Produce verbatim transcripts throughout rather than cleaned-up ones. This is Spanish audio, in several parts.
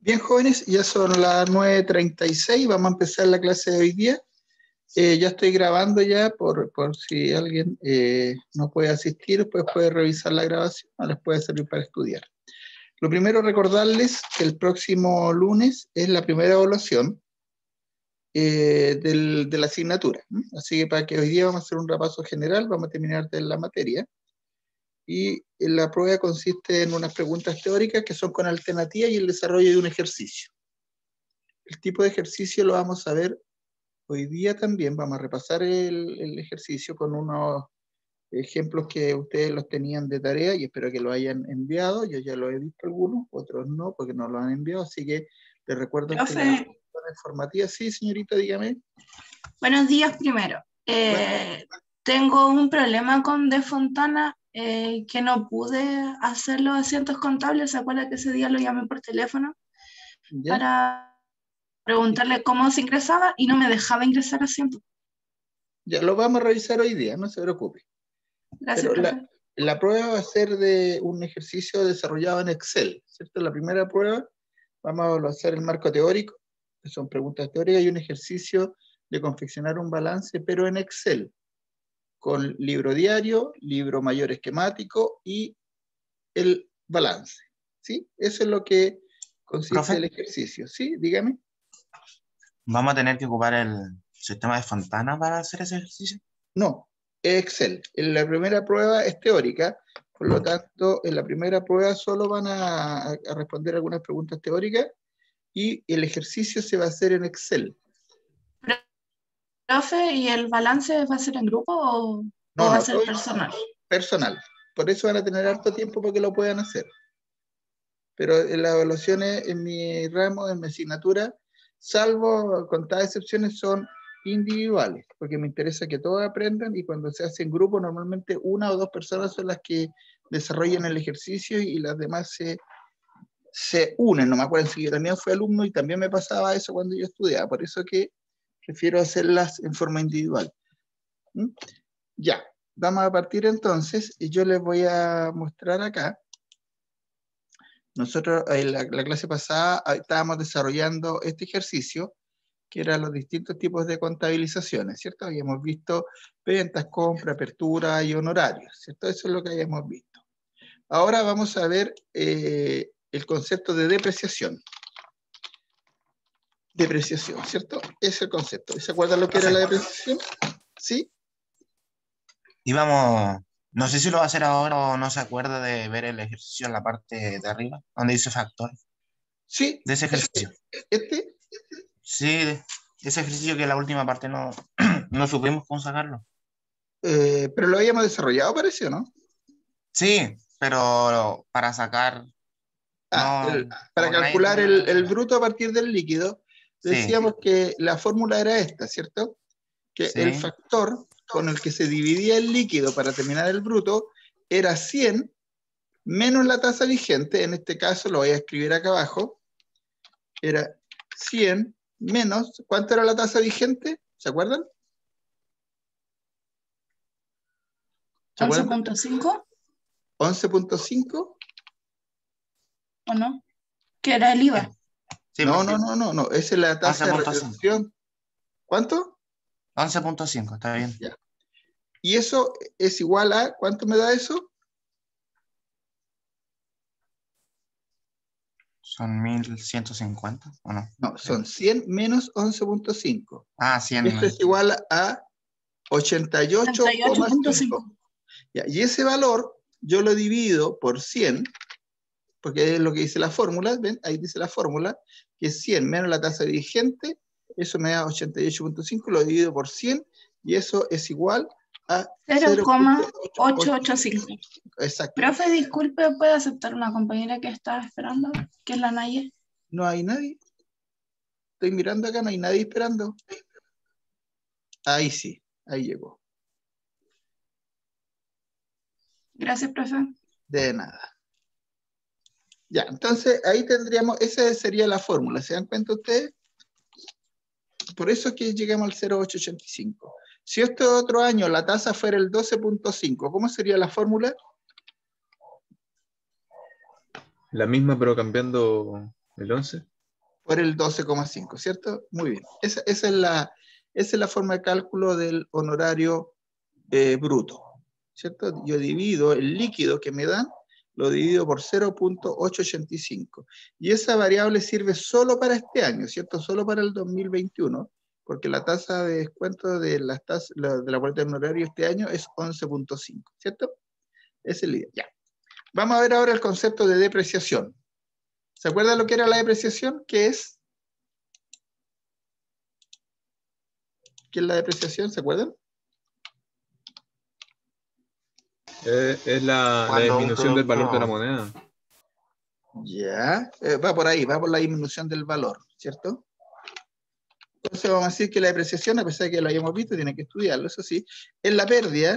Bien, jóvenes, ya son las nueve treinta y seis, vamos a empezar la clase de hoy día. Eh, ya estoy grabando ya, por, por si alguien eh, no puede asistir, pues puede revisar la grabación, o les puede servir para estudiar. Lo primero, recordarles que el próximo lunes es la primera evaluación eh, del, de la asignatura. ¿m? Así que para que hoy día vamos a hacer un repaso general, vamos a terminar de la materia. Y la prueba consiste en unas preguntas teóricas que son con alternativa y el desarrollo de un ejercicio. El tipo de ejercicio lo vamos a ver hoy día también. Vamos a repasar el, el ejercicio con unos ejemplos que ustedes los tenían de tarea y espero que lo hayan enviado. Yo ya lo he visto algunos, otros no, porque no lo han enviado, así que les recuerdo que la informativa, sí, señorita, dígame. Buenos días primero. Eh, bueno. Tengo un problema con De Fontana, eh, que no pude hacer los asientos contables. ¿Se acuerda que ese día lo llamé por teléfono? ¿Ya? Para preguntarle cómo se ingresaba y no me dejaba ingresar asientos. Ya lo vamos a revisar hoy día, no se preocupe. Gracias, Pero la, la prueba va a ser de un ejercicio desarrollado en Excel, ¿cierto? La primera prueba vamos a hacer el marco teórico, que son preguntas teóricas, y un ejercicio de confeccionar un balance, pero en Excel, con libro diario, libro mayor esquemático y el balance, ¿sí? Eso es lo que consiste. ¿Profe? El ejercicio, ¿sí? Dígame. ¿Vamos a tener que ocupar el sistema de Fontana para hacer ese ejercicio? No, Excel. En la primera prueba es teórica, por lo tanto, en la primera prueba solo van a, a responder algunas preguntas teóricas y el ejercicio se va a hacer en Excel. Profe, ¿y el balance va a ser en grupo o, no, o va no, a ser personal? Personal. Por eso van a tener harto tiempo para que lo puedan hacer. Pero en las evaluaciones en mi ramo, en mi asignatura, salvo contadas excepciones, son individuales, porque me interesa que todos aprendan y cuando se hace en grupo, normalmente una o dos personas son las que desarrollan el ejercicio y las demás se, se unen. No me acuerdo si yo también fui alumno y también me pasaba eso cuando yo estudiaba, por eso que prefiero hacerlas en forma individual. ¿Mm? Ya, vamos a partir entonces y yo les voy a mostrar acá. Nosotros en la, la clase pasada estábamos desarrollando este ejercicio, que eran los distintos tipos de contabilizaciones, ¿cierto? Habíamos visto ventas, compra, apertura y honorarios, ¿cierto? Eso es lo que habíamos visto. Ahora vamos a ver eh, el concepto de depreciación. Depreciación, ¿cierto? Ese es el concepto. ¿Se acuerdan lo que era la depreciación? ¿Sí? Y vamos, no sé si lo va a hacer ahora o no se acuerda de ver el ejercicio en la parte de arriba, donde dice factores. Sí. De ese ejercicio. ¿Este? Sí, ese ejercicio que en la última parte no, no supimos cómo sacarlo. Eh, pero lo habíamos desarrollado, parece, ¿no? Sí, pero para sacar... Ah, no, el, para calcular el, el bruto a partir del líquido, decíamos sí. que la fórmula era esta, ¿cierto? Que sí. El factor con el que se dividía el líquido para terminar el bruto era cien menos la tasa vigente, en este caso lo voy a escribir acá abajo, era cien menos, ¿cuánto era la tasa vigente? ¿Se acuerdan? once punto cinco. once punto cinco. ¿O no? ¿Qué era el I V A? Sí, no, no, no, no, no, esa es la tasa de retención. ¿Cuánto? once punto cinco, está bien. Ya. Y eso es igual a, ¿cuánto me da eso? ¿Son mil ciento cincuenta o no? No, son cien menos once punto cinco. Ah, cien. Esto es igual a ochenta y ocho punto cinco. Y ese valor yo lo divido por cien, porque es lo que dice la fórmula, ¿ven? Ahí dice la fórmula, que es cien menos la tasa vigente, eso me da ochenta y ocho punto cinco, lo divido por cien, y eso es igual a cero coma ochocientos ochenta y cinco. Exacto. Profe, disculpe, ¿puede aceptar una compañera que está esperando? Que es la Naye. No hay nadie. Estoy mirando acá, no hay nadie esperando. Ahí sí, ahí llegó. Gracias, profe. De nada. Ya, entonces ahí tendríamos, esa sería la fórmula, ¿se dan cuenta ustedes? Por eso es que llegamos al cero coma ochocientos ochenta y cinco. Si este otro año la tasa fuera el doce punto cinco, ¿cómo sería la fórmula? La misma, pero cambiando el once. por el doce coma cinco, ¿cierto? Muy bien. Esa, esa, es la, esa es la forma de cálculo del honorario eh, bruto, ¿cierto? Yo divido el líquido que me dan, lo divido por cero punto ochocientos ochenta y cinco. Y esa variable sirve solo para este año, ¿cierto? Solo para el dos mil veintiuno, porque la tasa de descuento de, las tasas, la, de la boleta de honorario este año es once punto cinco, ¿cierto? Es el líder, ya. Vamos a ver ahora el concepto de depreciación. ¿Se acuerdan lo que era la depreciación? ¿Qué es? ¿Qué es la depreciación? ¿Se acuerdan? Eh, es la, la disminución del valor de la moneda. Ya, eh, va por ahí, va por la disminución del valor, ¿cierto? Entonces vamos a decir que la depreciación, a pesar de que lo hayamos visto, tiene que estudiarlo, eso sí, es la pérdida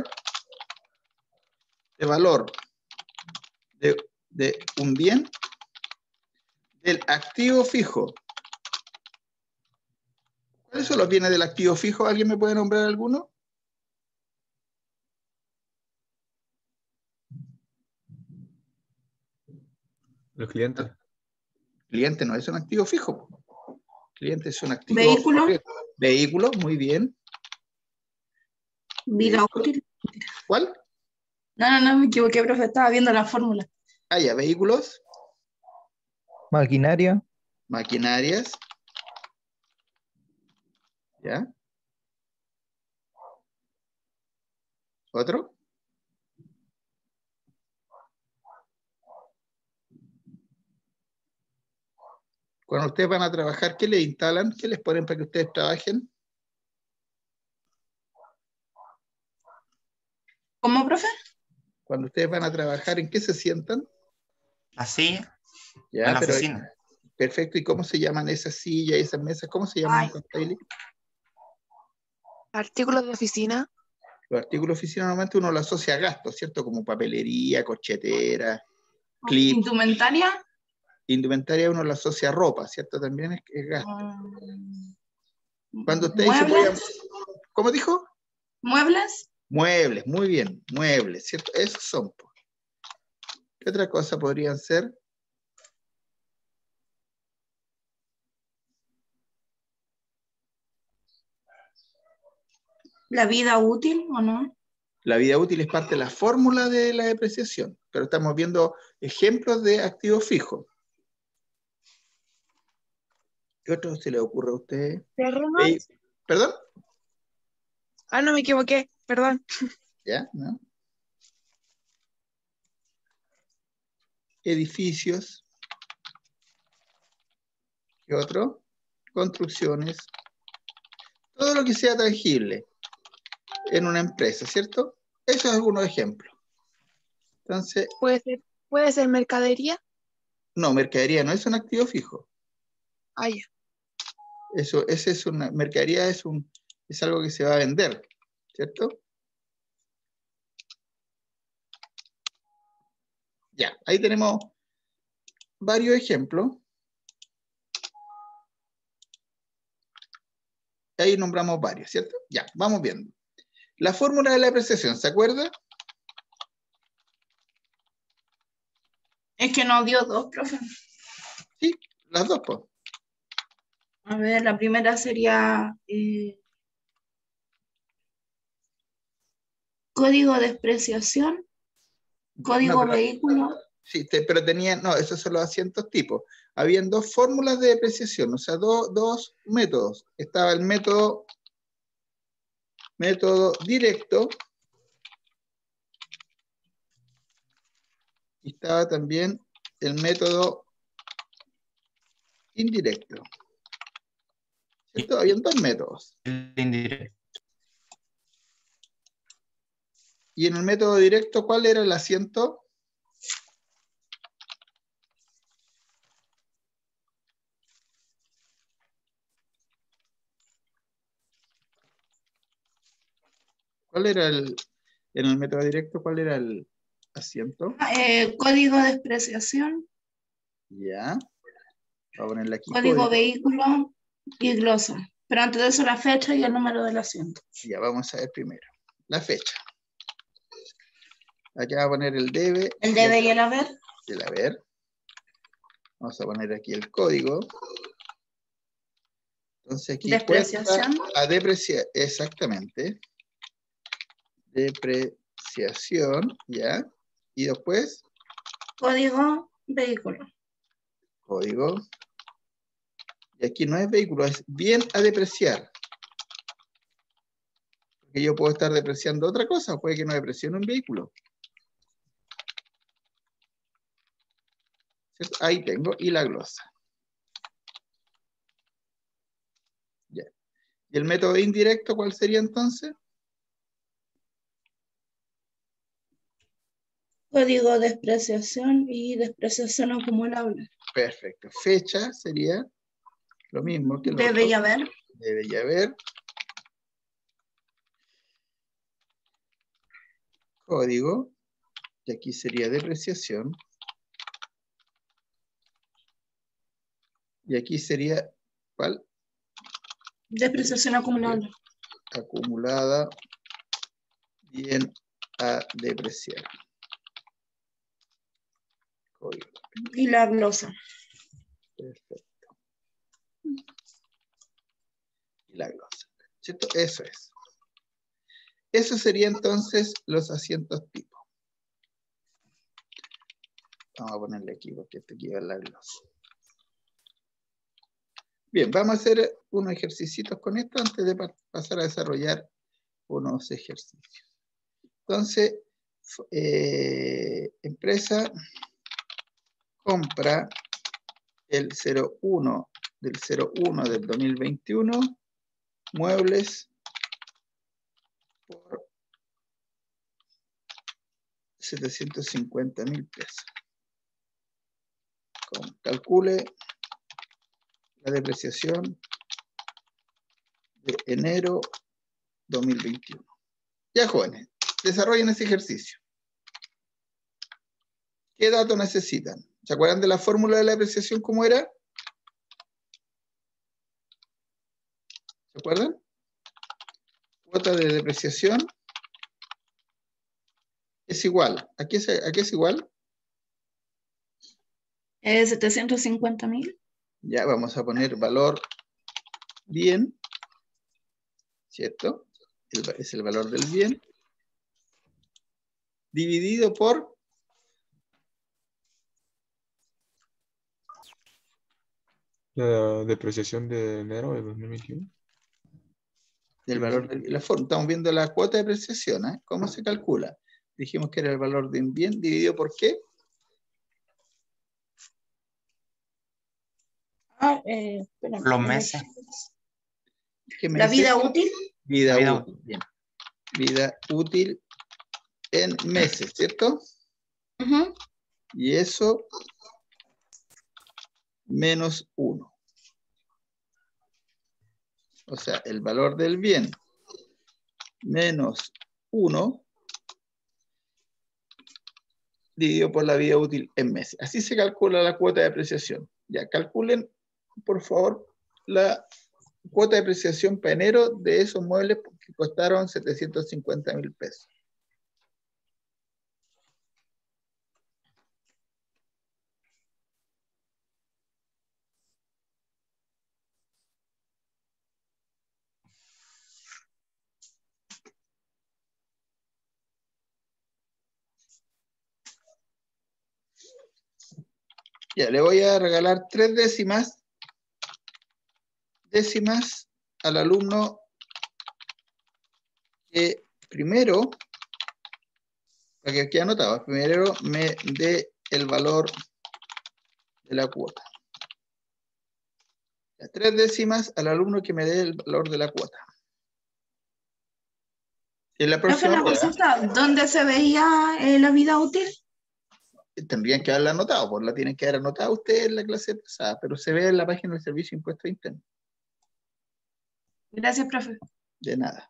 de valor de, de un bien del activo fijo. ¿Cuáles son los bienes del activo fijo? ¿Alguien me puede nombrar alguno? Los clientes. Cliente no es un activo fijo. Cliente es un activo. Vehículo. Vehículo, muy bien. Vida Vehículo. útil. ¿Cuál? No, no, no, me equivoqué, profe, estaba viendo la fórmula. Ah, ya, vehículos. Maquinaria. Maquinarias. ¿Ya? ¿Otro? Cuando ustedes van a trabajar, ¿qué les instalan? ¿Qué les ponen para que ustedes trabajen? ¿Cómo, profe? Cuando ustedes van a trabajar, ¿en qué se sientan? La silla, Ya, en la pero, oficina. perfecto. ¿Y cómo se llaman esas sillas y esas mesas? ¿Cómo se llaman, Ay. Constaili? Artículos de oficina. Los artículos de oficina normalmente uno los asocia a gastos, ¿cierto? Como papelería, corchetera, clip. ¿Indumentaria? Indumentaria uno lo asocia a ropa, ¿cierto? También es, es gasto. Mm, Cuando usted dice, voy a... ¿Muebles? ¿Cómo dijo? ¿Muebles? Muebles, muy bien, muebles, ¿cierto? Esos son. po. ¿Qué otra cosa podrían ser? ¿La vida útil o no? La vida útil es parte de la fórmula de la depreciación, pero estamos viendo ejemplos de activos fijos. ¿Qué otro se le ocurre a usted? Terrenos. ¿Perdón? Ah, no me equivoqué, perdón. ¿Ya? ¿No? Edificios. ¿Qué otro? Construcciones. Todo lo que sea tangible en una empresa, ¿cierto? Eso es algunos ejemplos. Entonces, Puede ser, puede ser mercadería. no, mercadería no es un activo fijo. Ah, ya. Eso, ese es una, mercadería es, un, es algo que se va a vender, ¿cierto? Ya, ahí tenemos varios ejemplos. Ahí nombramos varios, ¿cierto? Ya, vamos viendo. La fórmula de la depreciación, ¿se acuerda? Es que nos dio dos, profe. Sí, las dos, pues. A ver, la primera sería eh, código de despreciación, código No, pero, vehículo. sí, te, pero tenían, no, esos son los asientos tipos. Habían dos fórmulas de depreciación, o sea, do, dos métodos. Estaba el método, método directo y estaba también el método indirecto. ¿Cierto? Habían dos métodos. Indirecto. Y en el método directo, ¿cuál era el asiento? ¿Cuál era el, en el método directo, cuál era el asiento? Eh, código de despreciación, Ya. Voy a ponerle aquí código código. vehículo y glosa. Pero antes de eso la fecha y el número del asiento. Ya, vamos a ver primero. La fecha. Acá va a poner el debe. El debe y el haber. El haber. Vamos a poner aquí el código. Entonces aquí Depreciación. cuesta a depreciar, exactamente. Depreciación, ¿ya? Y después, Código vehículo. código. Y aquí no es vehículo, es bien a depreciar. Porque yo puedo estar depreciando otra cosa, puede que no deprecione un vehículo. ¿Cierto? Ahí tengo, y la glosa. Ya. ¿Y el método indirecto cuál sería entonces? Código depreciación y depreciación acumulable. Perfecto. Fecha sería lo mismo que el Debe otro. haber. Debe ya haber. Código. Y aquí sería depreciación. Y aquí sería, ¿cuál? Depreciación acumulable. Acumulada. Bien a depreciar. Código. Y la glosa. Perfecto. Y la glosa. ¿Cierto? Eso es. Eso sería entonces los asientos tipo. Vamos a ponerle aquí porque este aquí va la glosa. Bien, vamos a hacer unos ejercicios con esto antes de pa pasar a desarrollar unos ejercicios. Entonces, eh, empresa compra el cero uno del cero uno del dos mil veintiuno muebles por setecientos cincuenta mil pesos. Con, calcule la depreciación de enero dos mil veintiuno. Ya, jóvenes, desarrollen ese ejercicio. ¿Qué datos necesitan? ¿Se acuerdan de la fórmula de la depreciación cómo era? ¿Se acuerdan? Cuota de depreciación es igual. ¿A qué es, a qué es igual? Eh, setecientos cincuenta mil. Ya vamos a poner valor bien, ¿cierto? El, es el valor del bien. Dividido por La depreciación de enero de dos mil veintiuno. el valor de la forma. Estamos viendo la cuota de depreciación, ¿eh? ¿Cómo se calcula? Dijimos que era el valor de un bien dividido por qué. Ah, eh, espérame, Los eh, meses. ¿Qué La meses? vida útil. Vida, La vida útil. Bien. Vida útil en meses, ¿cierto? Uh-huh. Y eso menos uno. O sea, el valor del bien menos uno dividido por la vida útil en meses. Así se calcula la cuota de depreciación. Ya, calculen, por favor, la cuota de depreciación para enero de esos muebles que costaron setecientos cincuenta mil pesos. Ya, le voy a regalar tres décimas, décimas al alumno que primero, para que quede anotado, primero me dé el valor de la cuota. Ya, tres décimas al alumno que me dé el valor de la cuota. En la Profe, próxima una prueba, consulta. ¿Dónde se veía eh, la vida útil? tendrían que haberla anotado, pues la tienen que haber anotado ustedes en la clase pasada, pero se ve en la página del Servicio de Impuestos Internos. Gracias, profe. De nada.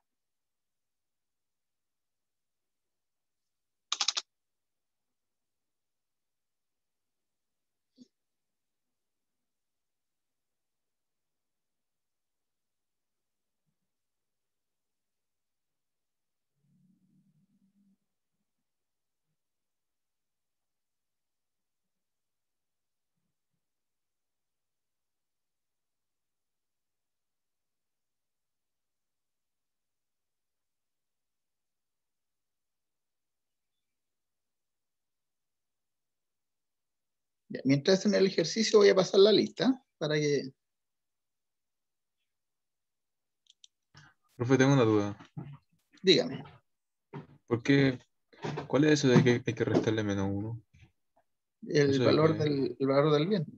Ya, mientras hacen el ejercicio voy a pasar la lista para que... Profe, tengo una duda. Dígame. ¿Por qué? ¿Cuál es eso de que hay que restarle menos uno? El ¿Eso de valor qué? del, el valor del bien.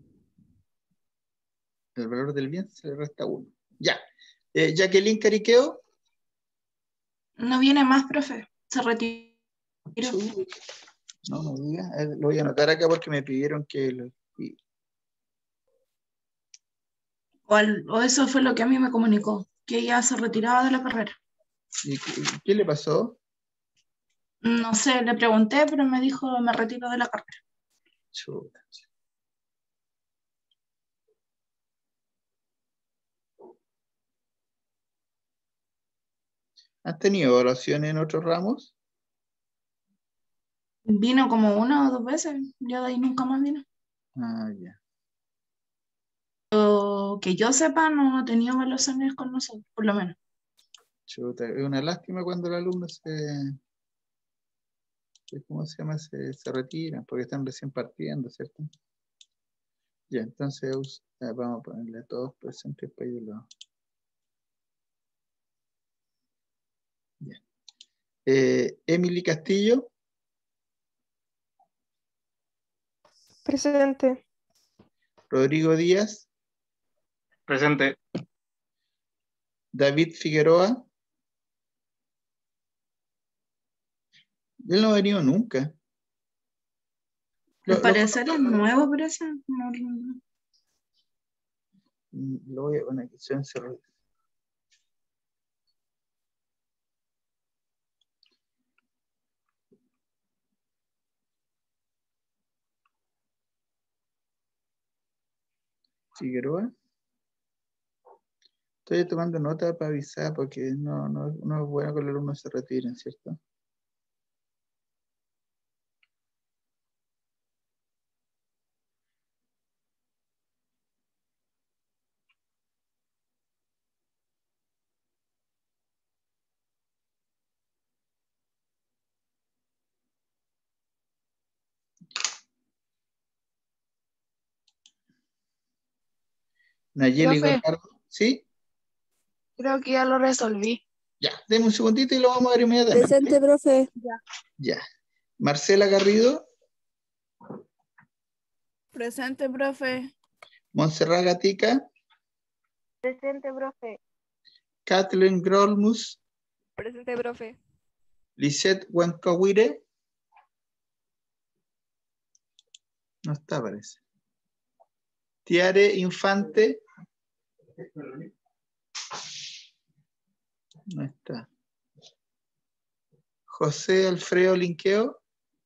El valor del bien se le resta uno. Ya. Eh, Jacqueline Cariqueo. No viene más, profe. Se retiró. Chu, no me diga. Eh, Lo voy a anotar acá porque me pidieron que lo... y- O, al- o eso fue lo que a mí me comunicó, que ella se retiraba de la carrera. y- y- ¿Qué le pasó? No sé, le pregunté, pero me dijo, me retiro de la carrera. Chuta. ¿Has tenido evaluación en otros ramos? Vino como una o dos veces, ya de ahí nunca más vino. Ah, ya. O que yo sepa, no ha tenido evaluaciones con nosotros, por lo menos. Chuta. Es una lástima cuando el alumno se... ¿Cómo se llama? Se, se retiran porque están recién partiendo, ¿cierto? Ya, entonces us- eh, vamos a ponerle a todos presentes para irlo. Ya. Eh, Emily Castillo, Presente. Rodrigo Díaz, Presente. David Figueroa. Él no ha venido nunca. Lo, Al lo- parecer es nuevo, parece. No, no- mm, lo voy a poner aquí, se encerró. Figueroa. Estoy tomando nota para avisar porque no, no, no es bueno que los alumnos se retiren, ¿cierto? Nayeli Profe. Bernardo. ¿Sí? Creo que ya lo resolví. Ya, deme un segundito y lo vamos a ver inmediatamente. Presente, profe. Ya. Marcela Garrido, Presente, profe. Montserrat Gatica, Presente, profe. Kathleen Grolmus, Presente, profe. Lisette Huancawire. No está, parece. Tiare Infante. No está. José Alfredo Linqueo.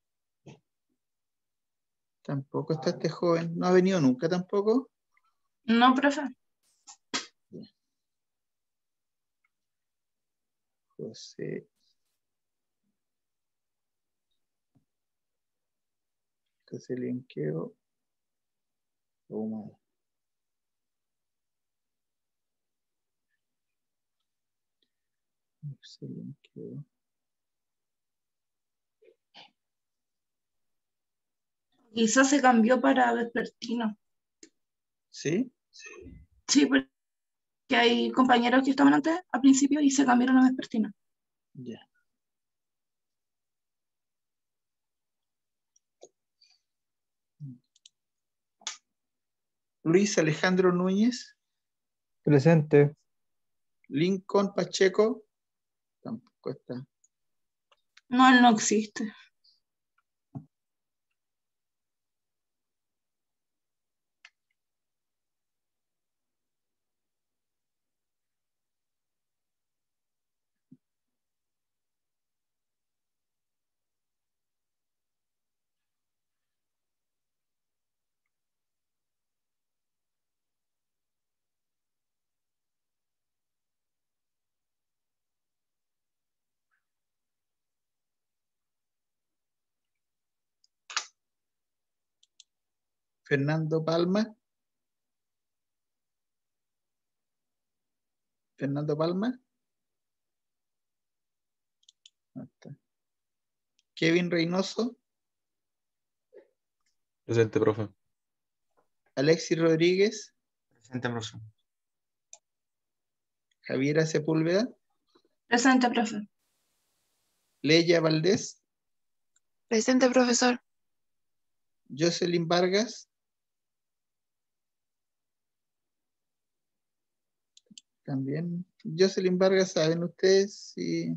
Tampoco está este joven. No ha venido nunca tampoco. no, profe. José. José Linqueo. Humada. José Linqueo. Quizás se cambió para vespertino. ¿Sí? Sí, porque hay compañeros que estaban antes, al principio, y se cambiaron a vespertino. Ya. Luis Alejandro Núñez. Presente. Lincoln Pacheco. Tampoco está. No, él no existe. Fernando Palma. Fernando Palma. No está. Kevin Reynoso. Presente, profe. Alexis Rodríguez, Presente, profe. Javiera Sepúlveda, Presente, profe. Leya Valdés, Presente, profesor. Jocelyn Vargas, también. Jocelyn Vargas, ¿saben ustedes si...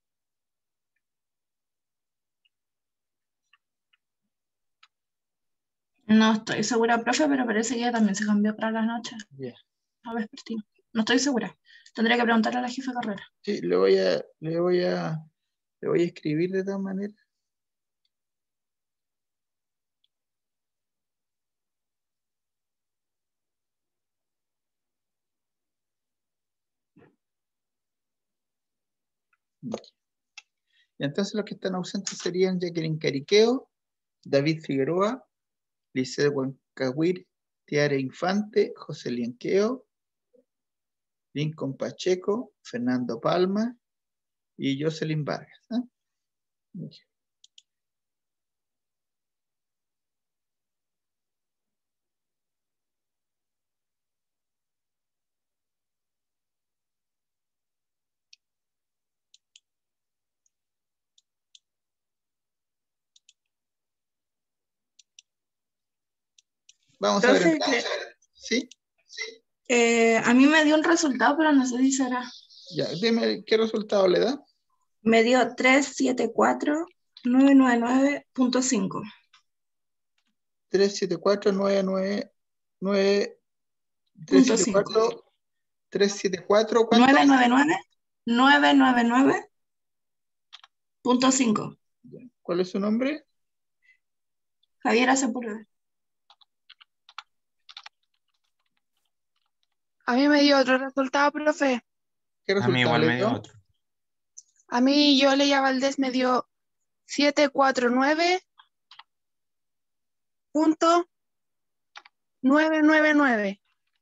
No estoy segura, profe, pero parece que ella también se cambió para las noches. Yeah. A vespertino. No estoy segura. Tendría que preguntarle a la jefa de carrera. Sí, le voy a, le voy a, le voy a escribir de todas maneras. Y entonces los que están ausentes serían Jacqueline Cariqueo, David Figueroa, Liceo Huancahuir, Tiare Infante, José Lienqueo, Lincoln Pacheco, Fernando Palma y Jocelyn Vargas. ¿eh? Vamos a ver. Profe, entonces. que- ¿Sí? eh, a mí me dio un resultado, pero no sé si será. Ya, dime qué resultado le da. Me dio tres siete cuatro nueve nueve nueve punto cinco. tres siete cuatro nueve nueve nueve tres Punto siete cinco. cuatro tres siete cuatro ¿cuánto? nueve nueve nueve nueve nueve nueve punto cinco. ¿Cuál es su nombre? Javiera Sepúlveda. A mí me dio otro resultado, profe. ¿Qué A mí resultado igual le me dio dio? otro. A mí, yo Leia Valdés me dio setecientos cuarenta y nueve punto nueve nueve nueve.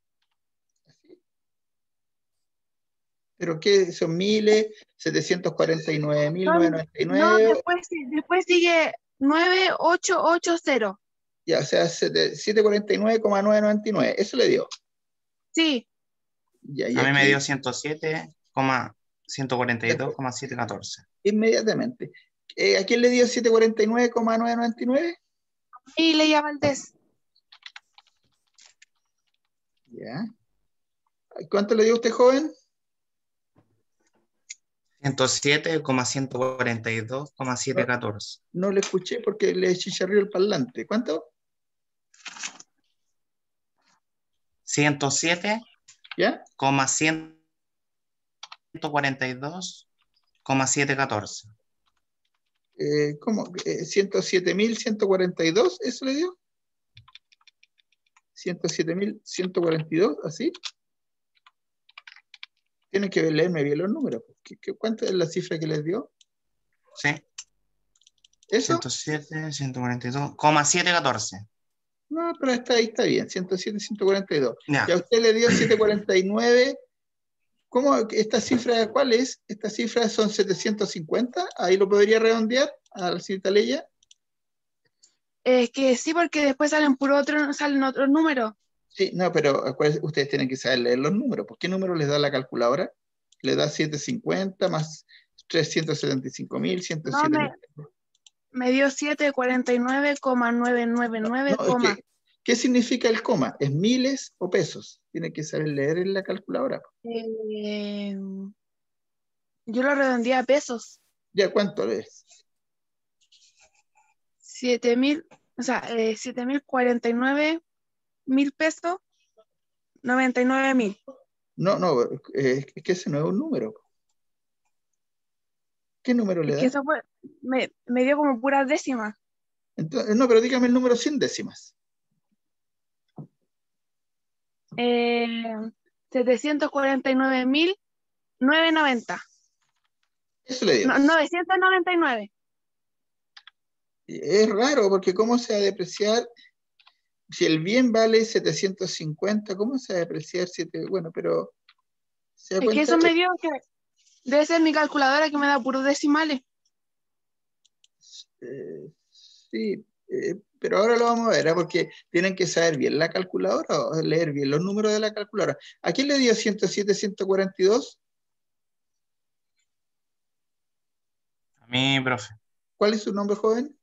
¿Pero qué son miles? setecientos cuarenta y nueve mil novecientos noventa y No, nueve. después, después sigue nueve ocho ocho cero. Ya, o sea, setecientos cuarenta y nueve coma novecientos noventa y nueve. Eso le dio. Sí, Ya, y A mí me aquí, dio ciento siete coma ciento cuarenta y dos coma setecientos catorce. inmediatamente. Eh, ¿A quién le dio setecientos cuarenta y nueve coma novecientos noventa y nueve? y Leia Valdés. Ya. ¿Cuánto le dio usted, joven? ciento siete coma ciento cuarenta y dos coma setecientos catorce. No le escuché porque le chicharrió el parlante. ¿Cuánto? ciento siete ¿Ya? coma ciento cuarenta y dos coma setecientos catorce. Eh, ¿Cómo? Eh, ciento siete mil ciento cuarenta y dos, ¿eso le dio? ciento siete mil ciento cuarenta y dos, ¿así? Tienen que leerme bien los números. ¿Qué, qué, ¿Cuánto es la cifra que les dio? Sí. ¿Eso? ciento siete, ciento cuarenta y dos coma setecientos catorce. No, pero está ahí, está bien. ciento siete, ciento cuarenta y dos. Ya. Y a usted le dio setecientos cuarenta y nueve. ¿Cómo? ¿Esta cifra cuál es? ¿Esta cifra son setecientos cincuenta? Ahí lo podría redondear a la cita Leya. Es que sí, porque después salen puro otro, salen otros números. Sí, no, pero acuérdense, ustedes tienen que saber leer los números. ¿Por qué número les da la calculadora? Le da setecientos cincuenta más trescientos setenta y cinco mil, ciento siete mil. No, me, me dio setecientos cuarenta y nueve coma novecientos noventa y nueve. No, es que, ¿qué significa el coma? ¿Es miles o pesos? Tiene que saber leer en la calculadora. Eh, yo lo redondeé a pesos. ¿Ya cuánto es? siete mil, o sea, eh, siete mil cuarenta y nueve mil pesos, noventa y nueve mil. No, no, eh, es que ese no es un número. ¿Qué número le Es da? que eso fue, me, me dio como puras décimas. Entonces, no, pero dígame el número sin décimas. Eh, setecientos cuarenta y nueve mil novecientos noventa. Eso le dio. No, novecientos noventa y nueve. Es raro porque ¿cómo se va a depreciar? Si el bien vale setecientos cincuenta, ¿cómo se va a depreciar? Siete? Bueno, pero ¿se da Es que cuenta? eso me dio que debe ser mi calculadora que me da puros decimales. Eh, sí, Eh, pero ahora lo vamos a ver, ¿eh? Porque tienen que saber bien la calculadora o leer bien los números de la calculadora. ¿A quién le dio ciento siete, ciento cuarenta y dos? A mí, profe, ¿Cuál es su nombre, joven?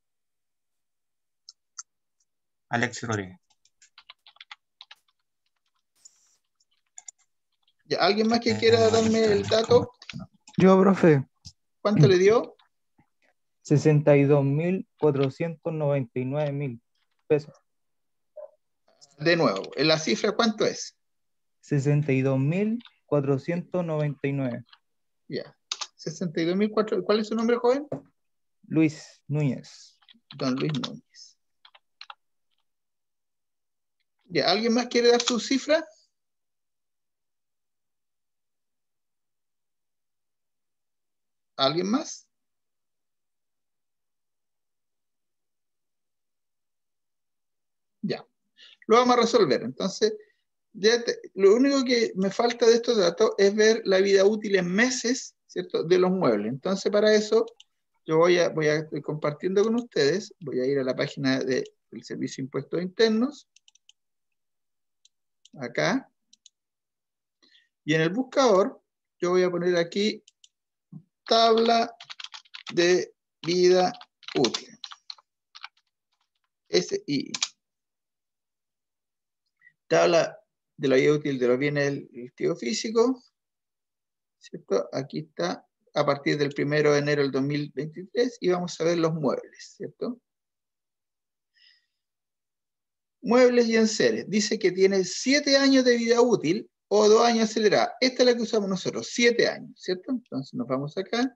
Alexis Rodríguez. ¿Ya? ¿Alguien más que quiera darme el dato? Yo, profe, ¿Cuánto le dio? sesenta y dos mil cuatrocientos noventa y nueve mil pesos. De nuevo, ¿en la cifra cuánto es? sesenta y dos mil cuatrocientos noventa y nueve. Ya. sesenta y dos mil cuatro. ¿Cuál es su nombre, joven? Luis Núñez. Don Luis Núñez. Ya. ¿Alguien más quiere dar su cifra? ¿Alguien más? Ya. Lo vamos a resolver. Entonces, ya te- lo único que me falta de estos datos es ver la vida útil en meses, ¿cierto? De los muebles. Entonces, para eso, yo voy a, voy a estoy compartiendo con ustedes. Voy a ir a la página de- del Servicio de Impuestos Internos. Acá. Y en el buscador, yo voy a poner aquí tabla de vida útil. S I. Tabla de la vida útil de los bienes del activo físico, ¿cierto? Aquí está a partir del primero de enero del dos mil veintitrés y vamos a ver los muebles, ¿cierto? Muebles y enseres. Dice que tiene siete años de vida útil o dos años acelerada. Esta es la que usamos nosotros, siete años, ¿cierto? Entonces nos vamos acá.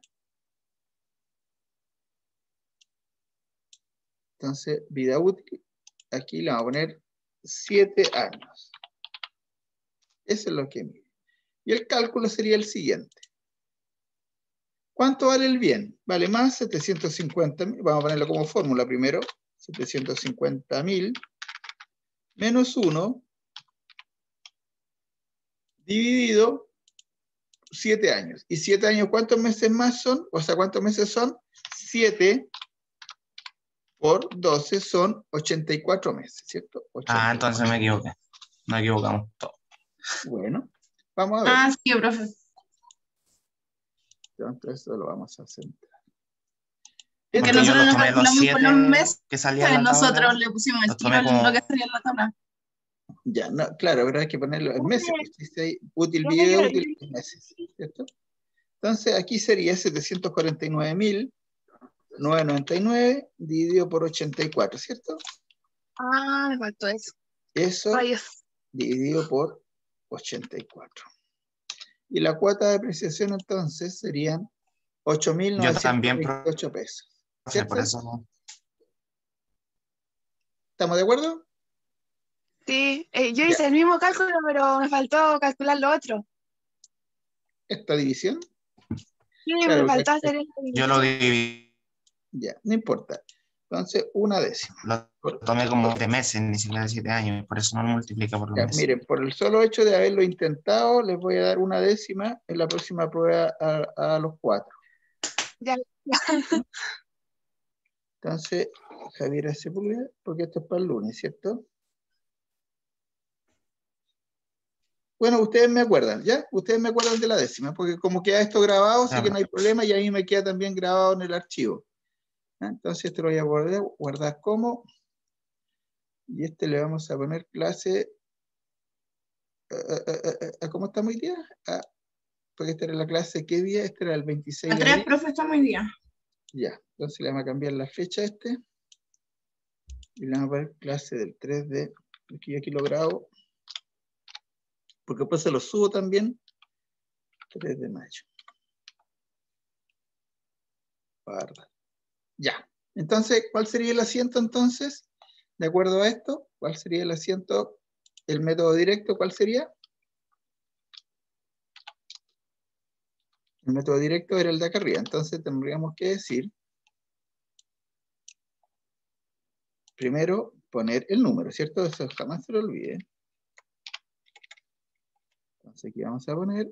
Entonces, vida útil, aquí le vamos a poner siete años. Eso es lo que mide. Y el cálculo sería el siguiente. ¿Cuánto vale el bien? Vale más setecientos cincuenta mil. Vamos a ponerlo como fórmula primero. setecientos cincuenta mil menos uno dividido siete años. ¿Y siete años cuántos meses más son? O sea, ¿cuántos meses son? siete por doce son ochenta y cuatro meses, ¿cierto? Ah, ochenta y cuatro. entonces me equivoqué. Nos equivocamos todos. Bueno, vamos a ver. Ah, sí, profe. Entonces, eso lo vamos a centrar. Es que Porque yo nosotros los lo tomé los calculamos por los siete meses, que salían en la nosotros tabla. le pusimos el Los tiro tomé como... lo que salía en la tabla. Ya, no, claro, pero hay que ponerlo en meses. Pues, dice ahí, útil, Profe, video yo- útil en meses, ¿cierto? Entonces, aquí sería setecientos cuarenta y nueve mil novecientos noventa y nueve dividido por ochenta y cuatro, ¿cierto? Ah, me faltó eso. Eso Rayos. dividido por ochenta y cuatro. Y la cuota de depreciación entonces serían ocho mil Yo novecientos también, veintiocho pesos. profe, ¿Cierto? por eso no. ¿Estamos de acuerdo? Sí, eh, yo Ya. hice el mismo cálculo, pero me faltó calcular lo otro. Esta división, Sí, claro, me faltó porque- hacer esa Yo lo división. dividí, ya, no importa. Entonces, una décima. lo Por- tomé como de meses, ni siquiera de siete años, por eso no lo multiplica por los Ya, meses. miren, por el solo hecho de haberlo intentado, les voy a dar una décima en la próxima prueba a, a los cuatro. Ya. Entonces, Javier Sepúlveda, porque esto es para el lunes, ¿cierto? Bueno, ustedes me acuerdan, ¿ya? Ustedes me acuerdan de la décima, porque como queda esto grabado, así que no hay problema, y a mí me queda también grabado en el archivo. ¿Ya? Entonces, esto lo voy a guardar, guardar como, y este le vamos a poner clase, uh, uh, uh, uh, ¿cómo estamos hoy día? Ah, porque esta era la clase, ¿qué día? Este era el veintiséis A de tres, abril. profe, está muy bien. Ya, entonces le vamos a cambiar la fecha a este, y le vamos a poner clase del tres de, aquí yo aquí lo grabo, porque después se lo subo también, tres de mayo. Guarda. Ya. Entonces, ¿cuál sería el asiento entonces? De acuerdo a esto, ¿cuál sería el asiento? El método directo, ¿cuál sería? El método directo era el de acá arriba. Entonces tendríamos que decir, primero, poner el número, ¿cierto? Eso jamás se lo olvide. Entonces aquí vamos a poner,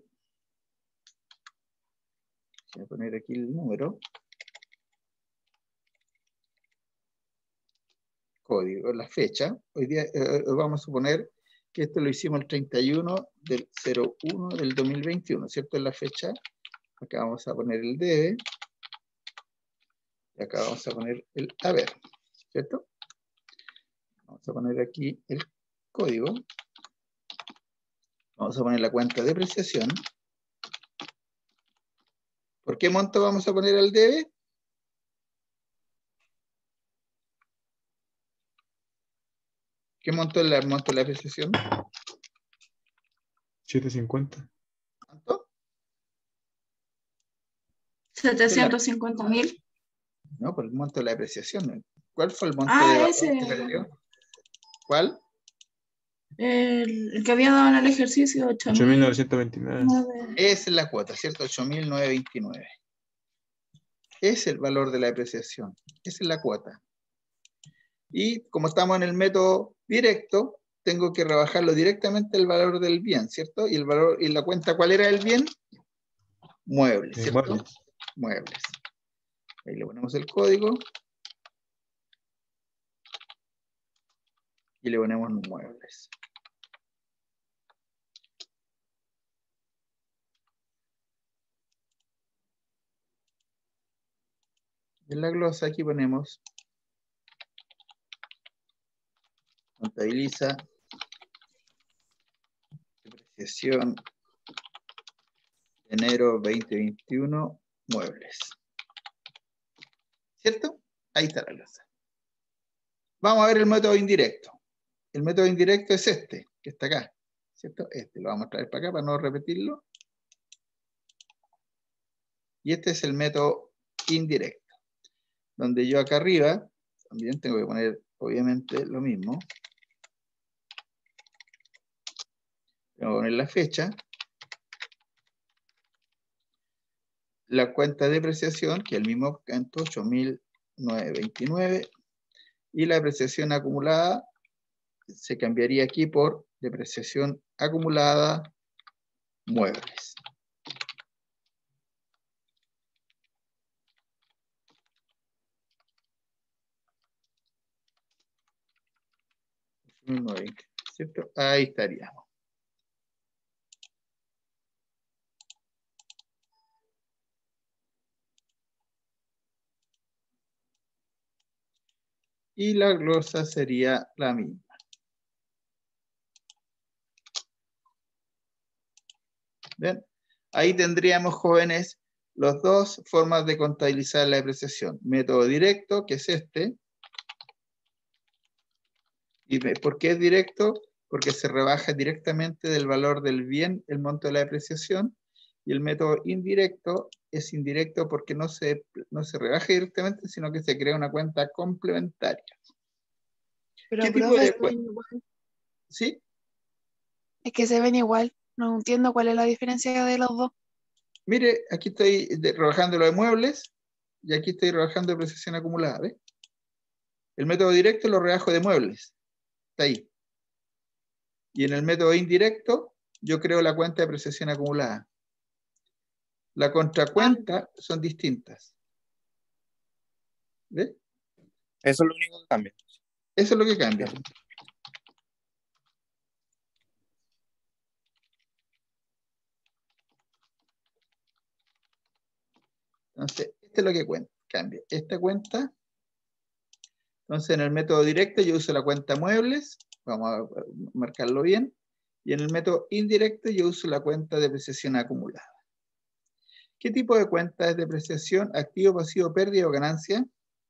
voy a poner aquí el número. código, la fecha. Hoy día eh, vamos a suponer que esto lo hicimos el treinta y uno del cero uno del dos mil veintiuno, ¿cierto? Es la fecha. Acá vamos a poner el debe. Y acá vamos a poner el haber, ¿cierto? Vamos a poner aquí el código. Vamos a poner la cuenta de depreciación. ¿Por qué monto vamos a poner el debe? ¿Qué monto es el monto de la depreciación? setecientos cincuenta. ¿Cuánto? setecientos cincuenta mil. No, por el monto de la depreciación. ¿Cuál fue el monto Ah, de valor ese. que se dio? ¿Cuál? El, el que había dado en el ejercicio, ocho ocho mil mil novecientos veintinueve. Esa es la cuota, ¿cierto? ocho mil novecientos veintinueve. Es el valor de la depreciación. Esa es la cuota. Y como estamos en el método directo, tengo que rebajarlo directamente el valor del bien, ¿cierto? Y el valor, y la cuenta, ¿cuál era el bien? Muebles, Eh, ¿cierto? muebles. Muebles. Ahí le ponemos el código. Y le ponemos muebles. En la glosa aquí ponemos contabiliza depreciación enero veinte veintiuno muebles. ¿Cierto? Ahí está la glosa. Vamos a ver el método indirecto. El método indirecto es este, que está acá. ¿Cierto? Este lo vamos a traer para acá para no repetirlo. Y este es el método indirecto, donde yo acá arriba también tengo que poner obviamente lo mismo. Tengo que poner la fecha, la cuenta de depreciación, que es el mismo canto, ocho mil novecientos veintinueve, y la depreciación acumulada se cambiaría aquí por depreciación acumulada muebles. ¿Cierto? Ahí estaríamos. Y la glosa sería la misma. ¿Ven? Ahí tendríamos, jóvenes, las dos formas de contabilizar la depreciación. Método directo, que es este. ¿Y por qué es directo? Porque se rebaja directamente del valor del bien el monto de la depreciación. Y el método indirecto es indirecto porque no se, no se rebaja directamente, sino que se crea una cuenta complementaria. Pero, ¿Qué tipo profe, de se ven cuenta? igual. ¿Sí? Es que se ven igual. No entiendo cuál es la diferencia de los dos. Mire, aquí estoy de, rebajando lo de muebles y aquí estoy rebajando depreciación acumulada. ¿Ves? El método directo lo rebajo de muebles. Está ahí. Y en el método indirecto yo creo la cuenta de depreciación acumulada. La contracuenta son distintas. ¿Ves? Eso es lo único que cambia. Eso es lo que cambia. Entonces, esto es lo que cuenta, cambia. Esta cuenta, entonces en el método directo yo uso la cuenta muebles, vamos a marcarlo bien, y en el método indirecto yo uso la cuenta de depreciación acumulada. ¿Qué tipo de cuenta es depreciación? ¿Activo, pasivo, pérdida o ganancia?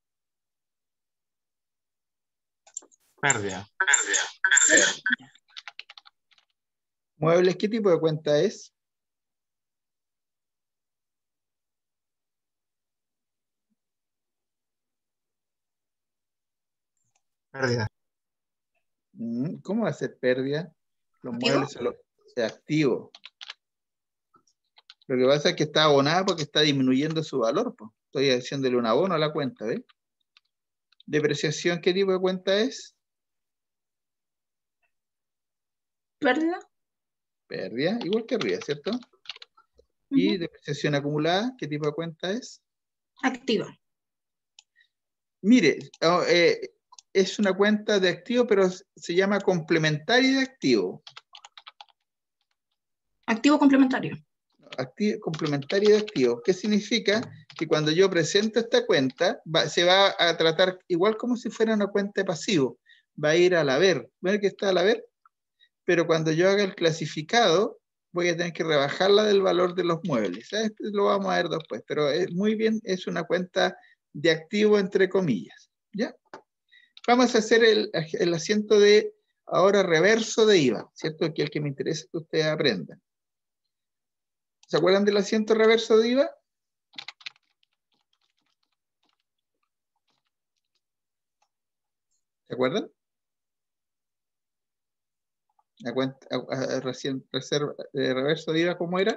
Pérdida. Pérdida. Muebles, ¿qué tipo de cuenta es? Pérdida. ¿Cómo va a ser pérdida? Los ¿Activo? muebles son los activos. Lo que pasa es que está abonada porque está disminuyendo su valor. Pues. Estoy haciéndole un abono a la cuenta. ¿Ves? ¿Depreciación qué tipo de cuenta es? ¿Pérdida? Pérdida, igual que arriba, ¿cierto? Uh-huh. Y depreciación acumulada, ¿qué tipo de cuenta es? Activa. Mire, eh, es una cuenta de activo, pero se llama complementaria de activo. Activo complementario. Activo, complementaria de activo. ¿Qué significa? Que cuando yo presento esta cuenta, va, se va a tratar igual como si fuera una cuenta de pasivo. Va a ir al haber. ¿Ven que está al haber? Pero cuando yo haga el clasificado, voy a tener que rebajarla del valor de los muebles. Esto lo vamos a ver después, pero es, muy bien, es una cuenta de activo entre comillas. ¿Ya? Vamos a hacer el, el asiento de ahora reverso de I V A, ¿cierto? Que es el que me interesa que ustedes aprendan. ¿Se acuerdan del asiento reverso de I V A? ¿Se acuerdan? La cuenta, a, a, recién, reserva, de reverso de I V A, ¿cómo era?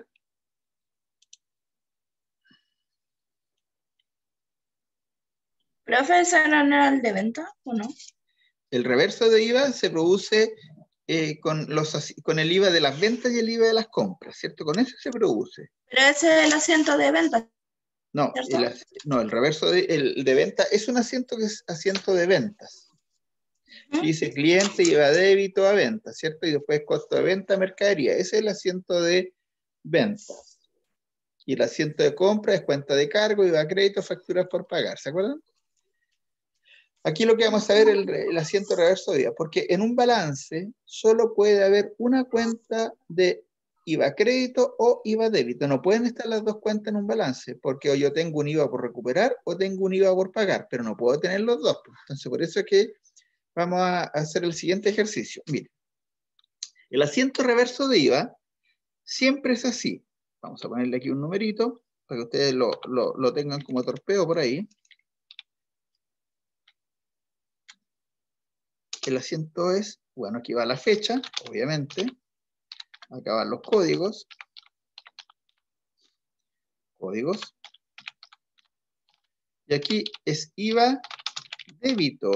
¿Profe, ese no era el de venta o no? El reverso de I V A se produce eh, con, los, con el I V A de las ventas y el I V A de las compras, ¿cierto? Con eso se produce. Pero ese es el asiento de venta. No, el, no, el reverso de, el de venta es un asiento que es asiento de ventas. ¿Mm? Dice cliente, I V A débito a venta, ¿cierto? Y después costo de venta, mercadería. Ese es el asiento de ventas. Y el asiento de compra es cuenta de cargo, I V A crédito, facturas por pagar, ¿se acuerdan? Aquí lo que vamos a ver es el, el asiento reverso de I V A, porque en un balance solo puede haber una cuenta de I V A crédito o I V A débito. No pueden estar las dos cuentas en un balance, porque o yo tengo un I V A por recuperar o tengo un I V A por pagar, pero no puedo tener los dos. Entonces, por eso es que vamos a hacer el siguiente ejercicio. Miren, el asiento reverso de I V A siempre es así. Vamos a ponerle aquí un numerito para que ustedes lo, lo, lo tengan como torpeo por ahí. El asiento es, bueno, aquí va la fecha, obviamente. Acá van los códigos. Códigos. Y aquí es I V A débito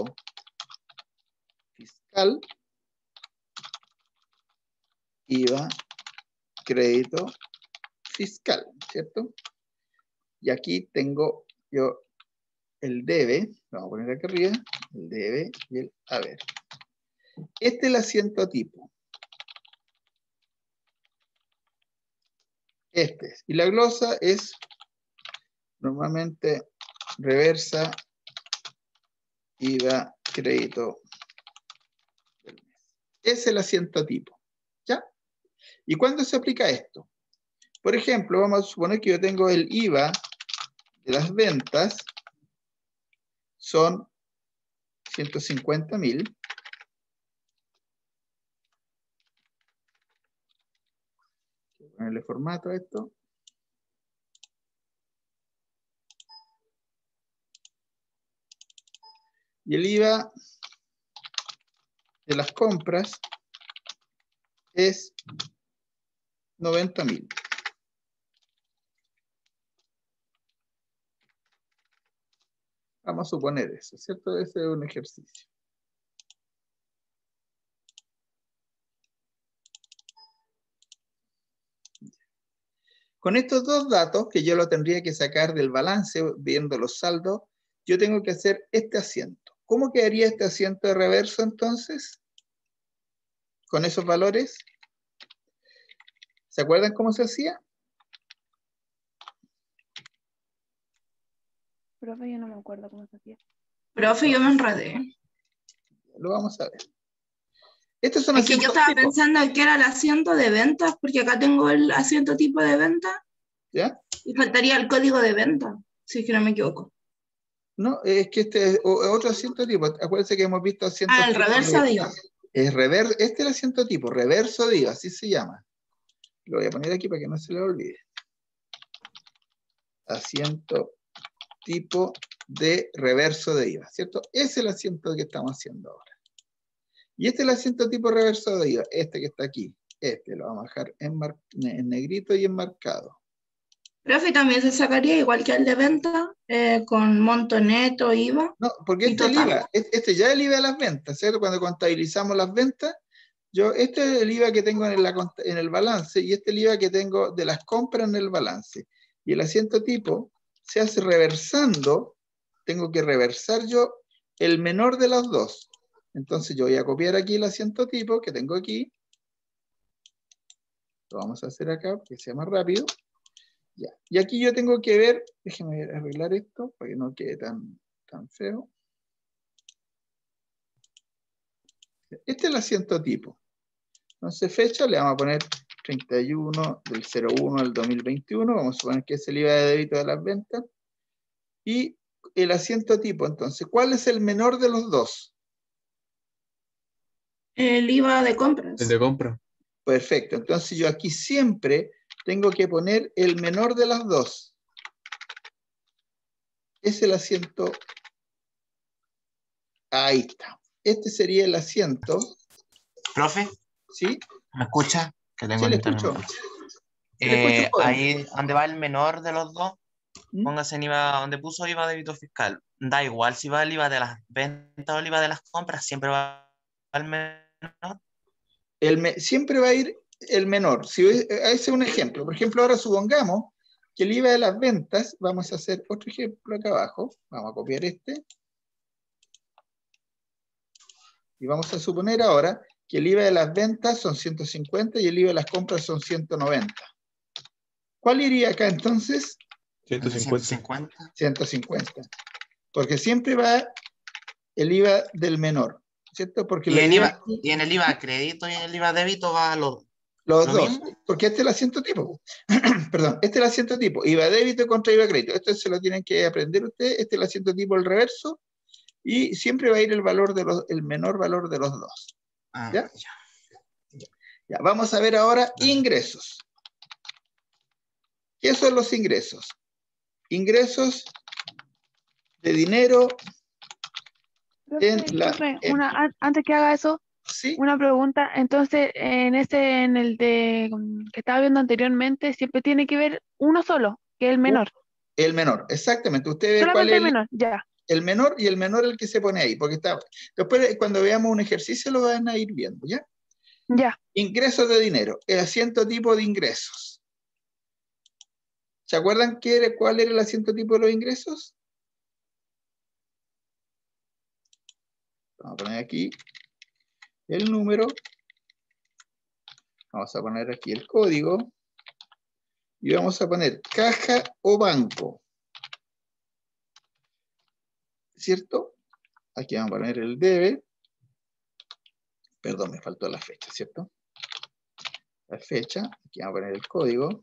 fiscal. I V A crédito fiscal, ¿cierto? Y aquí tengo yo el debe, vamos a poner aquí arriba, el debe y el haber. Este es el asiento tipo. Este es. Y la glosa es normalmente reversa I V A crédito del mes. Es el asiento tipo. ¿Ya? ¿Y cuándo se aplica esto? Por ejemplo, vamos a suponer que yo tengo el I V A de las ventas, son ciento cincuenta mil. Ponerle formato a esto. Y el I V A de las compras es noventa mil. Vamos a suponer eso, ¿cierto? Ese es un ejercicio. Con estos dos datos, que yo lo tendría que sacar del balance viendo los saldos, yo tengo que hacer este asiento. ¿Cómo quedaría este asiento de reverso entonces? Con esos valores. ¿Se acuerdan cómo se hacía? Profe, yo no me acuerdo cómo se hacía. Profe, yo me enredé. Lo vamos a ver. Estos son es que yo estaba tipos. pensando que era el asiento de ventas, porque acá tengo el asiento tipo de venta. ¿Ya? Y faltaría el código de venta, si es que no me equivoco. No, es que este es otro asiento tipo. Acuérdense que hemos visto asientos Ah, el tipo reverso de I V A. Es rever, este es el asiento tipo, reverso de I V A, así se llama. Lo voy a poner aquí para que no se le olvide. Asiento tipo de reverso de I V A, ¿cierto? Ese es el asiento que estamos haciendo ahora. Y este es el asiento tipo reverso de I V A, este que está aquí. Este lo vamos a dejar en, en negrito y enmarcado. Profe, también se sacaría igual que el de venta, eh, con monto neto, I V A. No, porque este es el I V A, este ya es el I V A de las ventas, ¿cierto? Cuando contabilizamos las ventas, yo, este es el I V A que tengo en, la, en el balance y este es el I V A que tengo de las compras en el balance. Y el asiento tipo se hace reversando, tengo que reversar yo el menor de los dos. Entonces yo voy a copiar aquí el asiento tipo que tengo aquí. Lo vamos a hacer acá para que sea más rápido. Ya. Y aquí yo tengo que ver, déjenme arreglar esto para que no quede tan, tan feo. Este es el asiento tipo. Entonces fecha le vamos a poner treinta y uno del cero uno del dos mil veintiuno. Vamos a suponer que es el I V A de débito de las ventas. Y el asiento tipo, entonces, ¿cuál es el menor de los dos? El I V A de compras. El de compra. Perfecto. Entonces yo aquí siempre tengo que poner el menor de las dos. Es el asiento. Ahí está. Este sería el asiento. Profe, ¿Sí? ¿me escucha? Que tengo Sí, el le internet. escucho. Sí, le escucho, Eh, joven. ahí donde va el menor de los dos, ¿Mm? póngase en I V A, donde puso I V A débito fiscal. Da igual si va el I V A de las ventas o el I V A de las compras, siempre va al menor. El me- siempre va a ir el menor. Si, ve- ese es un ejemplo. Por ejemplo, ahora supongamos que el I V A de las ventas, vamos a hacer otro ejemplo acá abajo. Vamos a copiar este. Y vamos a suponer ahora que el I V A de las ventas son ciento cincuenta y el I V A de las compras son ciento noventa. ¿Cuál iría acá entonces? ciento cincuenta. ciento cincuenta. ciento cincuenta. Porque siempre va el I V A del menor, ¿cierto? Porque Y, la el idea I V A, y en el I V A crédito y en el I V A débito va lo, los lo dos, mismo. porque este es el asiento tipo. Perdón, este es el asiento tipo. I V A débito contra I V A crédito. Esto se lo tienen que aprender ustedes. Este es el asiento tipo el reverso. Y siempre va a ir el valor de los, el menor valor de los dos. Ah, ¿Ya? ya. Ya, vamos a ver ahora ingresos. ¿Qué son los ingresos? Ingresos de dinero en Profe, la... profe, en- una, an- antes que haga eso, ¿sí? una pregunta. Entonces, en este, en el de mm, que estaba viendo anteriormente, siempre tiene que ver uno solo, que es el menor. El menor, exactamente. Usted ve cuál Solamente es el el, menor, ya, el menor y el menor el que se pone ahí, porque está... Después, cuando veamos un ejercicio, lo van a ir viendo, ¿ya? ya. Ingresos de dinero, el asiento tipo de ingresos. ¿Se acuerdan qué era, cuál era el asiento tipo de los ingresos? Vamos a poner aquí el número. Vamos a poner aquí el código. Y vamos a poner caja o banco. ¿Cierto? Aquí vamos a poner el debe. Perdón, me faltó la fecha, ¿cierto? La fecha. Aquí vamos a poner el código.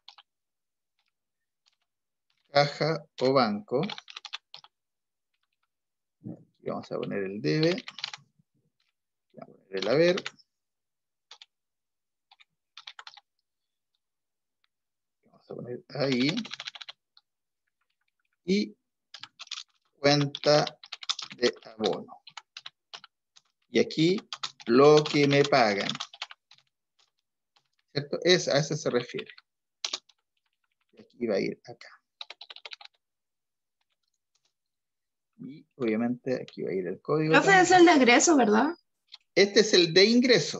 Caja o banco. Aquí vamos a poner el debe. Aquí vamos a poner el haber. Vamos a poner ahí. Y cuenta de abono. Y aquí lo que me pagan. ¿Cierto? Es, a eso se refiere. Y aquí va a ir acá. Y obviamente aquí va a ir el código. Profe, es también. el de egreso, ¿verdad? Este es el de ingreso.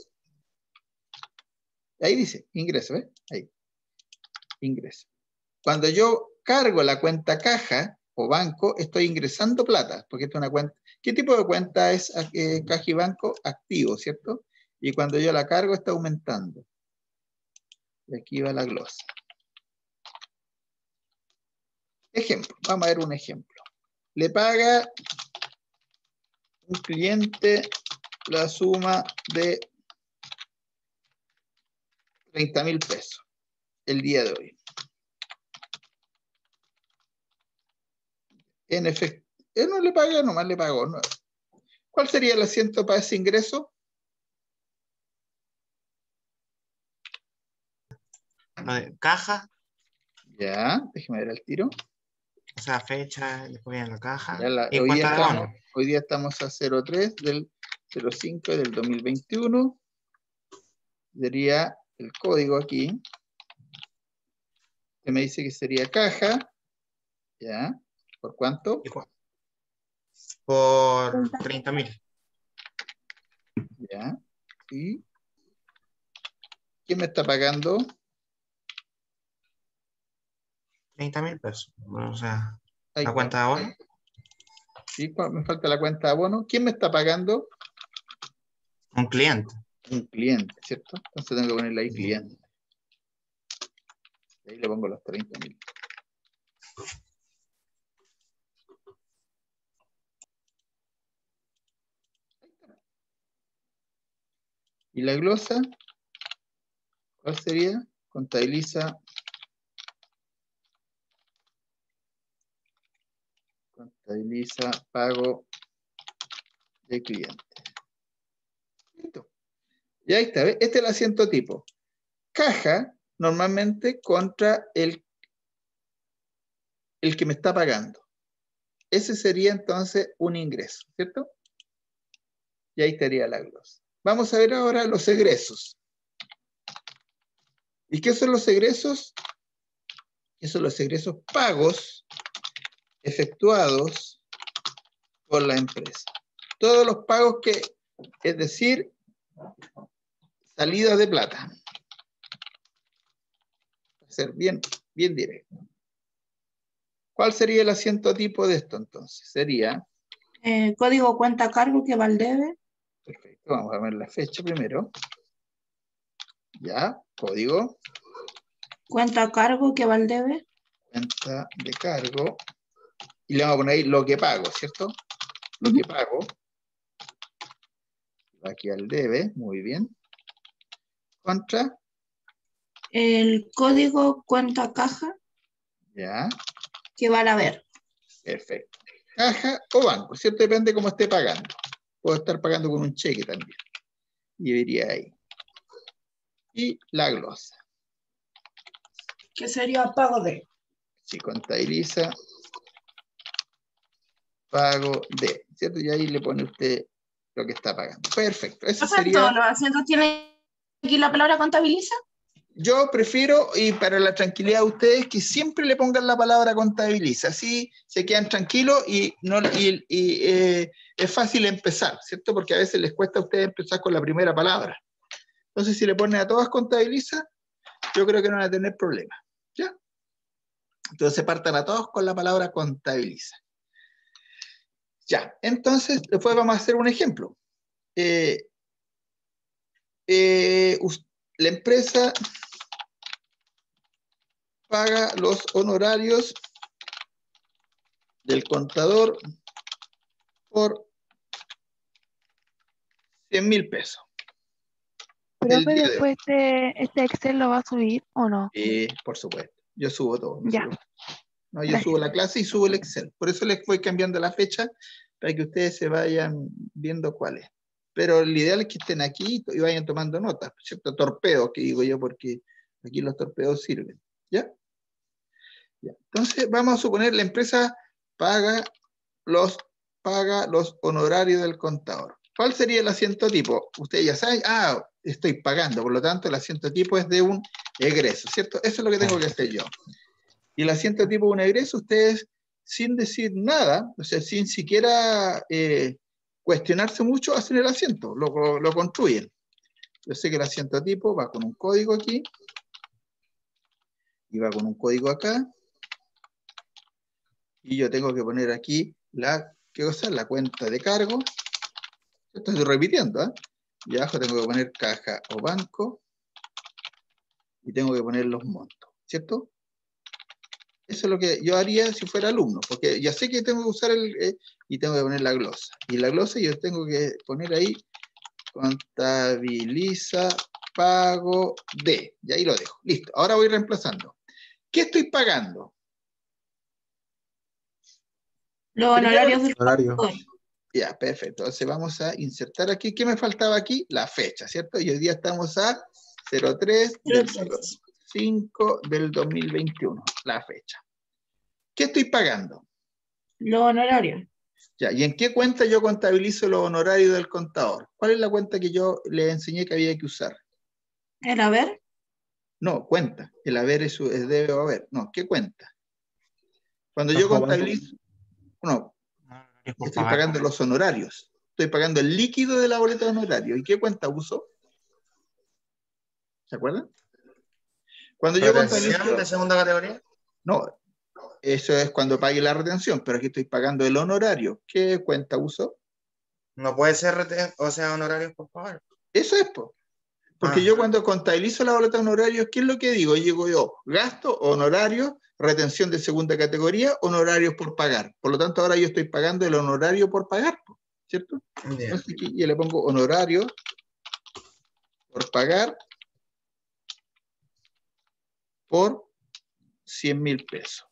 Ahí dice ingreso, ¿ves? Ahí. Ingreso. Cuando yo cargo la cuenta caja o banco, estoy ingresando plata, porque esta es una cuenta. ¿Qué tipo de cuenta es eh, caja y banco? Activo, ¿cierto? Y cuando yo la cargo está aumentando. Y aquí va la glosa. Ejemplo, vamos a ver un ejemplo. Le paga un cliente la suma de treinta mil pesos el día de hoy. En efecto, él no le paga, nomás le pagó. ¿No? ¿Cuál sería el asiento para ese ingreso? Lo de caja, Ya, déjeme ver el tiro. o sea, fecha, después viene la caja. Ya la, Y hoy, día cuenta de estamos, abono. hoy día estamos a cero tres del cero cinco del dos mil veintiuno. Sería el código aquí. Que me dice que sería caja. Ya. ¿Por cuánto? ¿Y cu- Por treinta mil. Ya. ¿Y quién me está pagando? treinta mil pesos. O sea, Ahí la está. cuenta de abono. ¿Sí? Me falta la cuenta de abono. ¿Quién me está pagando? Un cliente. Un cliente, ¿cierto? Entonces tengo que ponerle ahí cliente. Ahí le pongo los treinta mil. ¿Y la glosa? ¿Cuál sería? Contabiliza. Contabiliza pago de cliente. Listo. Y ahí está, ¿ves? Este es el asiento tipo. Caja, normalmente, contra el, el que me está pagando. Ese sería entonces un ingreso, ¿cierto? Y ahí estaría la glosa. Vamos a ver ahora los egresos. ¿Y qué son los egresos? Esos son los egresos pagos efectuados por la empresa. Todos los pagos que, es decir, salidas de plata. Para ser bien, bien directo. ¿Cuál sería el asiento tipo de esto entonces? Sería... Eh, código cuenta a cargo que va al debe. Perfecto, vamos a ver la fecha primero. Ya, código. Cuenta a cargo que va al debe. Cuenta de cargo. Y le vamos a poner ahí lo que pago, ¿cierto? Lo que pago. Aquí al debe, muy bien. Contra. El código cuenta caja Ya. que va al haber. Perfecto. Caja o banco, ¿cierto? Depende cómo esté pagando. Puedo estar pagando con un cheque también. Y iría ahí. Y la glosa. Que sería pago de. Si contabiliza pago de, ¿cierto? Y ahí le pone usted lo que está pagando. Perfecto. Ese Perfecto, sería... ¿los asientos tienen aquí la palabra contabiliza? Yo prefiero, y para la tranquilidad de ustedes, que siempre le pongan la palabra contabiliza. Así se quedan tranquilos y, no, y, y eh, es fácil empezar, ¿cierto? Porque a veces les cuesta a ustedes empezar con la primera palabra. Entonces, si le ponen a todas contabiliza, yo creo que no van a tener problema. ¿Ya? Entonces, partan a todos con la palabra contabiliza. Ya, entonces, después vamos a hacer un ejemplo. Eh, eh, la empresa paga los honorarios del contador por cien mil pesos. Pero después este, este Excel lo va a subir o no. Eh, por supuesto. Yo subo todo. Ya. Subo. No, yo Gracias. subo la clase y subo el Excel. Por eso les voy cambiando la fecha para que ustedes se vayan viendo cuál es. Pero el ideal es que estén aquí y vayan tomando notas, ¿cierto? Torpedos, que digo yo, porque aquí los torpedos sirven. ¿Ya? Ya. Entonces, vamos a suponer la empresa paga los, paga los honorarios del contador. ¿Cuál sería el asiento tipo? Ustedes ya saben, ah, estoy pagando, por lo tanto el asiento tipo es de un egreso, ¿cierto? Eso es lo que tengo que hacer yo. Y el asiento tipo de un egreso, ustedes sin decir nada, o sea, sin siquiera eh, cuestionarse mucho, hacen el asiento, lo, lo, lo construyen. Yo sé que el asiento tipo va con un código aquí, y va con un código acá, y yo tengo que poner aquí la, ¿qué cosa? La cuenta de cargo. Estoy repitiendo, ¿eh? Y abajo tengo que poner caja o banco, y tengo que poner los montos, ¿cierto? Eso es lo que yo haría si fuera alumno, porque ya sé que tengo que usar el, eh, y tengo que poner la glosa. Y la glosa yo tengo que poner ahí, contabiliza pago de, y ahí lo dejo. Listo, ahora voy reemplazando. ¿Qué estoy pagando? Los honorarios del Horario. contador. Ya, perfecto. Entonces vamos a insertar aquí. ¿Qué me faltaba aquí? La fecha, ¿cierto? Y hoy día estamos a cero tres del cinco del dos mil veintiuno, la fecha. ¿Qué estoy pagando? Los honorarios. Ya, ¿y en qué cuenta yo contabilizo los honorarios del contador? ¿Cuál es la cuenta que yo le enseñé que había que usar? ¿El haber? No, cuenta. El haber es, es debe o haber. No, ¿qué cuenta? Cuando yo Caja o banco. contabilizo, no, Es por estoy pagar. pagando los honorarios. Estoy pagando el líquido de la boleta de honorario. ¿Y qué cuenta uso? ¿Se acuerdan? Cuando yo ¿Retención contabilizo... de segunda categoría? No, Eso es cuando pague la retención, pero aquí estoy pagando el honorario. ¿Qué cuenta uso? No puede ser, reten- o sea, honorarios por pagar. Eso es, po. Porque Ah. yo cuando contabilizo la boleta de honorarios, ¿qué es lo que digo? Llego yo, gasto, honorarios, retención de segunda categoría, honorarios por pagar. Por lo tanto, ahora yo estoy pagando el honorario por pagar, po, ¿cierto? Bien. Entonces aquí yo le pongo honorario por pagar por cien mil pesos.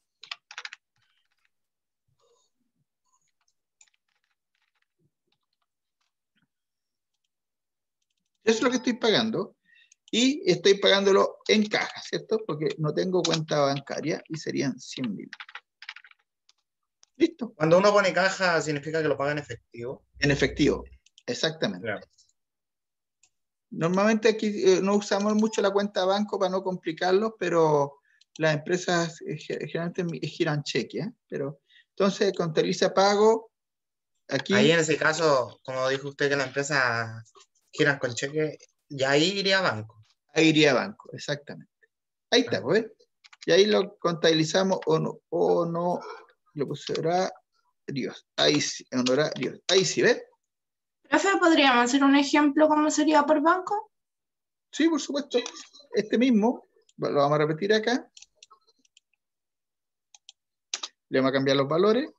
Eso es lo que estoy pagando. Y estoy pagándolo en caja, ¿cierto? Porque no tengo cuenta bancaria y serían cien mil. ¿Listo? Cuando uno pone caja, significa que lo paga en efectivo. En efectivo, exactamente. Claro. Normalmente aquí eh, no usamos mucho la cuenta de banco para no complicarlo, pero las empresas eh, generalmente giran cheque, ¿eh? Pero entonces contabiliza pago aquí. Ahí en ese caso, como dijo usted que la empresa giran con cheque, ya ahí iría a banco. Ahí iría a banco, exactamente. Ahí está, ¿ves? Y ahí lo contabilizamos o no, o no lo pusiera Dios. Ahí sí, honorarios. Ahí sí, ¿ves? Profe, ¿podríamos hacer un ejemplo cómo sería por banco? Sí, por supuesto. Este mismo, lo vamos a repetir acá. Le vamos a cambiar los valores.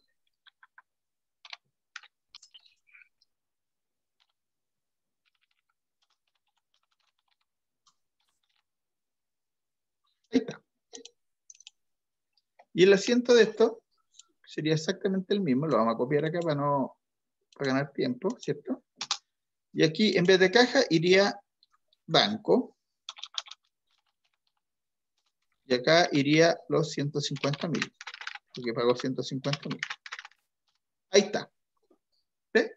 Ahí está. Y el asiento de esto sería exactamente el mismo. Lo vamos a copiar acá para no para ganar tiempo, ¿cierto? Y aquí, en vez de caja, iría banco. Y acá iría los ciento cincuenta mil. Porque pagó ciento cincuenta mil. Ahí está. ¿Ves?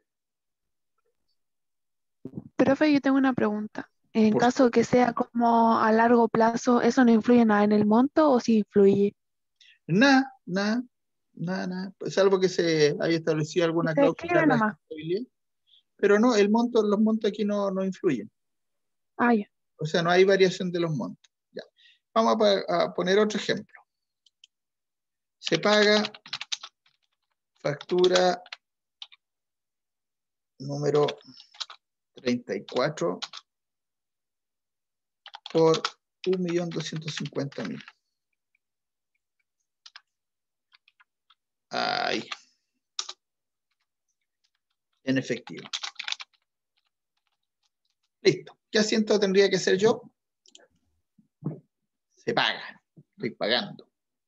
Profe, yo tengo una pregunta. En Por caso que sea como a largo plazo, ¿eso no influye nada en el monto o sí influye? Nada, nada, nada, nada. Salvo que se haya establecido alguna Se cláusula escribe de nomás. responsabilidad. Pero no, el monto, los montos aquí no, no influyen. Ah, ya. O sea, no hay variación de los montos. Ya. Vamos a, pa- a poner otro ejemplo. Se paga factura número treinta y cuatro por un millón doscientos cincuenta mil. Ahí. En efectivo. Listo. ¿Qué asiento tendría que ser yo? Se paga. Estoy pagando.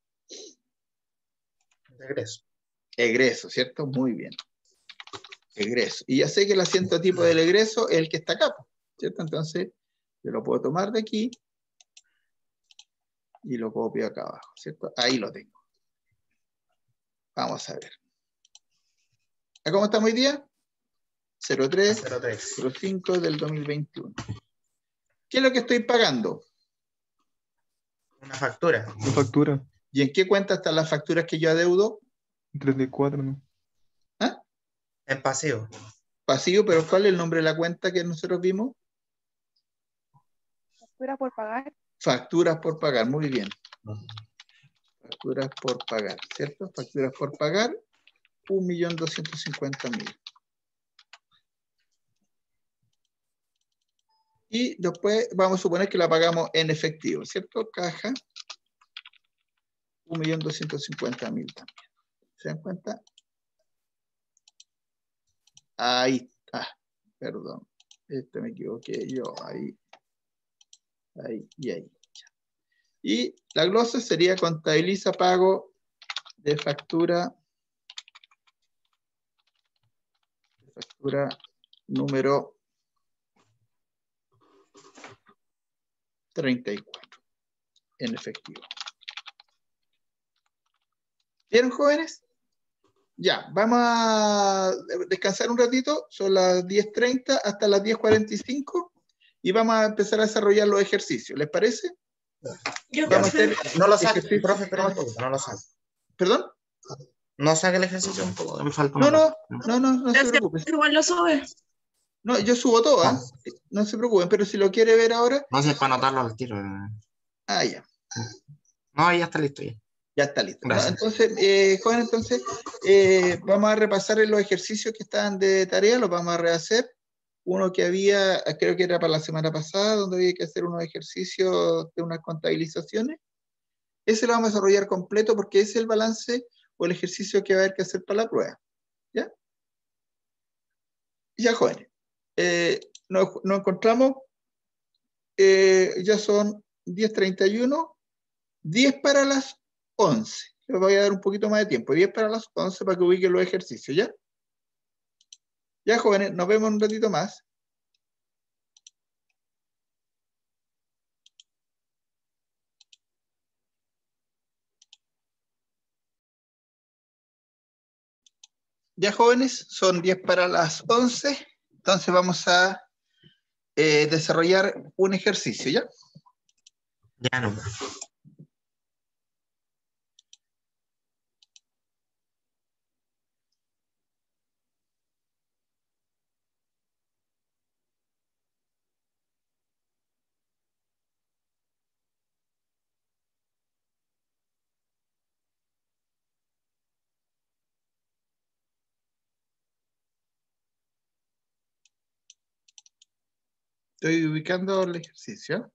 Regreso. Egreso, ¿cierto? Muy bien. Egreso. Y ya sé que el asiento tipo del egreso es el que está acá, ¿cierto? Entonces, yo lo puedo tomar de aquí y lo copio acá abajo, ¿cierto? Ahí lo tengo. Vamos a ver. ¿A cómo estamos hoy día? cero tres cero cinco del dos mil veintiuno. ¿Qué es lo que estoy pagando? Una factura. La factura, ¿Y en qué cuenta están las facturas que yo adeudo? treinta y cuatro, ¿no? ¿Ah? En pasivo. Pasivo, pero ¿cuál es el nombre de la cuenta que nosotros vimos? ¿Factura por pagar? Facturas por pagar, muy bien. Facturas por pagar, ¿cierto? Facturas por pagar, un millón doscientos cincuenta mil. Y después vamos a suponer que la pagamos en efectivo, ¿cierto? Caja, un millón doscientos cincuenta mil también. ¿Se dan cuenta? Ahí está. Perdón. Este me equivoqué yo. Ahí. Ahí y ahí. Y la glosa sería contabiliza pago de factura. De factura número treinta y cuatro. En efectivo. ¿Vieron, jóvenes? Ya, vamos a descansar un ratito, son las diez treinta hasta las diez cuarenta y cinco y vamos a empezar a desarrollar los ejercicios, ¿les parece? Yo, Vamos a profe, hacer No lo saque, ejercicio- profe, pero un poco, no lo saque. ¿Perdón? No saque el ejercicio un poco, me falta No, una no, cosa. no, no, no se gracias, preocupen. igual lo sube. No, yo subo todo, ¿ah? No se preocupen, pero si lo quiere ver ahora, No sé, para anotarlo al tiro. ah, ya. No, ya está listo ya. Ya está listo. ¿No? Gracias. Entonces, eh, joven, entonces, eh, vamos a repasar los ejercicios que estaban de tarea, los vamos a rehacer. Uno que había, creo que era para la semana pasada, donde había que hacer unos ejercicios de unas contabilizaciones. Ese lo vamos a desarrollar completo porque ese es el balance o el ejercicio que va a haber que hacer para la prueba. ¿Ya? Ya, jóvenes. Eh, nos, nos encontramos, eh, ya son diez treinta y uno, diez para las once. Les voy a dar un poquito más de tiempo, diez para las once para que ubiquen los ejercicios, ¿ya? Ya, jóvenes, nos vemos un ratito más. Ya, jóvenes, son diez para las once, entonces vamos a eh, desarrollar un ejercicio, ¿ya? Ya no. Estoy ubicando el ejercicio.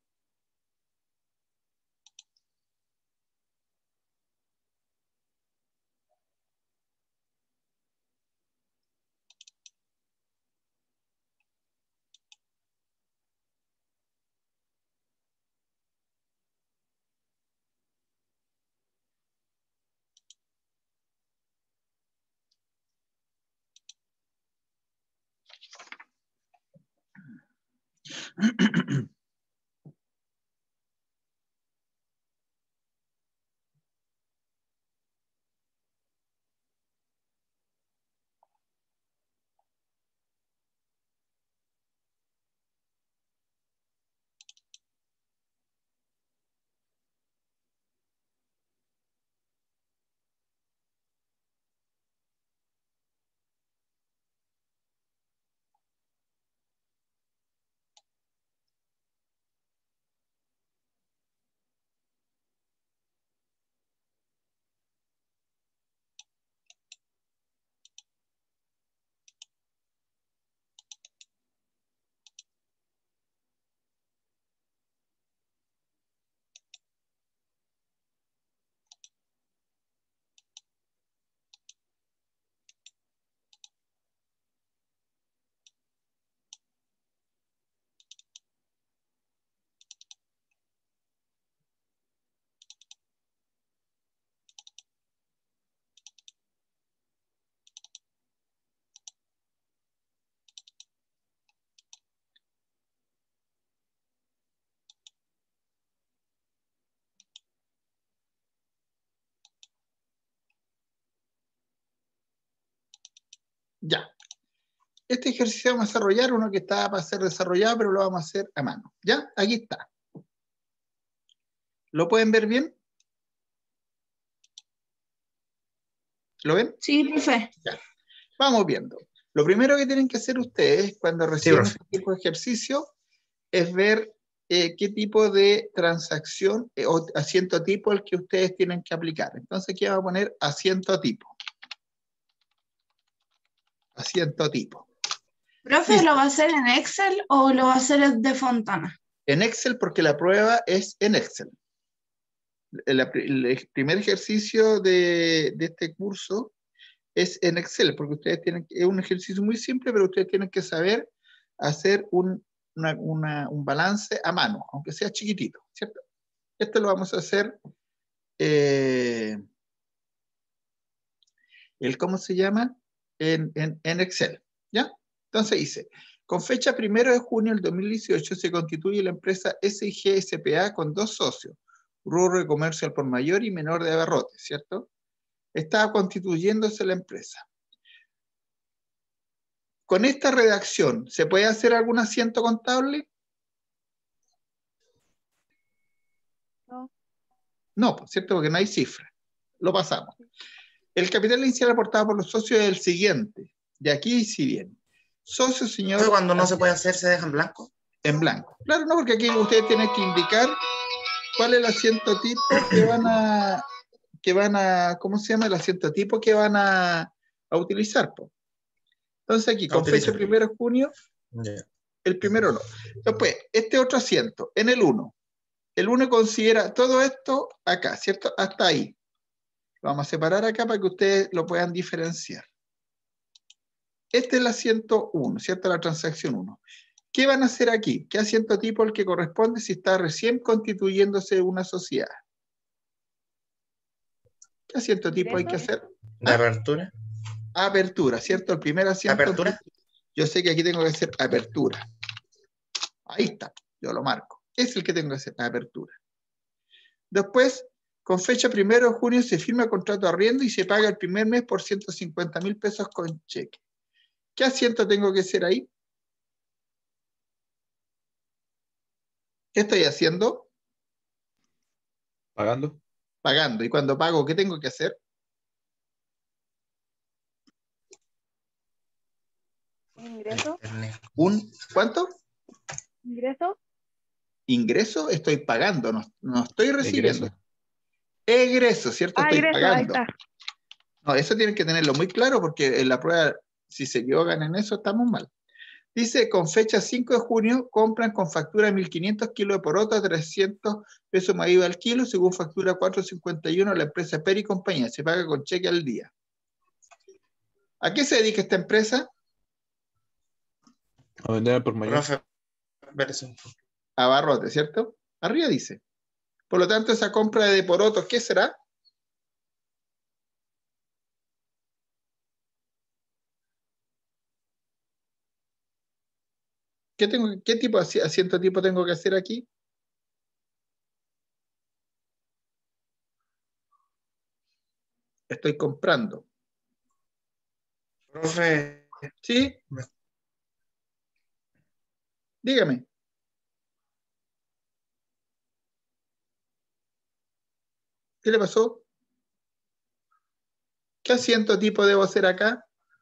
Ya. Este ejercicio vamos a desarrollar uno que está para ser desarrollado, pero lo vamos a hacer a mano. ¿Ya? Aquí está. ¿Lo pueden ver bien? ¿Lo ven? Sí, profe. Ya. Vamos viendo. Lo primero que tienen que hacer ustedes cuando reciban profe. este tipo de ejercicio es ver eh, qué tipo de transacción eh, o asiento tipo el que ustedes tienen que aplicar. Entonces aquí vamos a poner asiento tipo. Asiento tipo. Profe, Listo. ¿lo va a hacer en Excel o lo va a hacer de Fontana? En Excel porque la prueba es en Excel. El, el primer ejercicio de, de este curso es en Excel, porque ustedes tienen, es un ejercicio muy simple, pero ustedes tienen que saber hacer un, una, una, un balance a mano, aunque sea chiquitito, ¿cierto? Esto lo vamos a hacer, eh, el, ¿cómo se llama? En, en, en Excel, ¿ya? Entonces dice, con fecha primero de junio del dos mil dieciocho se constituye la empresa S I G S P A con dos socios, rubro de comercio al por mayor y menor de abarrotes, ¿cierto? Estaba constituyéndose la empresa. Con esta redacción, ¿se puede hacer algún asiento contable? No. No, ¿cierto? Porque no hay cifra. Lo pasamos. El capital inicial aportado por los socios es el siguiente. De aquí sí viene. Socio, señor. ¿Fue cuando no se puede hacer, se deja en blanco? En blanco. Claro, no, porque aquí ustedes tienen que indicar cuál es el asiento tipo que van a, que van a, ¿cómo se llama? El asiento tipo que van a, a utilizar. Po. Entonces aquí, con fecha primero de junio, Ya. el primero no. Después, este otro asiento, en el uno. El uno considera todo esto acá, ¿cierto? Hasta ahí. Lo vamos a separar acá para que ustedes lo puedan diferenciar. Este es el asiento uno, ¿cierto? La transacción uno. ¿Qué van a hacer aquí? ¿Qué asiento tipo el que corresponde si está recién constituyéndose una sociedad? ¿Qué asiento tipo hay que hacer? ¿De apertura? Apertura, ¿cierto? El primer asiento. ¿Apertura? Yo sé que aquí tengo que hacer apertura. Ahí está, yo lo marco. Es el que tengo que hacer, apertura. Después, con fecha primero de junio se firma el contrato de arriendo y se paga el primer mes por ciento cincuenta mil pesos con cheque. ¿Qué asiento tengo que hacer ahí? ¿Qué estoy haciendo? Pagando. Pagando. Y cuando pago, ¿qué tengo que hacer? Ingreso. ¿Un cuánto? Ingreso. Ingreso, estoy pagando, no, no estoy recibiendo. Egreso. Egreso, ¿cierto? Ah, Estoy ingreso, ahí pagando. está. No, eso tienen que tenerlo muy claro porque en la prueba, si se equivocan en eso, estamos mal. Dice, con fecha cinco de junio, compran con factura de mil quinientos kilos de poroto a trescientos pesos más I V A al kilo, según factura cuatrocientos cincuenta y uno la empresa Peri y compañía. Se paga con cheque al día. ¿A qué se dedica esta empresa? A vender por mayor. Profe, espérese. Abarrote, ¿cierto? Arriba dice. Por lo tanto, esa compra de porotos, ¿qué será? ¿Qué, tengo, ¿Qué tipo de asiento tipo tengo que hacer aquí? Estoy comprando. Profe, ¿Sí? Dígame. ¿Qué le pasó? ¿Qué asiento tipo debo hacer acá?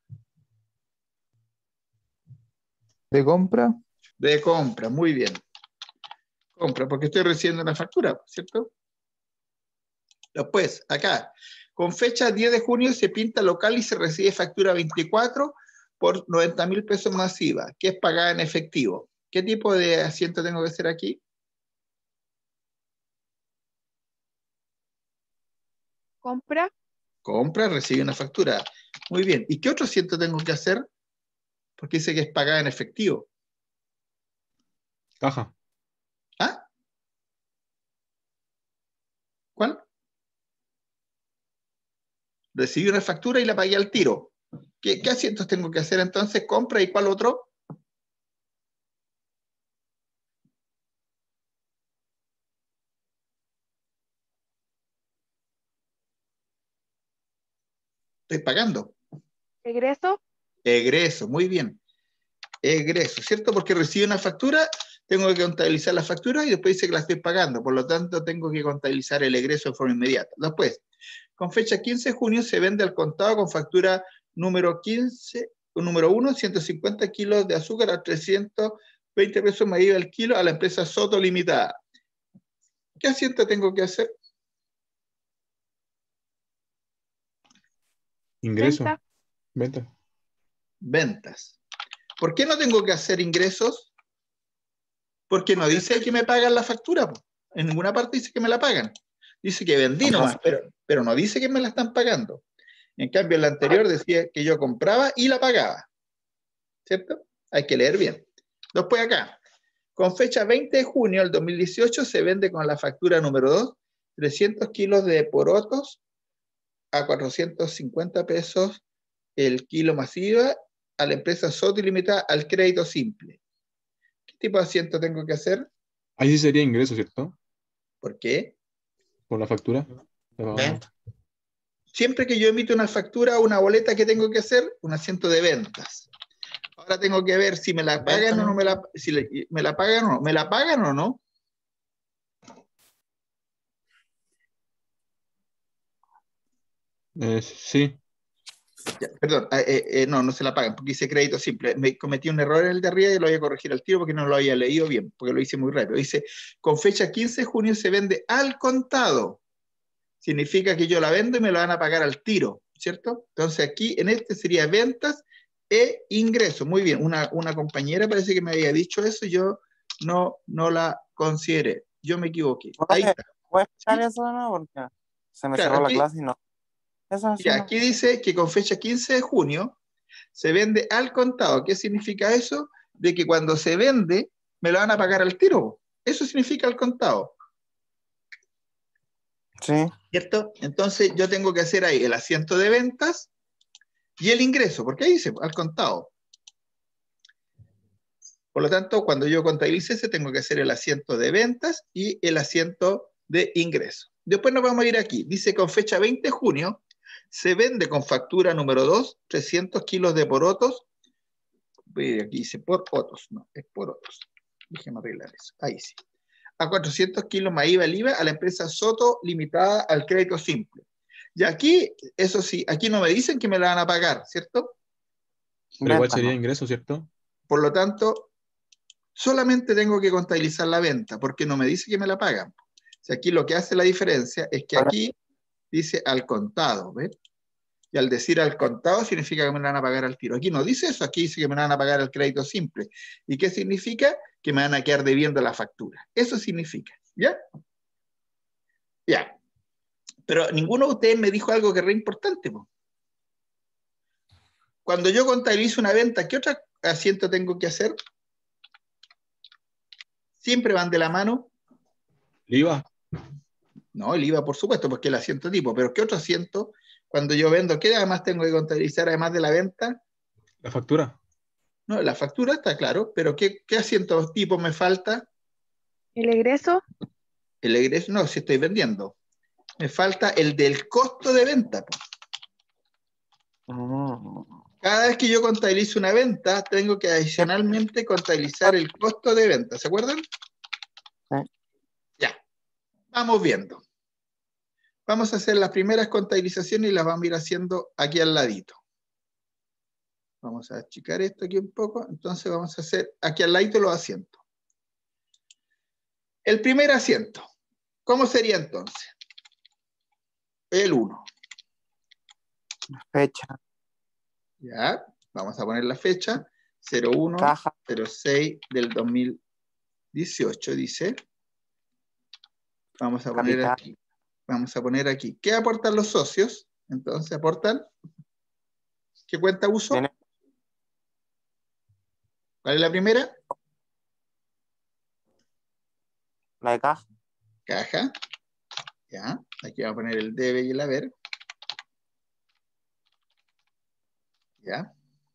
¿De compra? De compra, muy bien. Compra, porque estoy recibiendo una factura, ¿cierto? Después, acá, con fecha diez de junio se pinta local y se recibe factura veinticuatro por noventa mil pesos más I V A, que es pagada en efectivo. ¿Qué tipo de asiento tengo que hacer aquí? Compra. Compra, recibe una factura. Muy bien. ¿Y qué otro asiento tengo que hacer? Porque dice que es pagada en efectivo. Caja. ¿Ah? ¿Cuál? Recibí una factura y la pagué al tiro. ¿Qué, qué asientos tengo que hacer entonces? Compra, ¿y cuál otro? Estoy pagando. Egreso. Egreso, muy bien. Egreso, ¿cierto? Porque recibe una factura, tengo que contabilizar la factura y después dice que la estoy pagando. Por lo tanto, tengo que contabilizar el egreso de forma inmediata. Después, con fecha quince de junio se vende al contado con factura número quince, número uno, ciento cincuenta kilos de azúcar a trescientos veinte pesos más I V A al kilo a la empresa Soto Limitada. ¿Qué asiento tengo que hacer? Ingreso. Venta. Venta. Ventas. ¿Por qué no tengo que hacer ingresos? Porque no dice que me pagan la factura. Po. En ninguna parte dice que me la pagan. Dice que vendí nomás, pero, pero no dice que me la están pagando. En cambio, en la anterior decía que yo compraba y la pagaba. ¿Cierto? Hay que leer bien. Después acá, con fecha veinte de junio del dos mil dieciocho se vende con la factura número dos, trescientos kilos de porotos a cuatrocientos cincuenta pesos el kilo más I V A a la empresa Soto Limitada al crédito simple. ¿Qué tipo de asiento tengo que hacer? Ahí sí sería ingreso, ¿cierto? ¿Por qué? Por la factura. venta. Siempre que yo emito una factura o una boleta, ¿qué tengo que hacer? Un asiento de ventas. Ahora tengo que ver si me la pagan o no me la, si le, me la pagan o no. ¿Me la pagan o no? Eh, sí. Ya, perdón, eh, eh, no, no se la pagan porque hice crédito simple. Me cometí un error en el de arriba y lo voy a corregir al tiro porque no lo había leído bien, porque lo hice muy rápido. Dice, con fecha quince de junio se vende al contado. significa que yo la vendo y me la van a pagar al tiro, ¿cierto? Entonces aquí en este sería ventas e ingresos. Muy bien, una, una compañera parece que me había dicho eso, yo no, no la consideré, yo me equivoqué. Ahí Profe, está. ¿puedes explicar ¿Sí? eso de nuevo? Porque se me Claro, cerró la aquí, clase y no. Eso así ya, no. aquí dice que con fecha quince de junio se vende al contado. ¿Qué significa eso? De que cuando se vende me lo van a pagar al tiro. Eso significa al contado. Sí. ¿Cierto? Entonces yo tengo que hacer ahí el asiento de ventas y el ingreso, porque ahí dice al contado. Por lo tanto, cuando yo contabilice ese, tengo que hacer el asiento de ventas y el asiento de ingreso. Después nos vamos a ir aquí. Dice con fecha veinte de junio, se vende con factura número dos, trescientos kilos de porotos. Aquí dice por otros, no, es por otros. Déjenme arreglar eso. Ahí sí. A cuatrocientos kilos más I V A el I V A a la empresa Soto Limitada al crédito simple. Y aquí, eso sí, aquí no me dicen que me la van a pagar, ¿cierto? Pero igual Venta, sería ¿no? ingreso, ¿cierto? Por lo tanto, solamente tengo que contabilizar la venta, porque no me dice que me la pagan. O sea, aquí lo que hace la diferencia es que aquí dice al contado, ¿ves? Y al decir al contado significa que me la van a pagar al tiro. Aquí no dice eso, aquí dice que me la van a pagar al crédito simple. ¿Y qué significa? Que me van a quedar debiendo la factura. Eso significa, ¿ya? Ya. Pero ninguno de ustedes me dijo algo que es re importante, po. Cuando yo contabilizo una venta, ¿qué otro asiento tengo que hacer? Siempre van de la mano. ¿El I V A? No, el I V A, por supuesto, porque el asiento tipo. Pero ¿qué otro asiento? Cuando yo vendo, ¿qué además tengo que contabilizar además de la venta? ¿La factura? No, la factura está claro, pero ¿qué, qué asiento tipo me falta? ¿El egreso? El egreso, no, si estoy vendiendo. Me falta el del costo de venta, po. Mm. Cada vez que yo contabilizo una venta, tengo que adicionalmente contabilizar el costo de venta. ¿Se acuerdan? Sí. Ya, vamos viendo. Vamos a hacer las primeras contabilizaciones y las vamos a ir haciendo aquí al ladito. Vamos a achicar esto aquí un poco. Entonces vamos a hacer aquí al ladito los asientos. El primer asiento, ¿cómo sería entonces? El uno. Fecha. Ya, vamos a poner la fecha. cero uno Caja. cero seis del dos mil dieciocho, dice. Vamos a poner Capital. aquí. Vamos a poner aquí. ¿Qué aportan los socios? Entonces aportan. ¿Qué cuenta uso? Tiene ¿Cuál es la primera? la de caja. Caja. Ya. Aquí vamos a poner el debe y el haber. Ya.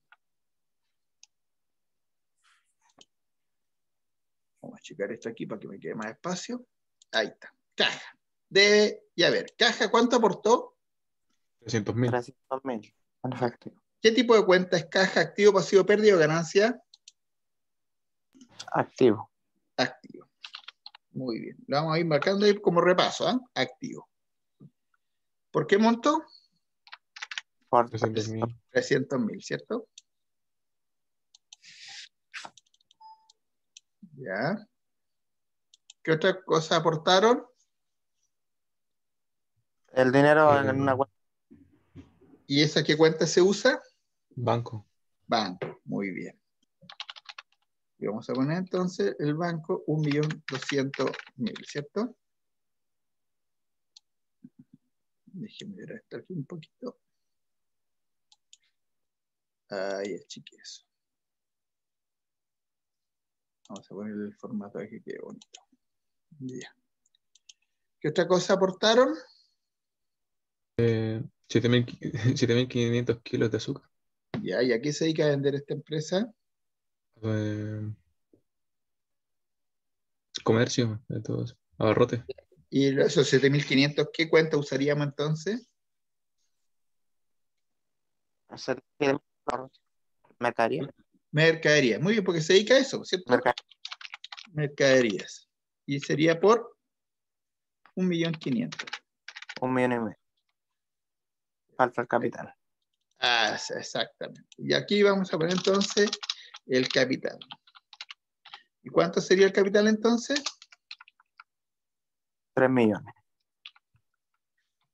Vamos a checar esto aquí para que me quede más espacio. Ahí está. Caja. Debe y haber. Caja, ¿cuánto aportó? trescientos mil. trescientos mil. Perfecto. ¿Qué tipo de cuenta es caja? ¿Activo, pasivo, pérdida o ganancia? Activo. Activo. Muy bien. Lo vamos a ir marcando ahí como repaso, ¿eh? Activo. ¿Por qué monto? Por trescientos mil. trescientos mil, ¿cierto? Ya. ¿Qué otra cosa aportaron? El dinero Eh, en una cuenta. ¿Y esa qué cuenta se usa? Banco. Banco. Muy bien. Y vamos a poner entonces el banco un millón doscientos mil, ¿cierto? Déjenme ver esto aquí un poquito. Ahí es chiquis. Vamos a poner el formato aquí que quede bonito. Ya. ¿Qué otra cosa aportaron? Eh, siete mil quinientos kilos de azúcar. Ya, ¿y a qué se dedica a vender esta empresa? Eh, comercio, de todo eso. Abarrote. Y esos siete mil quinientos, ¿qué cuenta usaríamos entonces? Hacer- Mercadería. Mercadería. Muy bien, porque se dedica a eso, ¿cierto? Mercadería. Mercaderías. Y sería por un millón quinientos. Un millón y medio. Falta el capital. Ah, exactamente. Y aquí vamos a poner entonces el capital. ¿Y cuánto sería el capital entonces? Tres millones.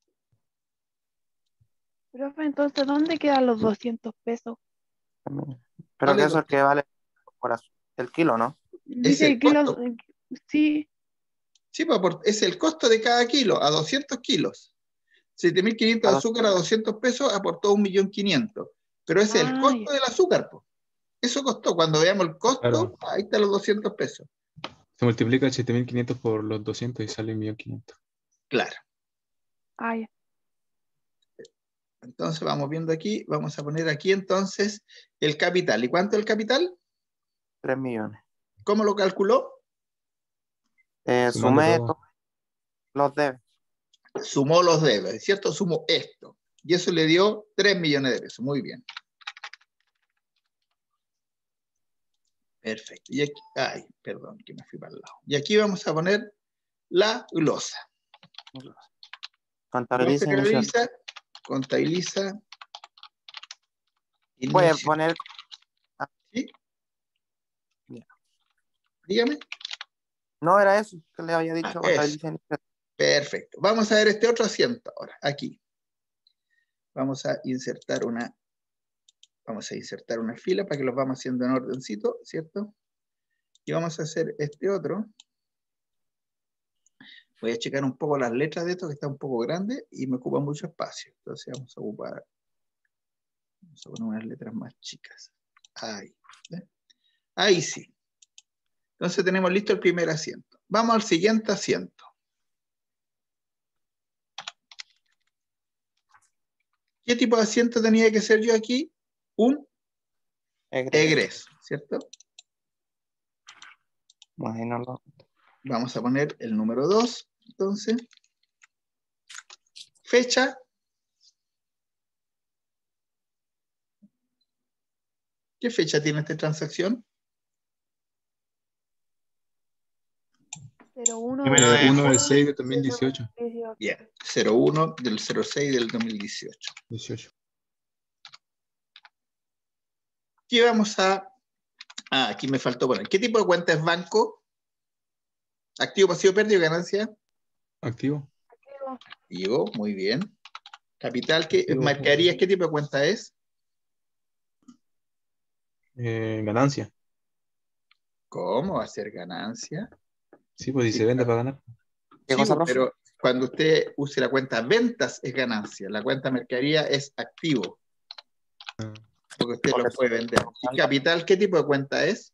Profe, entonces, ¿dónde quedan los doscientos pesos? Pero Vale, que eso es que vale por az- el kilo, ¿no? Dice el que los... costo. Sí, Sí, pues, por- es el costo de cada kilo a doscientos kilos. siete mil quinientos A de dos- azúcar a doscientos pesos aportó un millón quinientos. Pero ese es el ah, costo ya. del azúcar, pues. Eso costó. Cuando veamos el costo, Claro. ahí están los doscientos pesos. Se multiplica siete mil quinientos por los doscientos y sale un millón quinientos. Claro. Ah, ya. Entonces vamos viendo aquí, vamos a poner aquí entonces el capital. ¿Y cuánto es el capital? tres millones. ¿Cómo lo calculó? Eh, Sumando sumé todo. to- los debes. Sumó los debes, ¿cierto? Sumó esto. Y eso le dio tres millones de pesos. Muy bien. Perfecto. Y aquí, ay, perdón, que me fui para el lado. Y aquí vamos a poner la glosa. Contabiliza Glosa inicial. contabiliza, contabiliza. Puede inicio. poner ¿Sí? Ya. Dígame. No era eso que le había dicho, Ah, eso. contabiliza inicial. Perfecto. Vamos a ver este otro asiento ahora, aquí. Vamos a insertar una, vamos a insertar una fila para que los vamos haciendo en ordencito, ¿cierto? Y vamos a hacer este otro. Voy a checar un poco las letras de esto, que está un poco grande y me ocupa mucho espacio. Entonces vamos a ocupar, vamos a poner unas letras más chicas. Ahí. ¿eh? Ahí sí. Entonces tenemos listo el primer asiento. Vamos al siguiente asiento. ¿Qué tipo de asiento tenía que ser yo aquí? Un Egreso. egreso, ¿cierto? Imagínalo. Vamos a poner el número dos, entonces. Fecha. ¿Qué fecha tiene esta transacción? cero uno Primero del de uno del junio. seis de dos mil dieciocho. Bien, cero uno del cero seis del dos mil dieciocho. dieciocho. Aquí vamos a... Ah, aquí me faltó poner. ¿Qué tipo de cuenta es banco? Activo, pasivo, pérdida, ganancia. Activo. Activo, muy bien. Capital, ¿qué Activo. marcarías? ¿Qué tipo de cuenta es? Eh, ganancia. ¿Cómo va a ser ganancia? Sí, pues si Sí, se vende claro. para ganar. ¿Qué Sí, cosa, pues, profe? pero cuando usted use la cuenta ventas es ganancia, la cuenta mercadería es activo, Ah, porque usted Porque lo puede vender. ¿Y capital qué tipo de cuenta es?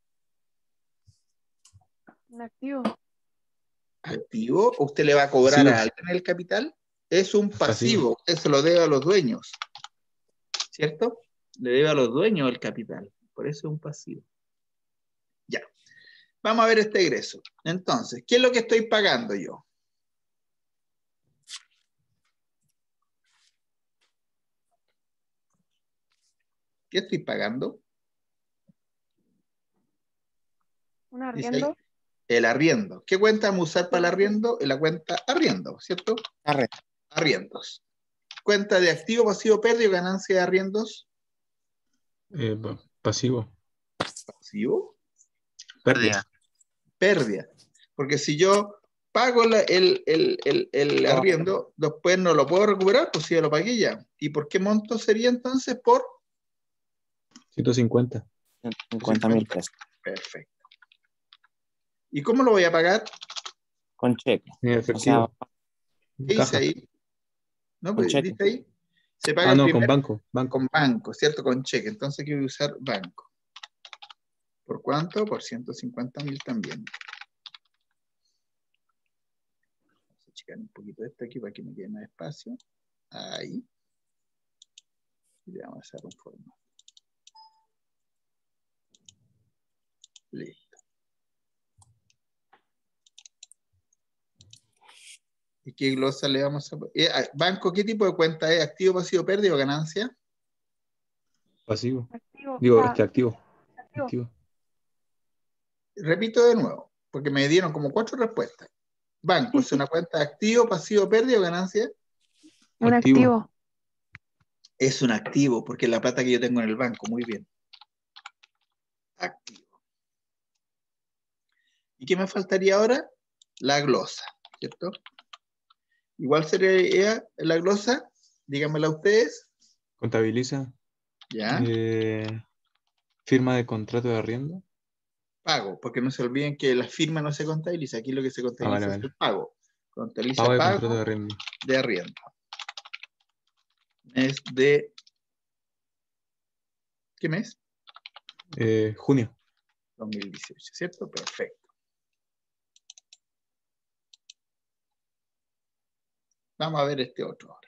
Un activo. Activo. ¿Usted le va a cobrar Pasivo. a alguien el capital? Es un pasivo, Pasivo. eso lo debe a los dueños, ¿cierto? Le debe a los dueños el capital, por eso es un pasivo. Ya. Vamos a ver este egreso. Entonces, ¿qué es lo que estoy pagando yo? ¿Qué estoy pagando? Un Dice ahí, arriendo. el arriendo. ¿Qué cuenta vamos a usar para el arriendo? En la cuenta arriendo, ¿cierto? Arre. Arriendos. Cuenta de activo, pasivo, pérdida, ganancia de arriendos. Eh, pa- pasivo. Pasivo, Pérdida. pérdida. Porque si yo pago la- el, el, el, el arriendo, después no lo puedo recuperar, pues si ya lo pagué ya. ¿Y por qué monto sería entonces? Por ciento cincuenta. cincuenta mil pesos. Perfecto. ¿Y cómo lo voy a pagar? Con cheque. En O sea, efectivo. ¿Qué dice Caja. ahí? ¿No? Con Pues cheque. dice ahí. Se paga Ah, el no, primer con banco. Banco. con banco, ¿cierto? Con cheque. Entonces aquí voy a usar banco. ¿Por cuánto? Por ciento cincuenta mil también. Vamos a achicar un poquito esto aquí para que me quede más espacio. Ahí. Y le vamos a hacer un formato. Listo. ¿Y qué glosa le vamos a poner? Eh, banco, ¿qué tipo de cuenta es? ¿Activo, pasivo, pérdida o ganancia? Pasivo. Activo. Digo, Ah, este activo. activo. Activo. Repito de nuevo, porque me dieron como cuatro respuestas. Banco, ¿es una cuenta de activo, pasivo, pérdida o ganancia? Un Activo. activo. Es un activo, porque es la plata que yo tengo en el banco. Muy bien. Activo. ¿Y qué me faltaría ahora? La glosa, ¿cierto? Igual sería la glosa díganmela ustedes. Contabiliza. Ya. Eh, firma de contrato de arriendo. Pago, porque no se olviden que la firma no se contabiliza. Aquí lo que se contabiliza Ah, vale, es vale. el pago. Contabiliza Pago de pago contrato de arriendo. de arriendo. Es de... ¿Qué mes? Eh, junio. dos mil dieciocho, ¿cierto? Perfecto. Vamos a ver este otro ahora.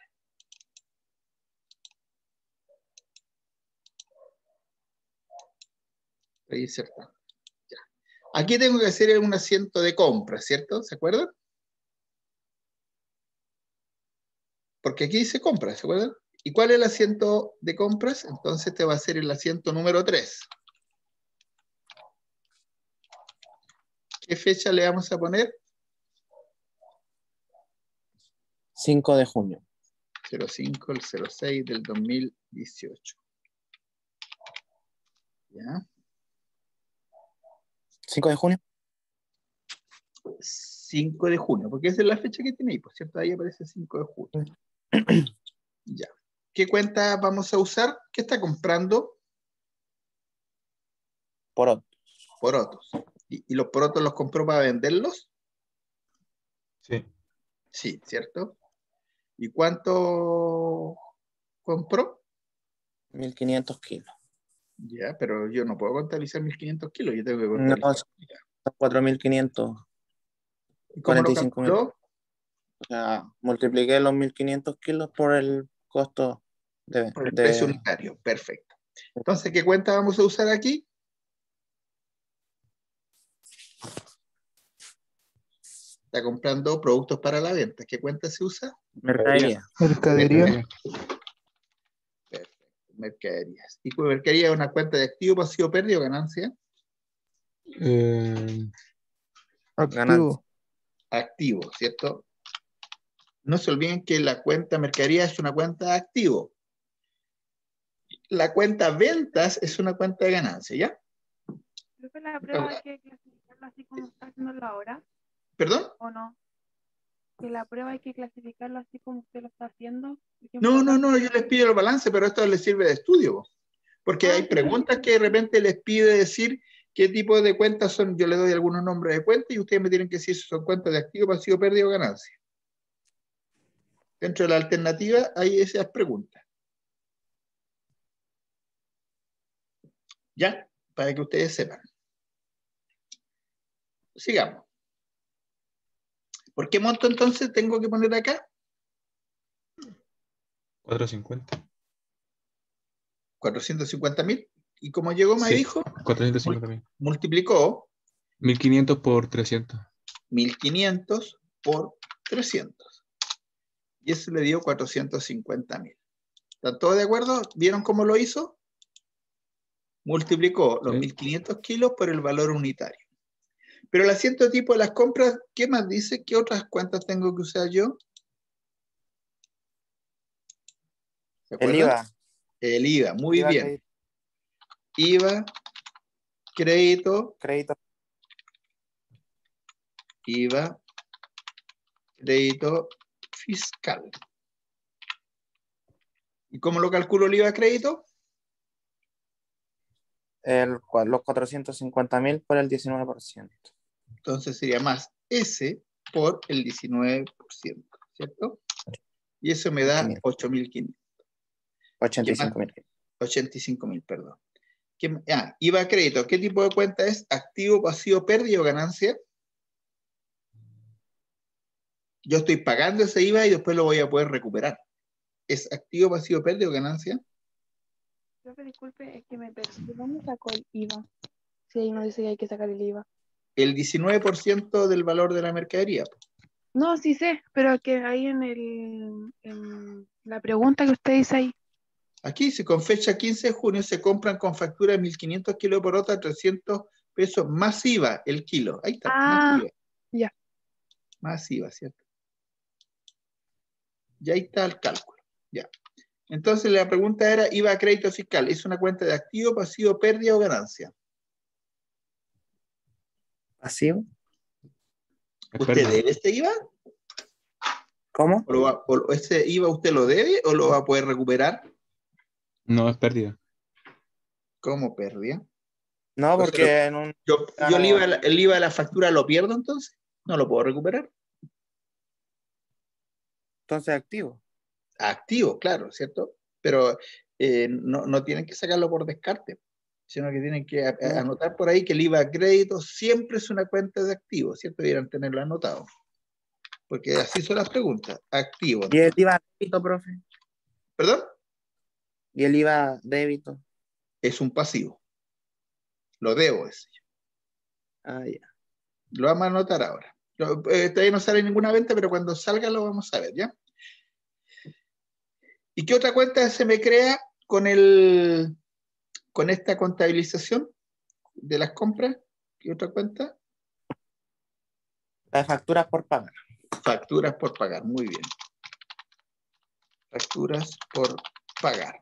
Estoy insertando. Ya. Aquí tengo que hacer un asiento de compra, ¿cierto? ¿Se acuerdan? Porque aquí dice compra, ¿se acuerdan? ¿Y cuál es el asiento de compras? Entonces este va a ser el asiento número tres. ¿Qué fecha le vamos a poner? cinco de junio. cero cinco, el cero seis del dos mil dieciocho. ¿Ya? cinco de junio. cinco de junio, porque esa es la fecha que tiene ahí, por cierto, ahí aparece cinco de junio. Ya. ¿Qué cuenta vamos a usar? ¿Qué está comprando? Porotos. Porotos. ¿Y, y los porotos los compró para venderlos? Sí. Sí, ¿cierto? ¿Y cuánto compró? mil quinientos kilos. Ya, pero yo no puedo contabilizar mil quinientos kilos, yo tengo que No, contabilizar. son cuatro mil quinientos ¿Y cómo cuarenta lo y cinco mil. calculó? O sea, multipliqué los mil quinientos kilos por el costo de... Por el de- precio unitario, perfecto. Entonces, ¿qué cuenta vamos a usar aquí? Está comprando productos para la venta. ¿Qué cuenta se usa? mercadería. Mercadería. Perfecto, mercaderías. ¿Y con mercadería es una cuenta de activo, pasivo, pérdida o ganancia? Eh, Activo. Activo, ¿cierto? No se olviden que la cuenta mercadería es una cuenta de activo. La cuenta ventas es una cuenta de ganancia, ¿ya? Creo que la prueba hay que clasificarla así como está haciéndolo ahora, ¿Perdón? ¿o no? Que la prueba hay que clasificarlo así como usted lo está haciendo. Por ejemplo, No, no, acá no, está- yo les pido el balance, pero esto les sirve de estudio. Porque Ah, hay sí, preguntas que de repente les pide decir qué tipo de cuentas son. Yo les doy algunos nombres de cuentas y ustedes me tienen que decir si son cuentas de activo, pasivo, pérdida o ganancia. Dentro de la alternativa hay esas preguntas. ¿Ya? Para que ustedes sepan. Sigamos. ¿Por qué monto entonces tengo que poner acá? cuatrocientos cincuenta. cuatrocientos cincuenta mil. ¿Y cómo llegó, me Sí, dijo? cuatrocientos cincuenta mil. Multiplicó mil quinientos por trescientos. mil quinientos por trescientos. Y eso le dio cuatrocientos cincuenta mil. ¿Están todos de acuerdo? ¿Vieron cómo lo hizo? Multiplicó los Sí. mil quinientos kilos por el valor unitario. Pero el asiento tipo de las compras, ¿qué más dice? ¿Qué otras cuentas tengo que usar yo? ¿Se El acuerdan? I V A. El I V A, muy I V A, bien. crédito, I V A, crédito, crédito. I V A, crédito fiscal. ¿Y cómo lo calculo el I V A crédito? El, cua- los cuatrocientos cincuenta mil por el diecinueve por ciento. Entonces sería más S por el diecinueve por ciento, ¿cierto? Y eso me da ocho mil quinientos. ochenta y cinco mil. ochenta y cinco mil, perdón. ¿Qué, ah, I V A crédito, ¿qué tipo de cuenta es? ¿Activo, pasivo, pérdida o ganancia? Yo estoy pagando ese I V A y después lo voy a poder recuperar. ¿Es activo, pasivo, pérdida o ganancia? Creo que disculpe, es que me perdí. ¿De dónde sacó el I V A? Sí, ahí no dice que hay que sacar el I V A. El diecinueve por ciento del valor de la mercadería. No, sí sé, pero que ahí en el en la pregunta que usted dice ahí. Aquí dice, con fecha quince de junio se compran con factura de mil quinientos kilos por otra, trescientos pesos más I V A el kilo. Ahí está, más Ah, I V A. ya. Más I V A, ¿cierto? Y ahí está el cálculo. Ya. Entonces la pregunta era, I V A crédito fiscal, ¿es una cuenta de activo, pasivo, pérdida o ganancia? Pasivo. ¿Usted debe este I V A? ¿Cómo? ¿O, lo va- o ese I V A usted lo debe o lo va a poder recuperar? No, es pérdida. ¿Cómo pérdida? No, O sea, porque en un... yo, Ah, yo el no, I V A, la- el I V A de la factura lo pierdo entonces, no lo puedo recuperar. entonces activo. Activo, claro, ¿cierto? Pero eh, no, no tienen que sacarlo por descarte, sino que tienen que a- a- anotar por ahí que el I V A a crédito siempre es una cuenta de activo, ¿cierto? Debieran tenerlo anotado, porque así son las preguntas. Activo, ¿Y el entonces. I V A débito, profe? ¿Perdón? ¿Y el I V A débito? Es un pasivo. Lo debo, ese. Ah, ya. Lo vamos a anotar ahora. Lo- eh, todavía no sale ninguna venta, pero cuando salga lo vamos a ver, ¿ya? ¿Y qué otra cuenta se me crea con el con esta contabilización de las compras? ¿Qué otra cuenta? Las facturas por pagar. Facturas por pagar, muy bien. Facturas por pagar.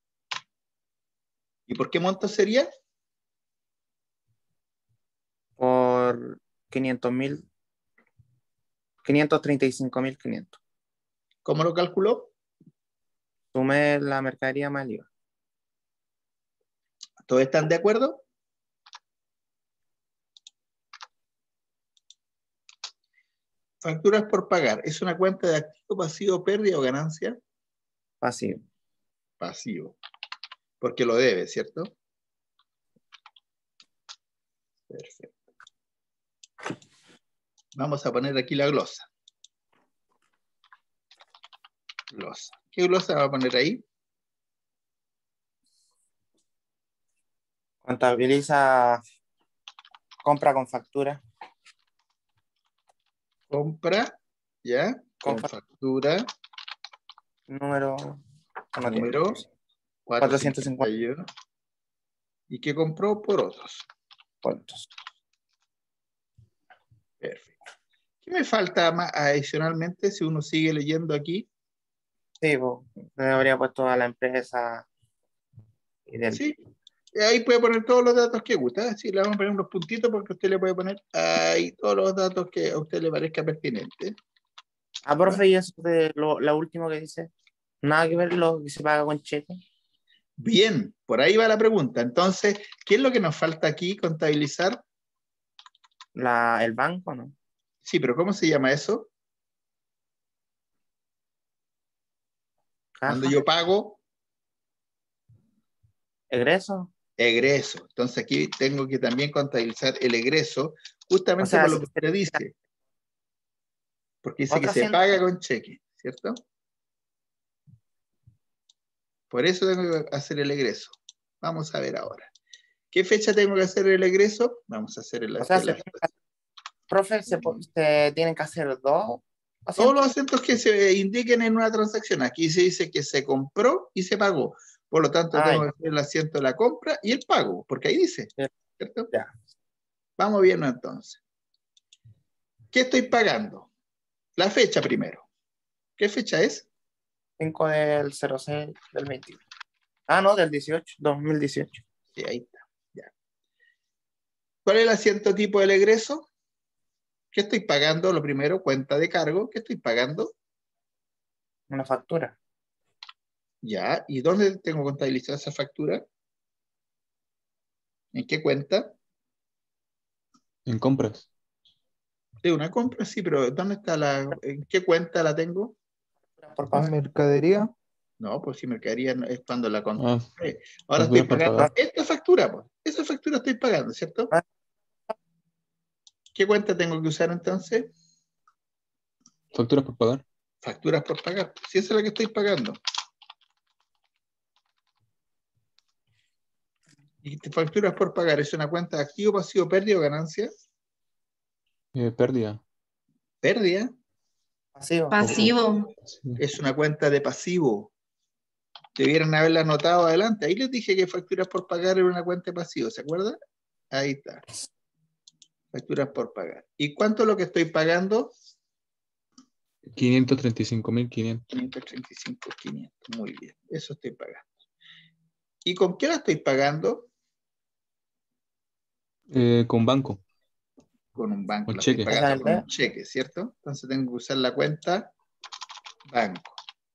¿Y por qué monto sería? Por quinientos mil, quinientos treinta y cinco mil quinientos. ¿Cómo lo calculó? Sumé la mercadería más el I V A. ¿Todos están de acuerdo? Facturas por pagar. ¿Es una cuenta de activo, pasivo, pérdida o ganancia? Pasivo. Pasivo. Porque lo debe, ¿cierto? Perfecto. Vamos a poner aquí la glosa. Glosa. ¿Qué glosa va a poner ahí? Contabiliza compra con factura. Compra, ¿ya? Con Con factura, número, no tiene. número cuatrocientos cincuenta cuatrocientos cincuenta y uno. ¿Y qué compró? Por otros. puntos. Perfecto. ¿Qué me falta más adicionalmente si uno sigue leyendo aquí? Sí, pues, me habría puesto a la empresa y del... Sí, ahí puede poner todos los datos que gusta. Sí, le vamos a poner unos puntitos porque usted le puede poner ahí todos los datos que a usted le parezca pertinente. Ah, profe, y eso de lo, la última que dice, nada que ver lo que se paga con cheque. Bien, por ahí va la pregunta. Entonces, ¿qué es lo que nos falta aquí contabilizar? La, el banco, ¿no? Sí, pero ¿cómo se llama eso? Cuando Caja, yo pago, egreso. egreso. Entonces aquí tengo que también contabilizar el egreso, justamente O sea, por lo si que usted dice. Porque dice que otra se ciento- paga con cheque, ¿cierto? Por eso tengo que hacer el egreso. Vamos a ver ahora. ¿Qué fecha tengo que hacer el egreso? Vamos a hacer el, o sea, el- se- profe, se, po- se tienen que hacer dos todos asientos. los acentos que se indiquen en una transacción. Aquí se dice que se compró y se pagó. Por lo tanto, Ah, tengo que ya. hacer el asiento de la compra y el pago, porque ahí dice, Ya. ¿cierto? Ya. Vamos viendo entonces. ¿Qué estoy pagando? La fecha primero. ¿Qué fecha es? cinco del cero seis del veintiuno. Ah, no, del dieciocho, dos mil dieciocho. Sí, ahí está. Ya. ¿Cuál es el asiento tipo del egreso? ¿Qué estoy pagando? Lo primero, cuenta de cargo. ¿Qué estoy pagando? Una factura. Ya. ¿Y dónde tengo contabilizada esa factura? ¿En qué cuenta? En compras. De una compra, sí, pero ¿dónde está la, en qué cuenta la tengo? Por En pagar. mercadería, No, pues si mercadería no- es cuando la Ah, compré. Ahora estoy facturas por pagando pagar. esta factura, pues. Esa factura estoy pagando, ¿cierto? Ah. ¿Qué cuenta tengo que usar entonces? Facturas por pagar. Facturas por pagar. Si esa es la que estoy pagando. ¿Y facturas por pagar es una cuenta de activo, pasivo, pérdida o ganancia? Eh, pérdida. Pérdida. Pasivo. Pasivo. Sí. Es una cuenta de pasivo. Debieran haberla anotado adelante. Ahí les dije que facturas por pagar era una cuenta de pasivo, ¿se acuerdan? Ahí está. Facturas por pagar. ¿Y cuánto es lo que estoy pagando? quinientos treinta y cinco mil quinientos. quinientos treinta y cinco, quinientos. Muy bien. Eso estoy pagando. ¿Y con qué la estoy pagando? Eh, con banco. Con un banco. Con La cheque. estoy pagando O sea, con el un cheque, ¿cierto? Entonces tengo que usar la cuenta Banco.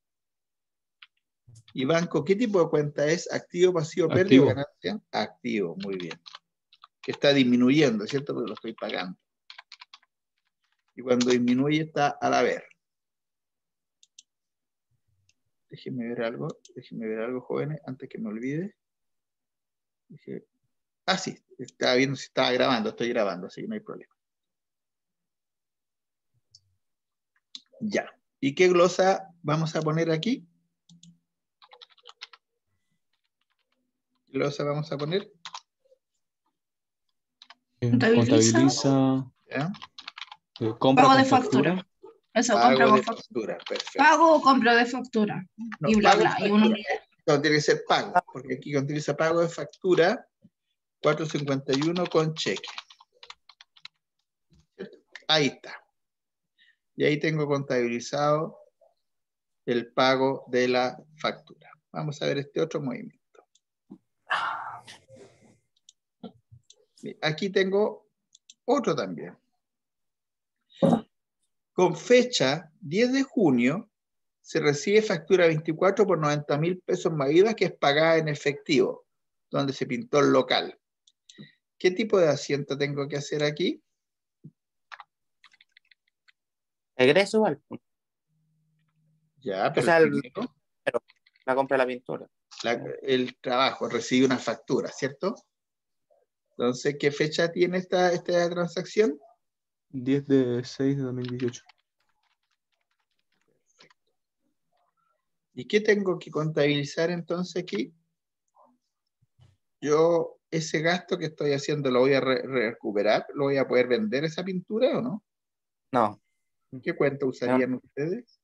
¿Y banco qué tipo de cuenta es? ¿Activo, pasivo, pérdida o Activo. ganancia? Activo, muy bien. Que está disminuyendo, ¿cierto? Porque lo estoy pagando. Y cuando disminuye está al haber. Déjenme ver algo, déjenme ver algo, jóvenes, antes que me olvide. Dije, ah, sí, estaba viendo si estaba grabando, estoy grabando, así que no hay problema. Ya. ¿Y qué glosa vamos a poner aquí? ¿Qué glosa vamos a poner? Eh, Contabiliza. Contabiliza. ¿Ya? eh, compra Pago con de factura. factura. Eso, Pago compra de con factura. factura, perfecto. Pago o compra de factura. No, Y bla, pago de bla. Y uno factura. No, tiene que ser pago, porque aquí utiliza pago de factura cuatrocientos cincuenta y uno con cheque. ¿Cierto? Ahí está. Y ahí tengo contabilizado el pago de la factura. Vamos a ver este otro movimiento. Aquí tengo otro también. Con fecha diez de junio se recibe factura veinticuatro por noventa mil pesos más I V A que es pagada en efectivo, donde se pintó el local. ¿Qué tipo de asiento tengo que hacer aquí? Egreso igual. Ya, O pero sea, el el- primero, la compra de la pintura. la- el trabajo recibe una factura, ¿cierto? Entonces, ¿qué fecha tiene esta, esta transacción? diez de seis de dos mil dieciocho. ¿Y qué tengo que contabilizar entonces aquí? Yo, ese gasto que estoy haciendo, ¿lo voy a re- recuperar? ¿Lo voy a poder vender esa pintura o no? No. ¿Qué cuenta usarían ustedes?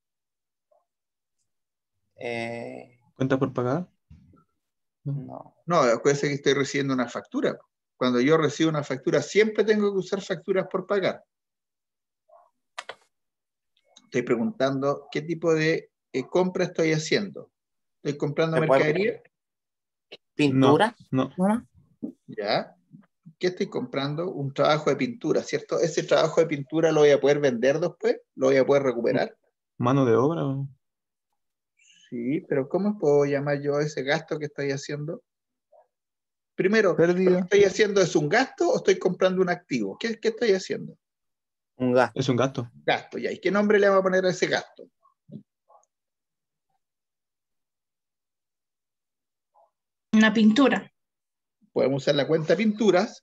Eh, ¿Cuenta por pagar? no. No, acuérdense que estoy recibiendo una factura. Cuando yo recibo una factura, siempre tengo que usar facturas por pagar. Estoy preguntando qué tipo de eh, compra estoy haciendo. ¿Estoy comprando ¿Se puede mercadería? pintura? No, ¿No? Ya. ¿Qué estoy comprando? Un trabajo de pintura, ¿cierto? ¿Ese trabajo de pintura lo voy a poder vender después? ¿Lo voy a poder recuperar? ¿mano de obra? ¿O? Sí, pero ¿cómo puedo llamar yo ese gasto que estoy haciendo? Primero, ¿lo que Pérdida. estoy haciendo es un gasto o estoy comprando un activo? ¿Qué, qué estoy haciendo? Un gasto. Es un gasto. Gasto, ya. ¿Y qué nombre le vamos a poner a ese gasto? Una pintura. Podemos usar la cuenta pinturas.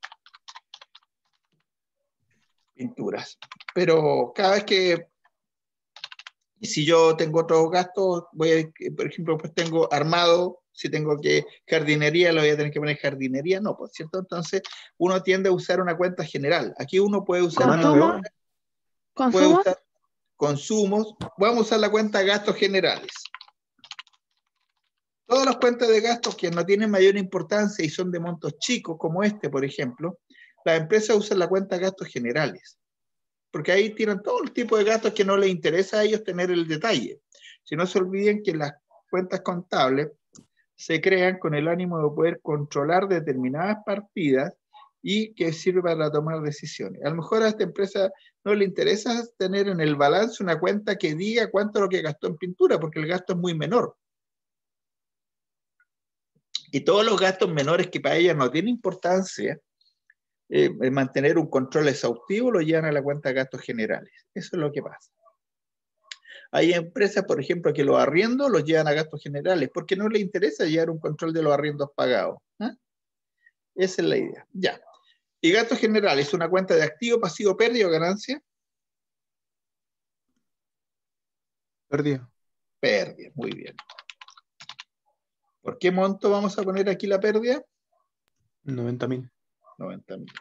Pinturas. Pero cada vez que, si yo tengo otros gastos, voy a, por ejemplo, pues tengo armado, si tengo que jardinería, lo voy a tener que poner jardinería, no, pues, ¿cierto? Entonces, uno tiende a usar una cuenta general. Aquí uno puede usar, Mano de ¿Consumo? obra. puede ¿Consumos? usar consumos. Vamos a usar la cuenta gastos generales. Todas las cuentas de gastos que no tienen mayor importancia y son de montos chicos, como este, por ejemplo, las empresas usan la cuenta gastos generales, porque ahí tienen todos los tipos de gastos que no les interesa a ellos tener el detalle. Si no se olviden que las cuentas contables se crean con el ánimo de poder controlar determinadas partidas y que sirve para tomar decisiones. A lo mejor a esta empresa no le interesa tener en el balance una cuenta que diga cuánto es lo que gastó en pintura, porque el gasto es muy menor. Y todos los gastos menores que para ellas no tienen importancia, eh, mantener un control exhaustivo lo llevan a la cuenta de gastos generales. Eso es lo que pasa. Hay empresas, por ejemplo, que los arriendos los llevan a gastos generales porque no les interesa llevar un control de los arriendos pagados. ¿eh? Esa es la idea. Ya. Y gastos generales, una cuenta de activo, pasivo, pérdida o ganancia. Pérdida. Pérdida, muy bien. ¿Por qué monto vamos a poner aquí la pérdida? noventa mil. noventa mil.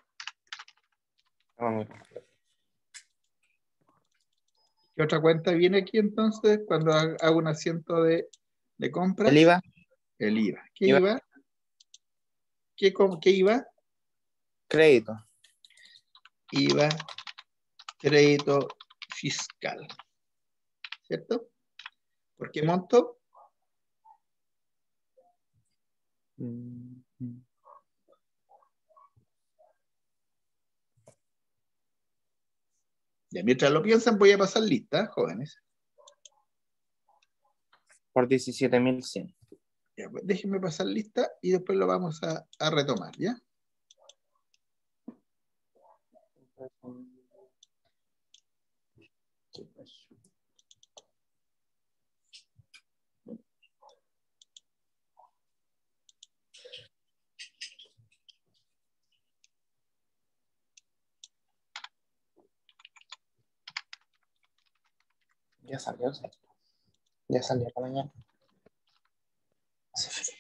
¿Qué otra cuenta viene aquí entonces cuando hago un asiento de, de compras? El I V A. El I V A. ¿Qué I V A. I V A? ¿Qué, ¿Qué I V A? Crédito. I V A, crédito fiscal. ¿Cierto? ¿Por qué monto? Ya, mientras lo piensan, voy a pasar lista, jóvenes. por diecisiete mil cien. Ya, pues, déjenme pasar lista y después lo vamos a, a retomar, ¿ya? Ya salió, ¿sí? Ya salió la mañana. Sí.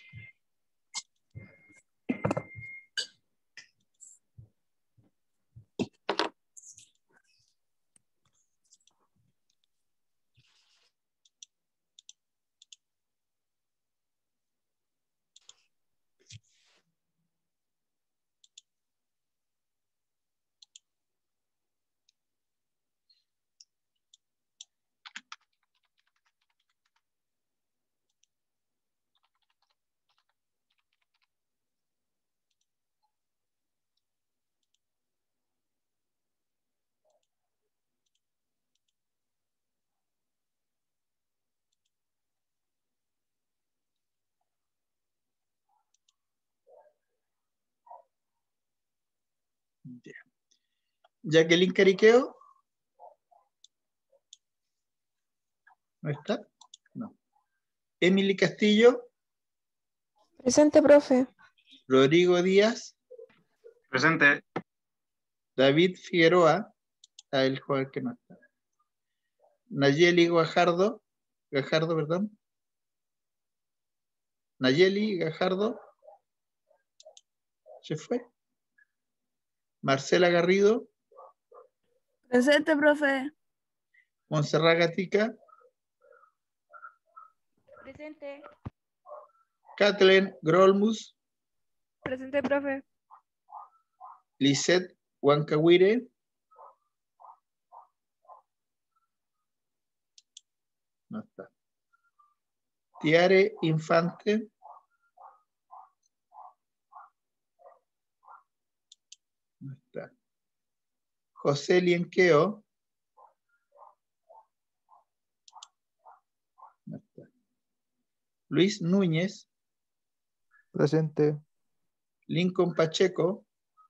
Ya. Jacqueline Cariqueo. ¿No está? No. Emily Castillo. Presente, profe. Rodrigo Díaz. Presente. David Figueroa. A el joven que no está. Nayeli Gajardo. Gajardo, perdón. Nayeli Gajardo. Se fue. Marcela Garrido. Presente, profe. Montserrat Gatica. Presente. Kathleen Grolmus. Presente, profe. Lisette Huancahuire. No está. Tiare Infante. No está. José Lienqueo. No está. Luis Núñez. Presente. Lincoln Pacheco.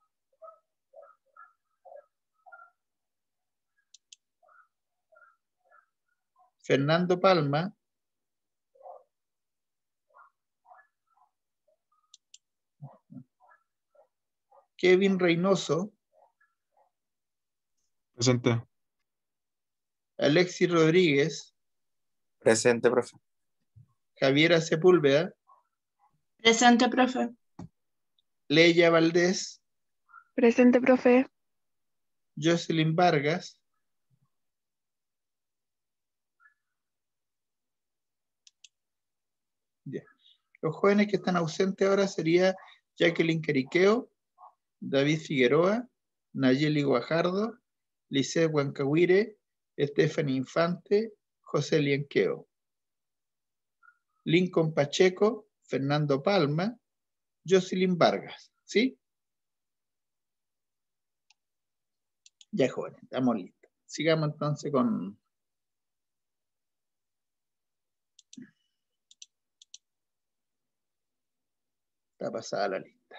Fernando Palma. Kevin Reynoso. Presente. Alexis Rodríguez. Presente, profe. Javiera Sepúlveda. Presente, profe. Leia Valdés. Presente, profe. Jocelyn Vargas. Ya. Los jóvenes que están ausentes ahora sería Jacqueline Cariqueo, David Figueroa, Nayeli Guajardo, Lisette Huancahuire, Stephanie Infante, José Lienqueo. Lincoln Pacheco, Fernando Palma, Jocelyn Vargas. ¿Sí? Ya, jóvenes, estamos listos. Sigamos entonces con... Está pasada la lista.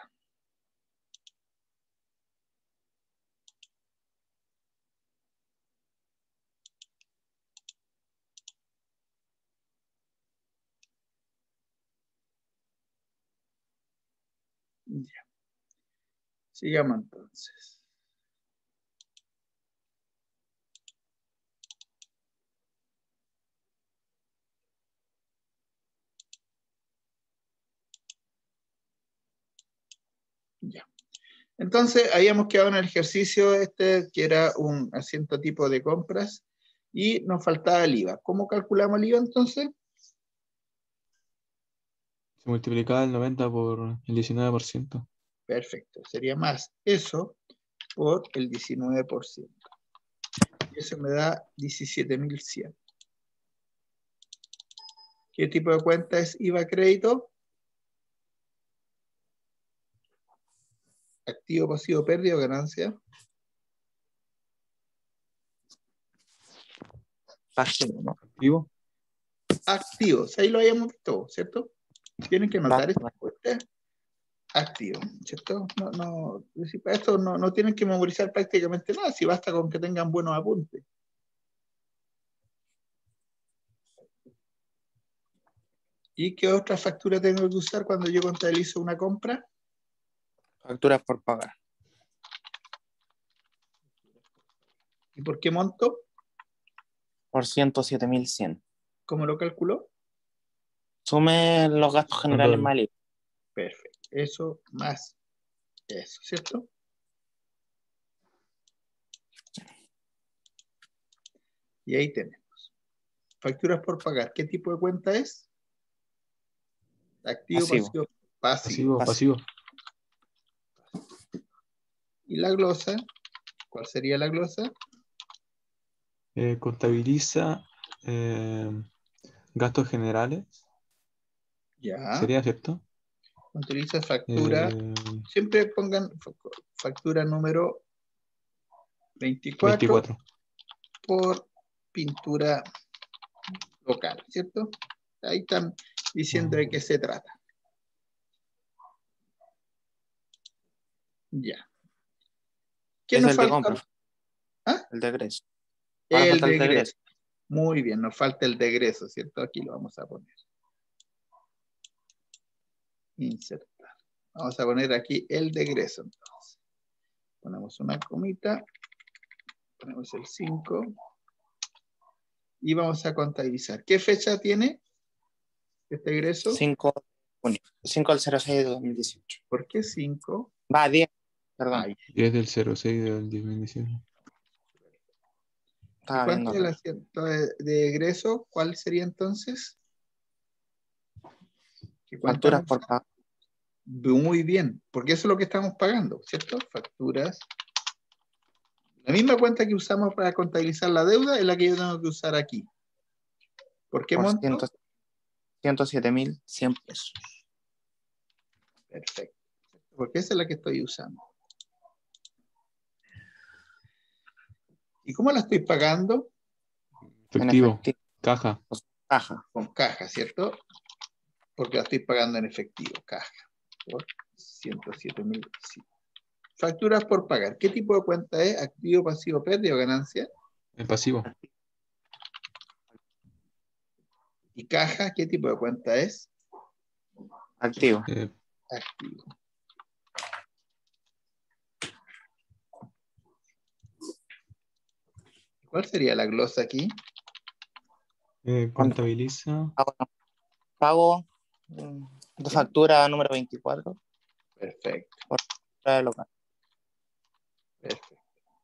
Ya. Sigamos entonces. Ya. Entonces, habíamos quedado en el ejercicio este, que era un asiento tipo de compras, y nos faltaba el I V A. ¿Cómo calculamos el I V A entonces? Se multiplicaba el noventa por el diecinueve por ciento. Perfecto. Sería más eso por el diecinueve por ciento. Y eso me da diecisiete mil cien. ¿Qué tipo de cuenta es I V A crédito? Activo, pasivo, pérdida o ganancia. Página, ¿no? Activo. activos. Ahí lo habíamos visto, ¿cierto? Tienen que notar Vale. esta cuenta. Activo, ¿cierto? No, no, si para esto no, no tienen que memorizar prácticamente nada, si basta con que tengan buenos apuntes. ¿Y qué otra factura tengo que usar cuando yo contabilizo una compra? Facturas por pagar. ¿Y por qué monto? Por ciento siete mil cien. ¿Cómo lo calculó? Sume los gastos generales Perdón. más I V A. Perfecto. Eso más eso, ¿cierto? Y ahí tenemos. Facturas por pagar. ¿Qué tipo de cuenta es? Activo, Pasivo. pasivo, pasivo. Pasivo, pasivo. Y la glosa, ¿cuál sería la glosa? Eh, contabiliza eh, gastos generales. Ya. ¿Sería cierto? Utiliza factura. Eh, Siempre pongan fa- factura número veinticuatro, veinticuatro. por pintura local, ¿cierto? Ahí están diciendo de qué se trata. Ya. ¿Qué Es nos el de falta? compra. ¿Ah? El de egreso. Ahora El falta el de degreso. egreso. Muy bien, nos falta el degreso, ¿cierto? Aquí lo vamos a poner. Insertar. Vamos a poner aquí el degreso, entonces. Ponemos una comita. Ponemos el cinco. Y vamos a contabilizar. ¿Qué fecha tiene este egreso? cinco de junio. cinco del cero seis de dos mil dieciocho. ¿Por qué cinco? Va, diez. Perdón. Ay, diez del cero seis del dos mil dieciocho. ¿y Estaba cuánto es viendo. el asiento de, de egreso? ¿Cuál sería entonces? ¿Qué cuenta Facturas nos- por pagar. Muy bien, porque eso es lo que estamos pagando, ¿cierto? Facturas. La misma cuenta que usamos para contabilizar la deuda es la que yo tengo que usar aquí. ¿Por qué Por monto? ciento siete mil cien pesos. Perfecto. Porque esa es la que estoy usando. ¿Y cómo la estoy pagando? Efectivo. En efectivo. Caja. Caja. Con caja, ¿cierto? Porque la estoy pagando en efectivo, caja. Por ciento siete mil. Facturas por pagar. ¿Qué tipo de cuenta es? ¿Activo, pasivo, pérdida o ganancia? En pasivo. ¿Y caja? ¿Qué tipo de cuenta es? Activo. Eh, Activo. ¿Cuál sería la glosa aquí? eh, contabiliza. Pago, pago mm, de factura número veinticuatro. Perfecto. Por factura de local. Perfecto.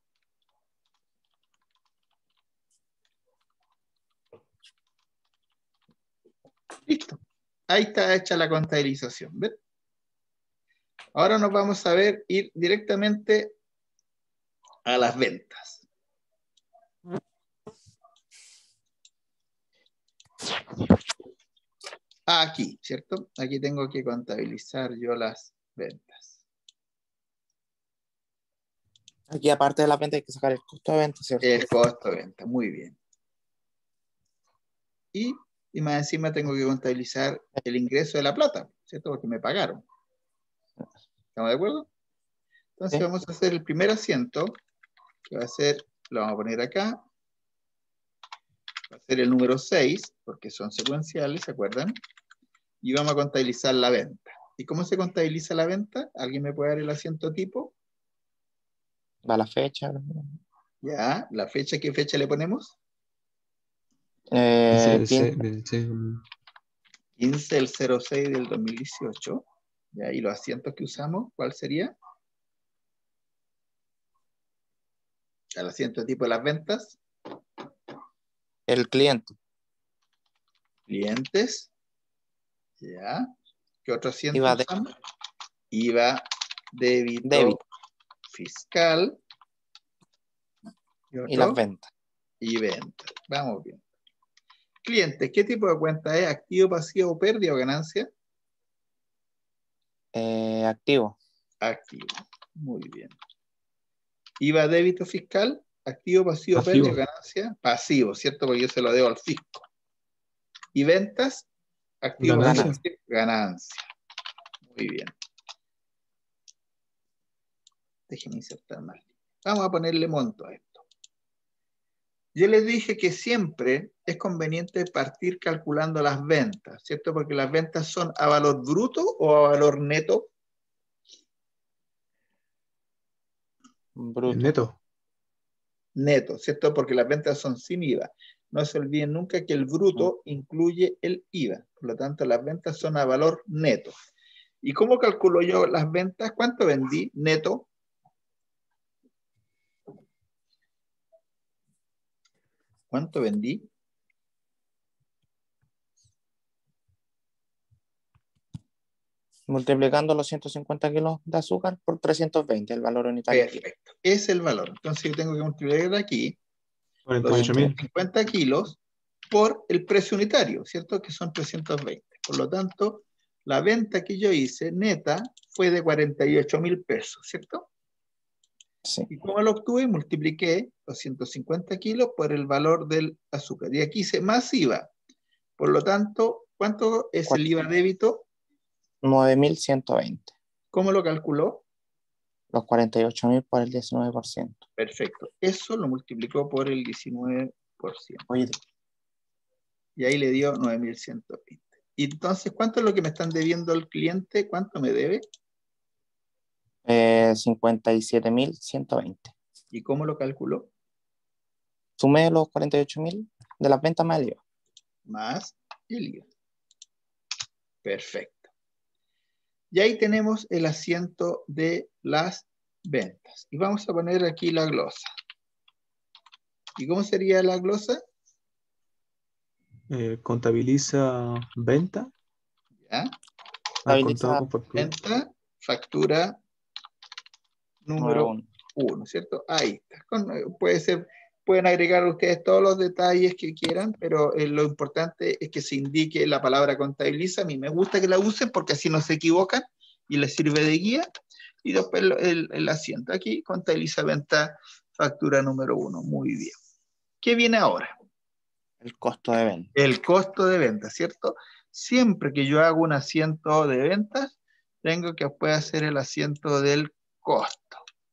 Listo. Ahí está hecha la contabilización. ¿Ven? Ahora nos vamos a ver ir directamente a las ventas. Aquí, ¿cierto? Aquí tengo que contabilizar yo las ventas. Aquí, aparte de la venta, hay que sacar el costo de venta, ¿cierto? El costo de venta, muy bien. Y, y más encima tengo que contabilizar el ingreso de la plata, ¿cierto? Porque me pagaron. ¿Estamos de acuerdo? Entonces Sí. vamos a hacer el primer asiento, que va a ser, lo vamos a poner acá. Va a ser el número seis, porque son secuenciales, ¿se acuerdan? Y vamos a contabilizar la venta. ¿Y cómo se contabiliza la venta? ¿Alguien me puede dar el asiento tipo? Va la fecha. Ya, la fecha, ¿qué fecha le ponemos? Eh, del quince. se- del se- quince del cero seis del dos mil dieciocho. Ya, y los asientos que usamos, ¿cuál sería? El asiento tipo de las ventas. El cliente. Clientes. Ya. ¿Qué otro asiento I V A de- usamos? I V A, débito, Débito. fiscal. ¿Y, Y las otro? ventas. Y ventas. Vamos bien. Clientes, ¿qué tipo de cuenta es? ¿Activo, pasivo, pérdida o ganancia? Eh, activo. Activo. Muy bien. I V A, débito, fiscal. Activo, pasivo, Pasivo. pérdida o ganancia. Pasivo, ¿cierto? Porque yo se lo debo al fisco. Y ventas, activo Ganancia. ganancia. Muy bien. Déjenme insertar más. Vamos a ponerle monto a esto. Yo les dije que siempre es conveniente partir calculando las ventas, ¿cierto? Porque las ventas son a valor bruto o a valor neto. Bruto. Neto. Neto, ¿cierto? Porque las ventas son sin I V A. No se olviden nunca que el bruto incluye el I V A. Por lo tanto, las ventas son a valor neto. ¿Y cómo calculo yo las ventas? ¿Cuánto vendí neto? ¿Cuánto vendí? Multiplicando los ciento cincuenta kilos de azúcar por trescientos veinte, el valor unitario. Perfecto. Es el valor. Entonces yo tengo que multiplicar aquí cuarenta y ocho mil. cincuenta kilos por el precio unitario, ¿cierto? Que son trescientos veinte. Por lo tanto, la venta que yo hice neta fue de cuarenta y ocho mil pesos, ¿cierto? Sí. Y como lo obtuve, multipliqué los ciento cincuenta kilos por el valor del azúcar. Y aquí hice más I V A. Por lo tanto, ¿cuánto es el I V A débito? nueve mil ciento veinte. ¿Cómo lo calculó? Los cuarenta y ocho mil por el diecinueve por ciento. Perfecto. Eso lo multiplicó por el diecinueve por ciento. Oye, Y ahí le dio nueve mil ciento veinte. Y entonces, ¿cuánto es lo que me están debiendo el cliente? ¿Cuánto me debe? eh, cincuenta y siete mil ciento veinte. ¿Y cómo lo calculó? Sumé los cuarenta y ocho mil de las ventas más el I V A. Más el I V A. Perfecto. Y ahí tenemos el asiento de las ventas. Y vamos a poner aquí la glosa. ¿Y cómo sería la glosa? Eh, contabiliza venta. ¿Ya? Al contado con factura. Venta, factura número uno, ¿cierto? Ahí está. Con, puede ser, pueden agregar ustedes todos los detalles que quieran, pero eh, lo importante es que se indique la palabra contabiliza. A mí me gusta que la usen porque así no se equivocan y les sirve de guía. Y después el, el, el asiento aquí, contabiliza venta, factura número uno. Muy bien. ¿Qué viene ahora? El costo de venta. El costo de venta, ¿cierto? Siempre que yo hago un asiento de ventas, tengo que después hacer el asiento del costo.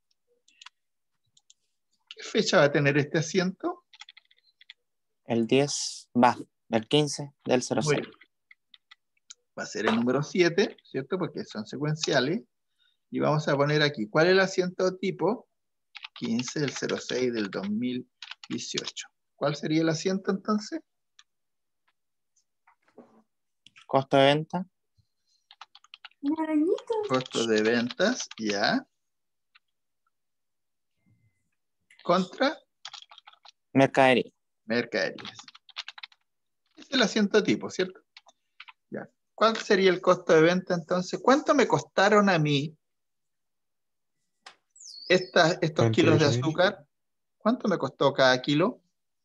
¿Qué fecha va a tener este asiento? El diez, va, el quince del cero seis. Bueno, va a ser el número siete, ¿cierto? Porque son secuenciales. Y vamos a poner aquí, ¿cuál es el asiento tipo? quince del cero seis del dos mil dieciocho. ¿Cuál sería el asiento entonces? Costo de venta. Costo de ventas, ya. Contra mercadería. Mercaderías. Es el asiento tipo, ¿cierto? Ya. ¿Cuál sería el costo de venta entonces? ¿Cuánto me costaron a mí esta, estos kilos de azúcar? ¿Cuánto me costó cada kilo?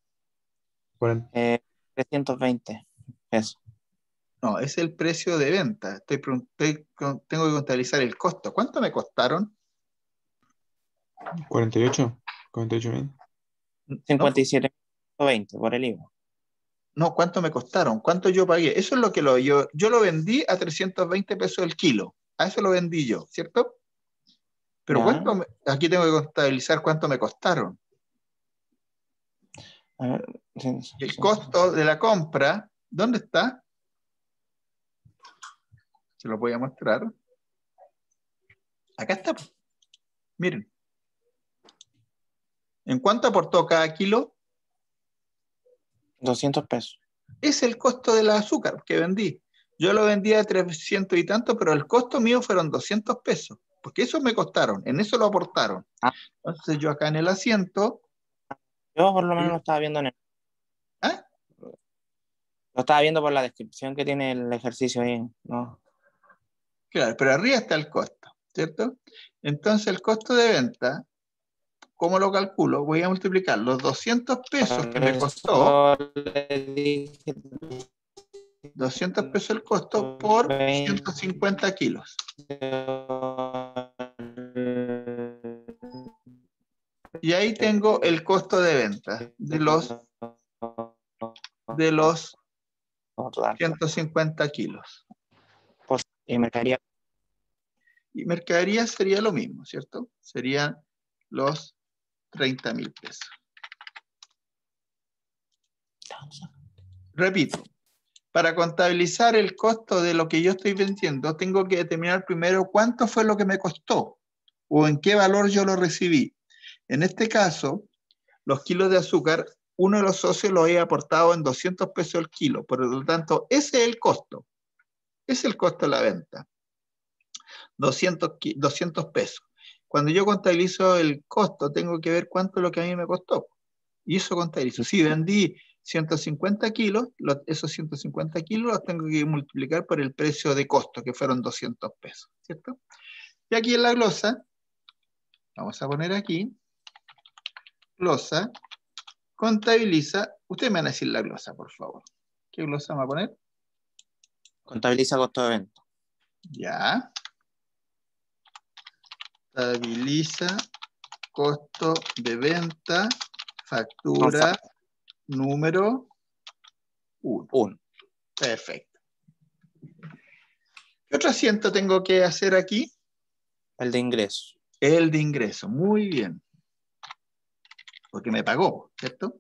Eh, trescientos veinte pesos. No, es el precio de venta. Estoy, estoy, tengo que contabilizar el costo. ¿Cuánto me costaron? cuarenta y ocho. cuarenta y ocho mil. cincuenta y siete mil veinte por el I V A. No, ¿cuánto me costaron? ¿Cuánto yo pagué? Eso es lo que lo, yo, yo lo vendí a trescientos veinte pesos el kilo. A eso lo vendí yo, ¿cierto? Pero ¿cuánto me, aquí tengo que contabilizar cuánto me costaron. A ver, sí, sí, el sí, costo sí. de la compra, ¿dónde está? Se lo voy a mostrar. Acá está. Miren. ¿En cuánto aportó cada kilo? doscientos pesos. Es el costo del azúcar que vendí. Yo lo vendí a trescientos y tanto, pero el costo mío fueron doscientos pesos. Porque eso me costaron, en eso lo aportaron. Ah. Entonces yo acá en el asiento... Yo por lo menos lo estaba viendo en el... ¿Ah? Lo estaba viendo por la descripción que tiene el ejercicio ahí, ¿no? Claro, pero arriba está el costo, ¿cierto? Entonces el costo de venta, ¿cómo lo calculo? Voy a multiplicar los doscientos pesos que me costó, doscientos pesos el costo, por ciento cincuenta kilos. Y ahí tengo el costo de venta de los, de los como total. ciento cincuenta kilos. Por- y mercadería. Y mercadería sería lo mismo, ¿cierto? Serían los treinta mil pesos. Repito, para contabilizar el costo de lo que yo estoy vendiendo, tengo que determinar primero cuánto fue lo que me costó o en qué valor yo lo recibí. En este caso, los kilos de azúcar, uno de los socios lo había aportado en doscientos pesos el kilo, por lo tanto, ese es el costo. Ese es el costo de la venta. doscientos, doscientos pesos. Cuando yo contabilizo el costo, tengo que ver cuánto es lo que a mí me costó. Y eso contabilizo. Si vendí ciento cincuenta kilos, los, esos ciento cincuenta kilos los tengo que multiplicar por el precio de costo, que fueron doscientos pesos, ¿cierto? Y aquí en la glosa, vamos a poner aquí, glosa, contabiliza, ustedes me van a decir la glosa, por favor. ¿Qué glosa me va a poner? Contabiliza costo de venta. Ya. Contabiliza costo de venta, factura número uno. uno. Perfecto. ¿Qué otro asiento tengo que hacer aquí? El de ingreso. El de ingreso. Muy bien. Porque me pagó, ¿cierto?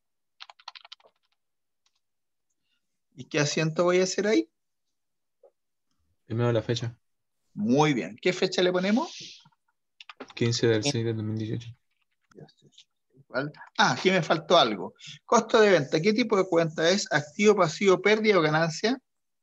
¿Y qué asiento voy a hacer ahí? Primero la fecha. Muy bien. ¿Qué fecha le ponemos? quince del seis del dos mil dieciocho. ¿Cuál? Ah, aquí me faltó algo. Costo de venta. ¿Qué tipo de cuenta es? ¿Activo, pasivo, pérdida o ganancia?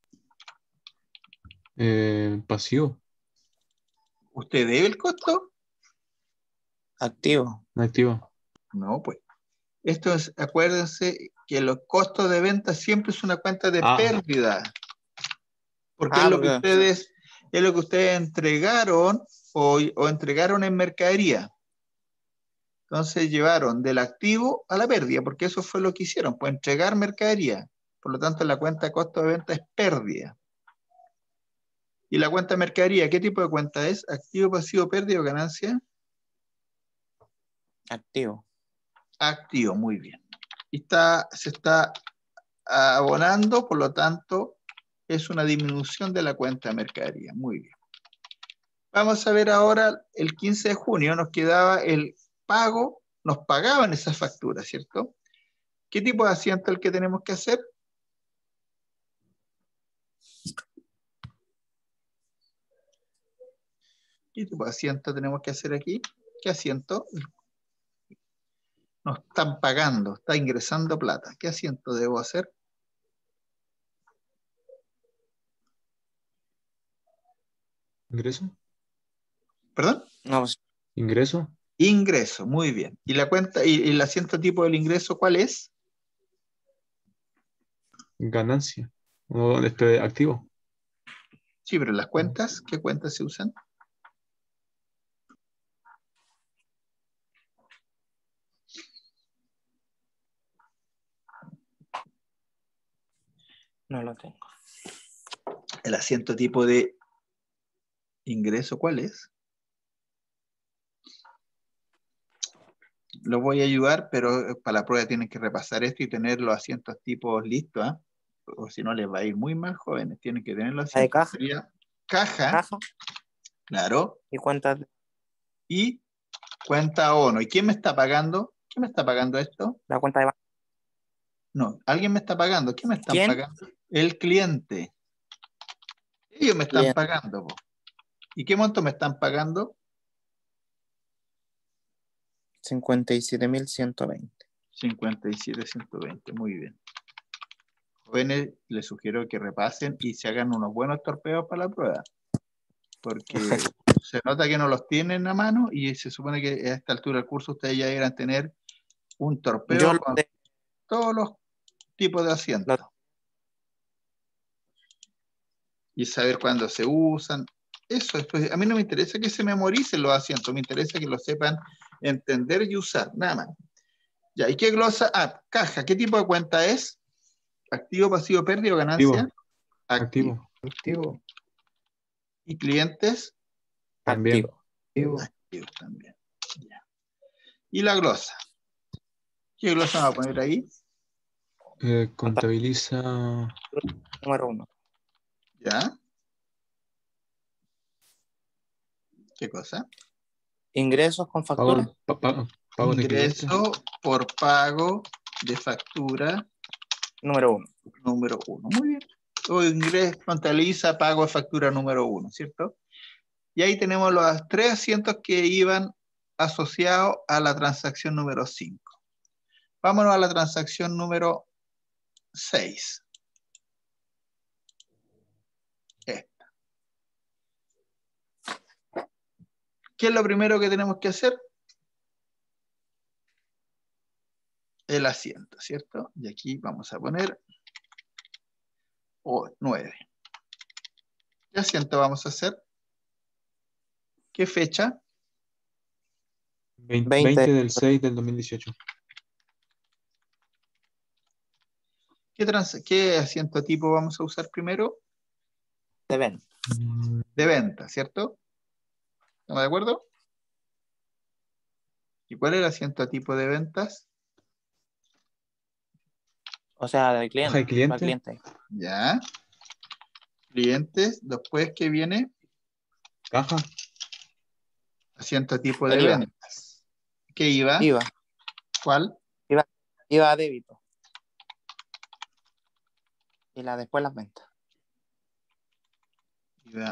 Eh, pasivo. ¿Usted debe el costo? Activo. Activo. No, pues. Esto es, acuérdense que los costos de venta siempre es una cuenta de Ah. pérdida. Porque Ah, es lo que porque- ustedes, es lo que ustedes entregaron o, o entregaron en mercadería. Entonces llevaron del activo a la pérdida, porque eso fue lo que hicieron, pues entregar mercadería. Por lo tanto, la cuenta de costo de venta es pérdida. ¿Y la cuenta de mercadería, qué tipo de cuenta es? ¿Activo, pasivo, pérdida o ganancia? Activo. Activo, muy bien. Y está, se está abonando, por lo tanto, es una disminución de la cuenta de mercadería. Muy bien. Vamos a ver ahora, el quince de junio nos quedaba el pago, nos pagaban esas facturas, ¿cierto? ¿Qué tipo de asiento es el que tenemos que hacer? ¿Qué tipo de asiento tenemos que hacer aquí? ¿Qué asiento? Nos están pagando, está ingresando plata. ¿Qué asiento debo hacer? ¿Ingreso? ¿Perdón? No, pues, ¿Ingreso? Ingreso, muy bien. ¿Y la cuenta y, y el asiento tipo del ingreso cuál es? Ganancia. O este, activo. Sí, pero las cuentas, ¿qué cuentas se usan? no lo tengo. El asiento tipo de ingreso, ¿cuál es? Los voy a ayudar, pero para la prueba tienen que repasar esto y tener los asientos tipos listos, ¿ah? O si no les va a ir muy mal, jóvenes. Tienen que tener los La de asientos. caja. Sería caja, Caja claro, y cuentas. y cuenta O N O. ¿Y quién me está pagando? ¿Quién me está pagando esto? La cuenta de banco. No, alguien me está pagando. ¿Quién me están ¿Quién? pagando? El cliente. Ellos me están Cliente. pagando, po. ¿Y qué monto me están pagando? cincuenta y siete mil ciento veinte. cincuenta y siete mil ciento veinte, muy bien. Jóvenes, les sugiero que repasen y se hagan unos buenos torpeos para la prueba. Porque se nota que no los tienen a mano y se supone que a esta altura del curso ustedes ya deberán tener un torpeo Yo lo con de- todos los tipos de asientos. Lo- Y saber cuándo se usan. Eso, después, a mí no me interesa que se memoricen los asientos, me interesa que lo sepan entender y usar, nada más. Ya, ¿y qué glosa? Ah, caja, ¿qué tipo de cuenta es? ¿Activo, pasivo, pérdida o ganancia? Activo. Activo. ¿Y clientes? También. Activo. Activo. Activos también. Ya. ¿Y la glosa? ¿Qué glosa va a poner ahí? Eh, contabiliza Número uno. ¿Ya? ¿Qué cosa? Ingresos con pago, factura. pa- pa- pagos de clientes. Ingreso por pago de factura Número uno. número uno. Muy bien. O ingreso, contabiliza pago de factura número uno, ¿cierto? Y ahí tenemos los tres asientos que iban asociados a la transacción número cinco. Vámonos a la transacción número seis. Esta. ¿Qué es lo primero que tenemos que hacer? El asiento, ¿cierto? Y aquí vamos a poner oh, nueve. ¿Qué asiento vamos a hacer? ¿Qué fecha? veinte, veinte. veinte del seis del dos mil dieciocho. ¿Qué, trans ¿Qué asiento tipo vamos a usar primero? De venta. Mm, De venta, ¿cierto? ¿Estamos de acuerdo? ¿Y cuál es el asiento tipo de ventas? O sea, del Hoja de cliente. Va cliente. cliente. Ya. Clientes, después que viene Caja. asiento tipo de El I V A. ventas. ¿Qué iba? I V A. ¿Cuál? I V A. I V A a débito. Y la después las ventas. iba.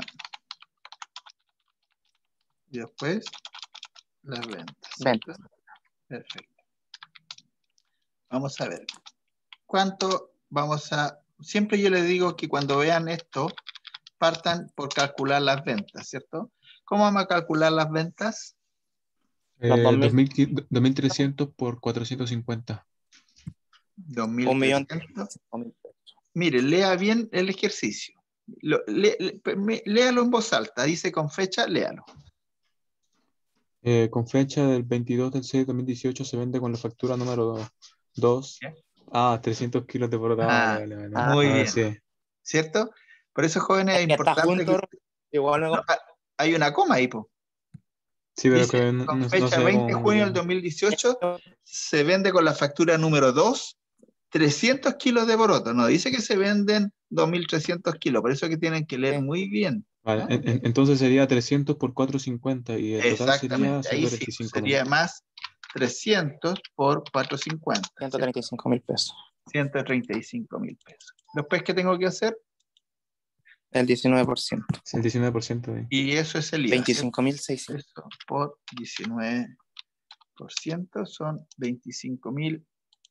Y después las ventas. ¿cierto? Ventas. Perfecto. Vamos a ver. ¿Cuánto vamos a...? Siempre yo les digo que cuando vean esto, partan por calcular las ventas, ¿cierto? ¿Cómo vamos a calcular las ventas? Los Eh, dos mil. dos mil qui- dos mil trescientos por cuatrocientos cincuenta. Un millón. dos mil trescientos. Mire, lea bien el ejercicio. Lo, le- le- me- léalo en voz alta. Dice con fecha, léalo. Eh, con fecha del veintidós del seis de dos mil dieciocho se vende con la factura número dos. ¿Ya? Ah, trescientos kilos de poroto. Ah, Vale, vale, vale. ah, Muy Ahora bien. sí. ¿Cierto? Por eso, jóvenes, Es es que está importante junto. que... Igual me No, ah, hay una coma ahí, po. Sí, pero Dice, que no, con no- no fecha se ve veinte de como junio del muy dos mil dieciocho, se vende con la factura número dos, trescientos kilos de poroto. No dice que se venden dos mil trescientos kilos, por eso que tienen que leer Sí. muy bien. Vale, ¿Ah? en- en- entonces sería trescientos por cuatrocientos cincuenta y el total sería Exactamente, ahí sí, ciento treinta y cinco mil. sería más trescientos por cuatrocientos cincuenta, ciento treinta y cinco mil pesos. ciento treinta y cinco mil pesos. Después, ¿qué tengo que hacer? El diecinueve por ciento. Sí, el diecinueve por ciento de... Y eso es el I V A. veinticinco mil seiscientos. Eso por diecinueve por ciento son veinticinco mil.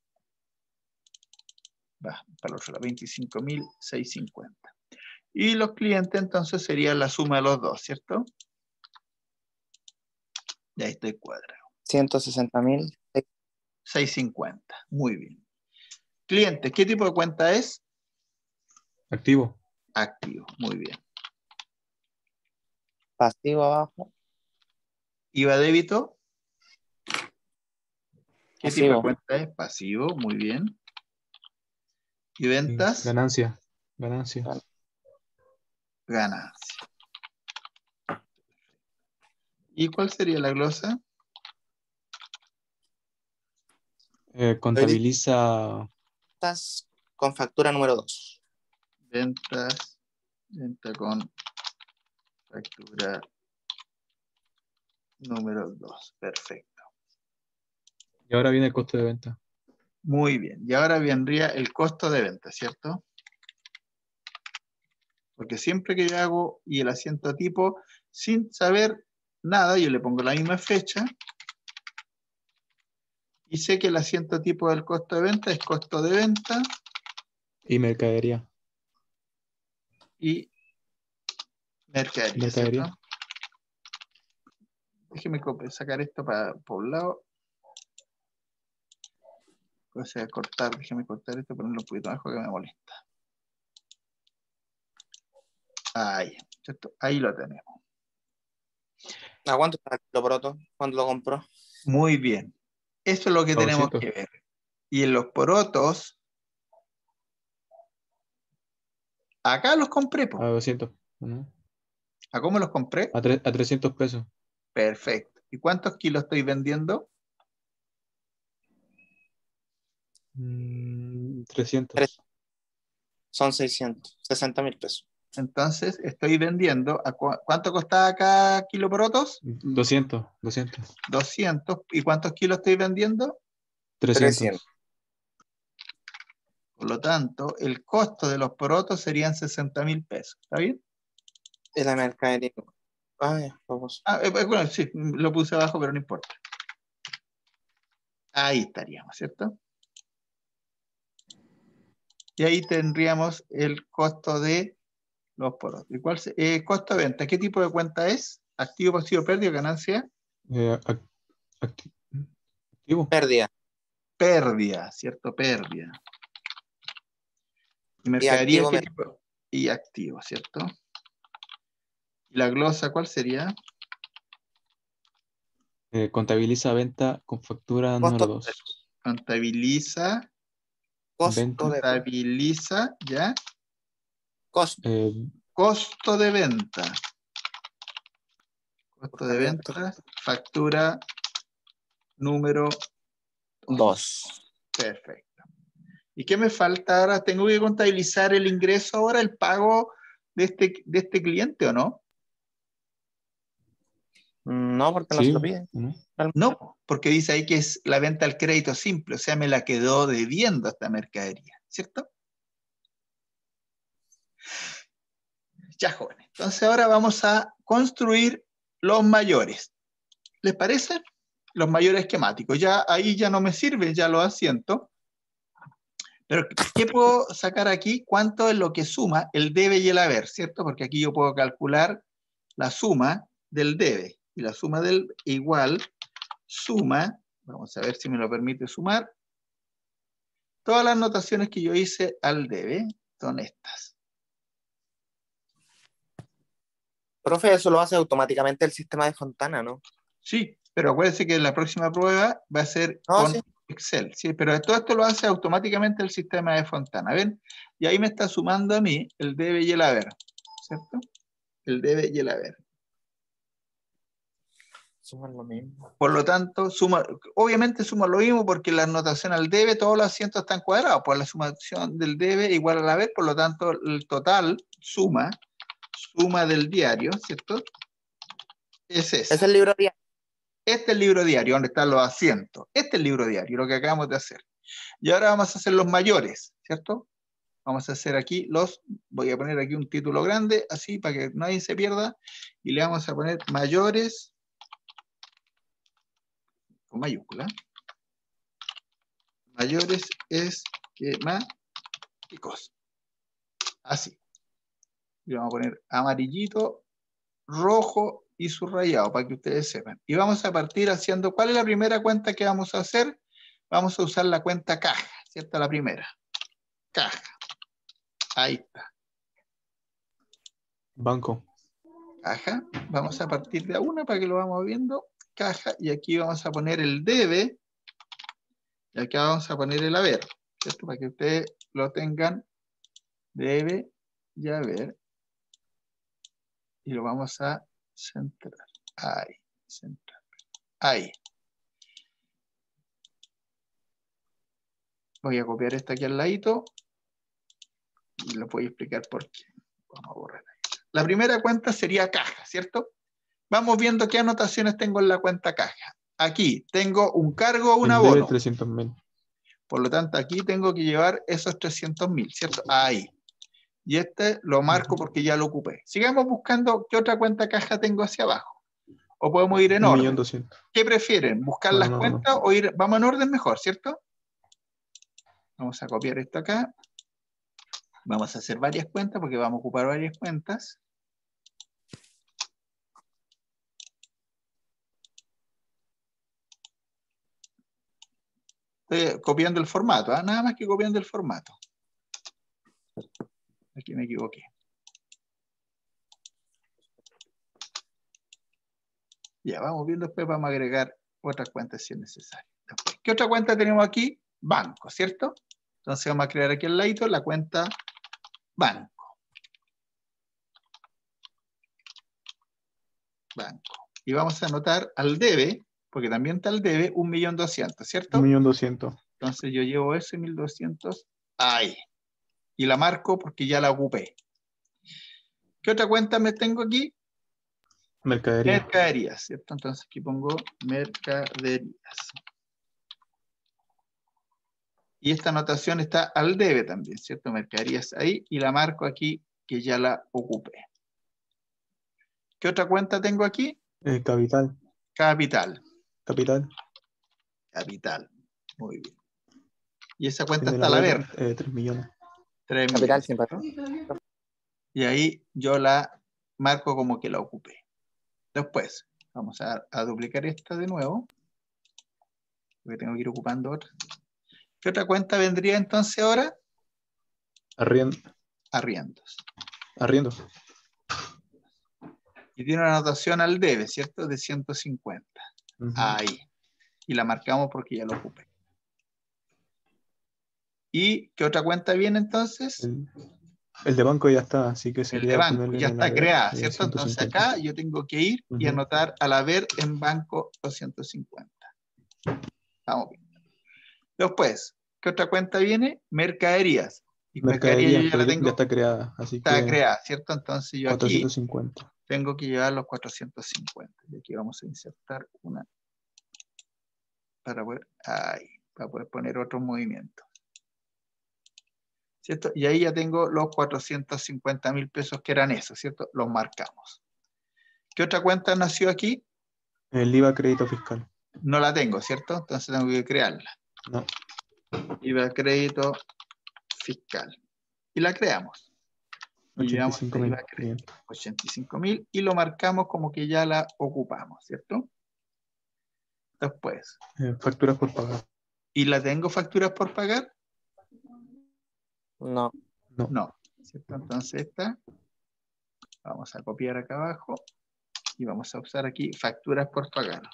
Va, para el otro lado, veinticinco mil seiscientos cincuenta. Y los clientes entonces sería la suma de los dos, ¿cierto? Y ahí estoy cuadrado. ciento sesenta mil. seiscientos cincuenta. Muy bien. Cliente, ¿qué tipo de cuenta es? Activo. Activo. Muy bien. Pasivo abajo. I V A débito. ¿Qué tipo Pasivo. de cuenta es? Pasivo. Muy bien. Y ventas. Ganancia. Ganancia. Ganancia. ¿Y cuál sería la glosa? Eh, contabiliza Ventas con factura número dos. Ventas. Venta con factura número dos. Perfecto. y ahora viene el costo de venta. Muy bien. Y ahora vendría el costo de venta, ¿cierto? Porque siempre que yo hago y el asiento tipo, sin saber nada, yo le pongo la misma fecha y sé que el asiento tipo del costo de venta es costo de venta Y mercadería. y mercadería, Mercadería. ¿cierto? Déjeme copiar- sacar esto para por un lado. O sea, cortar, déjeme cortar esto, ponerlo un poquito abajo que me molesta. Ahí, ¿cierto? Ahí lo tenemos. ¿A cuánto está el kilo poroto? ¿Cuándo lo compró? Muy bien. Eso es lo que tenemos doscientos. que ver. Y en los porotos, acá los compré, po. A doscientos. ¿no? ¿A cómo los compré? A, tre- a trescientos pesos. Perfecto. ¿Y cuántos kilos estoy vendiendo? Mm, trescientos. Tres. Son seiscientos, sesenta mil pesos. Entonces estoy vendiendo, ¿a cu ¿cuánto costaba cada kilo porotos? doscientos, doscientos. doscientos. ¿Y cuántos kilos estoy vendiendo? trescientos. trescientos. Por lo tanto, el costo de los porotos serían sesenta mil pesos. ¿Está bien? Y la mercadería. Ay, vamos. Ah, eh, bueno, sí, lo puse abajo, pero no importa. Ahí estaríamos, ¿cierto? Y ahí tendríamos el costo de los porotos. ¿Y cuál es eh, costo de venta? ¿Qué tipo de cuenta es? ¿Activo, pasivo, pérdida, ganancia? Eh, ac acti activo. Pérdida. Pérdida, ¿cierto? Pérdida. Y Y mercadería, activo. ¿qué mer- tipo? Y activo, ¿cierto? ¿Y la glosa cuál sería? Eh, contabiliza venta con factura número Costo, dos. Contabiliza, costo Venta. de contabiliza, ¿ya? costo. Eh, Costo de venta. Costo de Contabilidad. venta, factura número Dos. perfecto. ¿Y qué me falta ahora? ¿Tengo que contabilizar el ingreso ahora, el pago de este, de este cliente o no? No, porque no se sí, lo piden. ¿no? No, porque dice ahí que es la venta al crédito simple, o sea, me la quedó debiendo esta mercadería, ¿cierto? Ya, jóvenes. Entonces ahora vamos a construir los mayores. ¿Les parece? Los mayores esquemáticos. Ya ahí ya no me sirve, ya lo asiento. Pero ¿qué puedo sacar aquí? ¿Cuánto es lo que suma el debe y el haber? ¿Cierto? Porque aquí yo puedo calcular la suma del debe. Y la suma del igual suma, vamos a ver si me lo permite sumar, todas las notaciones que yo hice al debe son estas. Profe, eso lo hace automáticamente el sistema de Fontana, ¿no? Sí, pero acuérdense que la próxima prueba va a ser No, con sí. Excel, ¿sí? Pero todo esto lo hace automáticamente el sistema de Fontana, ¿ven? Y ahí me está sumando a mí el debe y el haber, ¿cierto? El debe y el haber. Suman lo mismo. Por lo tanto, suma, obviamente suma lo mismo porque la notación al debe, todos los asientos están cuadrados, pues la sumación del debe igual al haber, por lo tanto, el total suma, suma del diario, ¿cierto? Es esa. Es el libro diario. Este es el libro diario, donde están los asientos. Este es el libro diario, lo que acabamos de hacer. Y ahora vamos a hacer los mayores, ¿cierto? Vamos a hacer aquí los, voy a poner aquí un título grande, así, para que nadie se pierda, y le vamos a poner mayores, con mayúscula, mayores esquemáticos. Así. Y vamos a poner amarillito, rojo y subrayado, para que ustedes sepan. Y vamos a partir haciendo, ¿cuál es la primera cuenta que vamos a hacer? Vamos a usar la cuenta caja, ¿cierto? La primera. Caja. Ahí está. Banco. Caja. Vamos a partir de a una para que lo vamos viendo. Caja. Y aquí vamos a poner el debe. Y acá vamos a poner el haber, ¿cierto? Para que ustedes lo tengan. Debe y haber. Y lo vamos a centrar. Ahí. Centrar. Ahí. Voy a copiar esto aquí al ladito. Y lo voy a explicar por qué. Vamos a borrar ahí. La primera cuenta sería caja, ¿cierto? Vamos viendo qué anotaciones tengo en la cuenta caja. Aquí tengo un cargo, un El abono. debe trescientos mil. Por lo tanto, aquí tengo que llevar esos trescientos mil, ¿cierto? Ahí. Y este lo marco porque ya lo ocupé. Sigamos buscando qué otra cuenta caja tengo hacia abajo. O podemos ir en Un orden. millón doscientos. ¿Qué prefieren? ¿Buscar No, las no, cuentas o ir? Vamos en orden mejor, ¿cierto? Vamos a copiar esto acá. Vamos a hacer varias cuentas porque vamos a ocupar varias cuentas. Estoy copiando el formato, ¿eh? Nada más que copiando el formato. Aquí me equivoqué. Ya, vamos viendo después, vamos a agregar otras cuentas si es necesario. Después, ¿qué otra cuenta tenemos aquí? Banco, ¿cierto? Entonces vamos a crear aquí al ladito la cuenta banco. Banco. Y vamos a anotar al debe, porque también está el debe, un millón doscientos, ¿cierto? Un millón doscientos. Entonces yo llevo ese mil doscientos Ahí. Y la marco porque ya la ocupé. ¿Qué otra cuenta me tengo aquí? Mercadería. Mercaderías, ¿cierto? Entonces aquí pongo mercaderías. Y esta anotación está al debe también, ¿cierto? Mercaderías ahí. Y la marco aquí que ya la ocupé. ¿Qué otra cuenta tengo aquí? Eh, capital. Capital. Capital. Capital. Muy bien. Y esa cuenta Tiene está a la ver. Eh, tres millones. tres Capital millones. sin patrón. Y ahí yo la marco como que la ocupé. Después, vamos a, a duplicar esta de nuevo. Porque tengo que ir ocupando otra. ¿Qué otra cuenta vendría entonces ahora? Arriendo. Arriendos. Arriendo. Y tiene una anotación al debe, ¿cierto? De ciento cincuenta. Uh-huh. Ahí. Y la marcamos porque ya lo ocupé. ¿Y qué otra cuenta viene entonces? El, el de banco ya está, así que sería El de banco ponerle ya en el está haber, creada, eh, ¿cierto? Entonces ciento cincuenta. acá yo tengo que ir y Uh-huh. anotar al haber en banco doscientos cincuenta. Vamos bien. Después, ¿qué otra cuenta viene? Mercaderías. Y mercadería Mercadería, yo ya pero la ya, tengo. ya está creada, así Está que creada, ¿cierto? Entonces yo aquí cuatrocientos cincuenta. tengo que llevar los cuatrocientos cincuenta. Y aquí vamos a insertar una para poder, ahí, para poder poner otro movimiento. ¿Cierto? Y ahí ya tengo los cuatrocientos cincuenta mil pesos que eran esos, ¿cierto? Los marcamos. ¿Qué otra cuenta nació aquí? El I V A crédito fiscal. No la tengo, ¿cierto? Entonces tengo que crearla. No. I V A crédito fiscal. Y la creamos. Y ochenta y llevamos cinco I mil. V A crédito ochenta y cinco mil y lo marcamos como que ya la ocupamos, ¿cierto? Después. Eh, facturas por pagar. ¿Y la tengo facturas por pagar? No. No. No, ¿cierto? Entonces esta, vamos a copiar acá abajo y vamos a usar aquí facturas por pagar.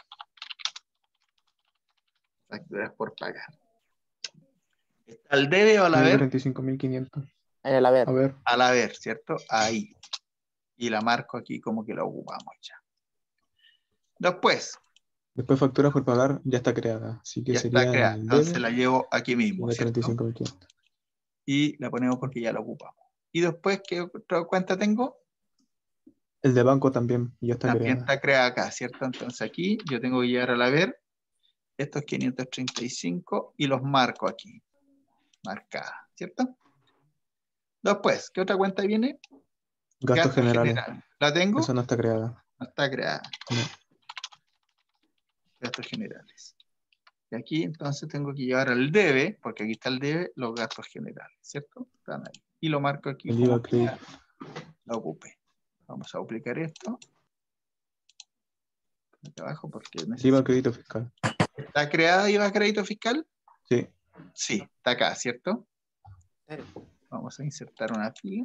Facturas por pagar. ¿Está al debe o al haber? treinta y cinco mil quinientos. En el haber. A ver. Al haber, ¿cierto? Ahí. Y la marco aquí como que la ocupamos ya. Después. Después facturas por pagar ya está creada, así que Ya sería está creada. en el Entonces debe, la llevo aquí mismo, ¿cierto? treinta y cinco mil quinientos. Y la ponemos porque ya la ocupamos. Y después, ¿qué otra cuenta tengo? El de banco también ya está También creada. está creada acá, ¿cierto? Entonces aquí yo tengo que llegar al haber estos quinientos treinta y cinco y los marco aquí. Marcada, ¿cierto? Después, ¿qué otra cuenta viene? Gastos, Gastos generales. generales. ¿La tengo? Esa no está creada. No está creada. No. Gastos generales. Y aquí entonces tengo que llevar al debe, porque aquí está el debe, los gastos generales, ¿cierto? Están ahí. Y lo marco aquí El como I V A que crédito. ya la ocupé. Vamos a duplicar esto. Aquí abajo porque El I V A necesito... crédito fiscal. ¿Está creada I V A crédito fiscal? Sí. Sí, está acá, ¿cierto? Vamos a insertar una fila.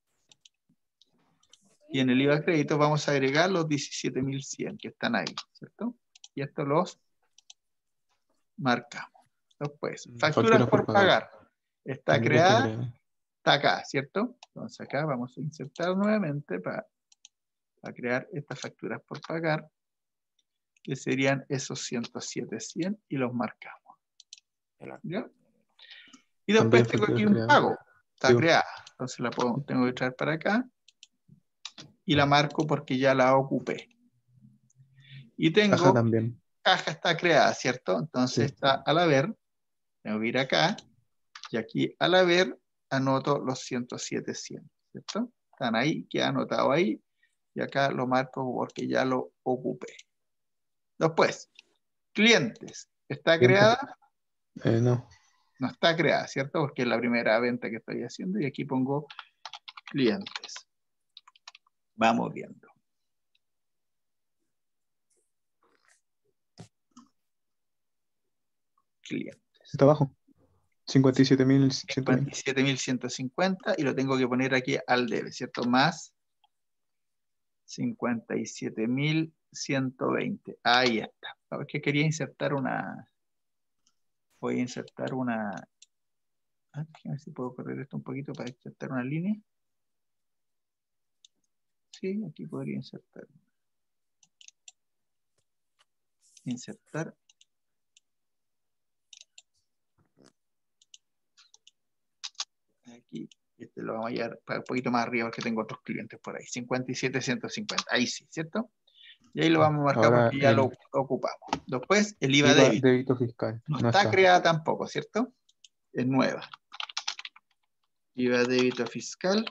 Y en el I V A crédito vamos a agregar los diecisiete mil cien que están ahí, ¿cierto? Y estos los marcamos. Después, facturas, facturas por, por pagar. pagar. Está También creada, está, creada. está acá, ¿cierto? Entonces acá vamos a insertar nuevamente para, para crear estas facturas por pagar, que serían esos ciento siete mil cien y los marcamos. ¿Ya? Y después tengo aquí un creada. pago. Está sí. creada. Entonces la puedo, tengo que traer para acá y la marco porque ya la ocupé. Y tengo... Caja también. Caja está creada, ¿cierto? Entonces sí. Está al haber. Tengo que ir acá. Y aquí al haber anoto los ciento siete mil cien, ¿cierto? Están ahí, queda anotado ahí. Y acá lo marco porque ya lo ocupé. Después, clientes. ¿Está ¿Cliente? creada? Eh, no. No está creada, ¿cierto? Porque es la primera venta que estoy haciendo. Y aquí pongo clientes. Vamos viendo. Clientes. Está abajo. cincuenta y siete mil ciento cincuenta y lo tengo que poner aquí al debe, ¿cierto? Más cincuenta y siete mil ciento veinte. Ahí está. Es que quería insertar una... Voy a insertar una... A ver si puedo correr esto un poquito para insertar una línea. Sí, aquí podría insertar. Insertar. aquí. Este lo vamos a llevar para un poquito más arriba porque tengo otros clientes por ahí. cincuenta y siete, ciento cincuenta. Ahí sí, ¿cierto? Y ahí lo vamos a marcar Ahora porque ya el lo ocupamos. Después, el I V A I V A débito. débito fiscal. No, No está, está. creada tampoco, ¿cierto? Es nueva. I V A débito fiscal.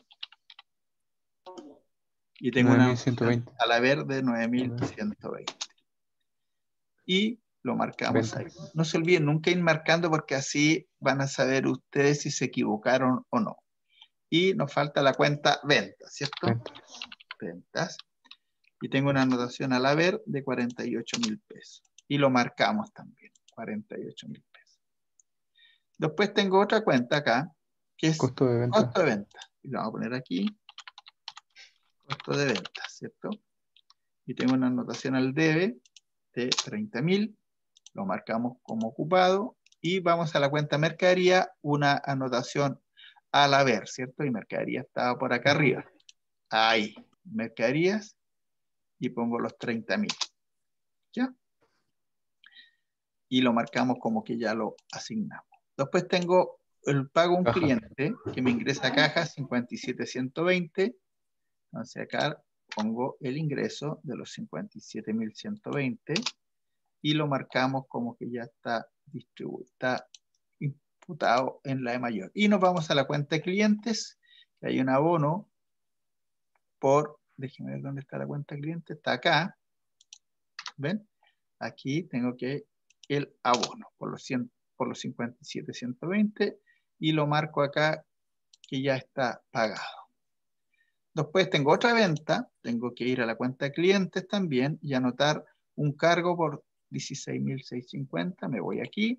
Y tengo nueve una mil ciento veinte. a la verde nueve mil ciento veinte. Y lo marcamos ahí. Ventas. No se olviden nunca ir marcando porque así van a saber ustedes si se equivocaron o no. Y nos falta la cuenta ventas, ¿cierto? Ventas. Ventas. Y tengo una anotación al haber de cuarenta y ocho mil pesos. Y lo marcamos también, cuarenta y ocho mil pesos. Después tengo otra cuenta acá, que es Costo de venta. costo de venta. Y lo vamos a poner aquí, costo de venta, ¿cierto? Y tengo una anotación al debe de treinta mil. Lo marcamos como ocupado. Y vamos a la cuenta mercadería, una anotación al haber, ¿cierto? Y mercadería estaba por acá arriba. Ahí, mercaderías. Y pongo los treinta mil. ¿Ya? Y lo marcamos como que ya lo asignamos. Después tengo el pago a un Caja. cliente que me ingresa a caja cincuenta y siete mil ciento veinte. Entonces acá pongo el ingreso de los cincuenta y siete mil ciento veinte y lo marcamos como que ya está distribuido, está imputado en la E mayor. Y nos vamos a la cuenta de clientes, que hay un abono por, déjenme ver dónde está la cuenta de clientes, está acá. ¿Ven? Aquí tengo que el abono por los, cien, por los cincuenta y siete mil ciento veinte y lo marco acá que ya está pagado. Después tengo otra venta, tengo que ir a la cuenta de clientes también y anotar un cargo por dieciséis mil seiscientos cincuenta, me voy aquí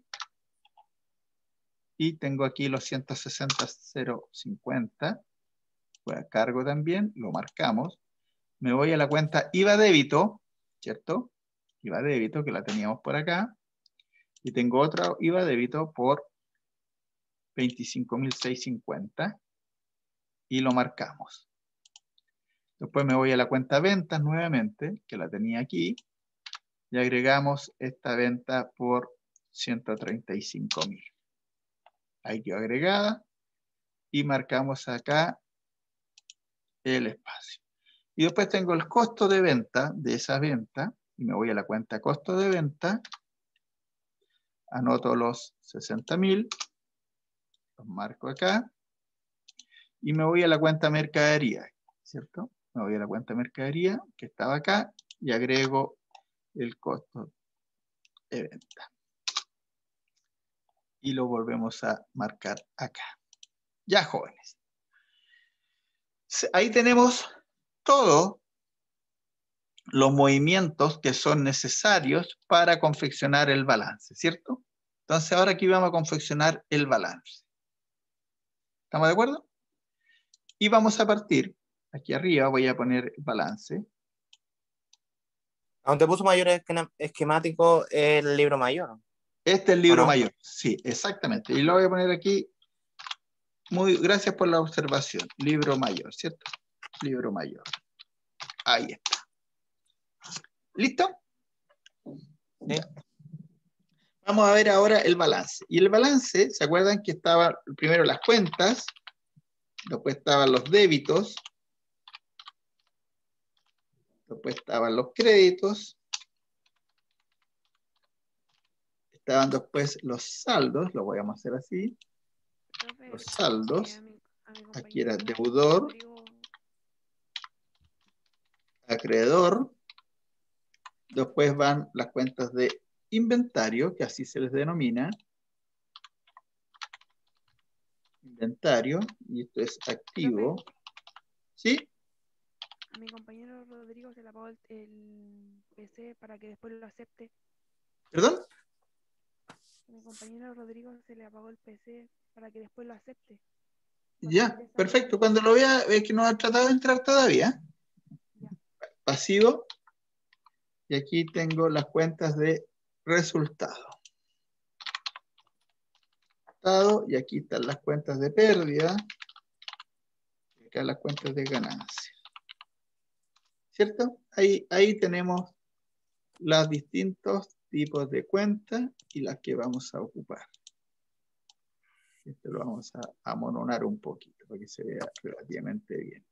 y tengo aquí los ciento sesenta mil cincuenta, voy a cargo también, lo marcamos, me voy a la cuenta I V A débito, ¿cierto? I V A débito que la teníamos por acá y tengo otra I V A débito por veinticinco mil seiscientos cincuenta y lo marcamos. Después me voy a la cuenta ventas nuevamente, que la tenía aquí, y agregamos esta venta por ciento treinta y cinco mil. Ahí quedó agregada y marcamos acá el espacio. Y después tengo el costo de venta de esa venta, y me voy a la cuenta costo de venta, anoto los sesenta mil, los marco acá, y me voy a la cuenta mercadería, ¿cierto? Me voy a la cuenta mercadería, que estaba acá, y agrego el costo de venta. Y lo volvemos a marcar acá. Ya, jóvenes. Ahí tenemos todos los movimientos que son necesarios para confeccionar el balance, ¿cierto? Entonces ahora aquí vamos a confeccionar el balance. ¿Estamos de acuerdo? Y vamos a partir, aquí arriba voy a poner el balance. Aunque puso mayor esquemático el libro mayor. Este es el libro no? mayor, sí, exactamente. Y lo voy a poner aquí. Muy, gracias por la observación. Libro mayor, ¿cierto? Libro mayor. Ahí está. ¿Listo? Sí. Vamos a ver ahora el balance. Y el balance, ¿se acuerdan que estaba primero las cuentas? Después estaban los débitos. Después estaban los créditos. Estaban después los saldos, lo voy a hacer así. Profe, Los saldos. eh, a mi- a mi Aquí era compañero deudor, Rodrigo, acreedor. Después van las cuentas de inventario, que así se les denomina. Inventario, y esto es activo. ¿Sí? a mi compañero Rodrigo se le apagó el, el P C para que después lo acepte. ¿Perdón? A mi compañero Rodrigo se le apagó el P C para que después lo acepte. Ya, perfecto. Cuando lo vea, es que no ha tratado de entrar todavía. Ya. Pasivo. Y aquí tengo las cuentas de resultado. Y aquí están las cuentas de pérdida. Y acá las cuentas de ganancia. ¿Cierto? Ahí, ahí tenemos los distintos tipos de cuentas y las que vamos a ocupar. Esto lo vamos a amononar un poquito para que se vea relativamente bien.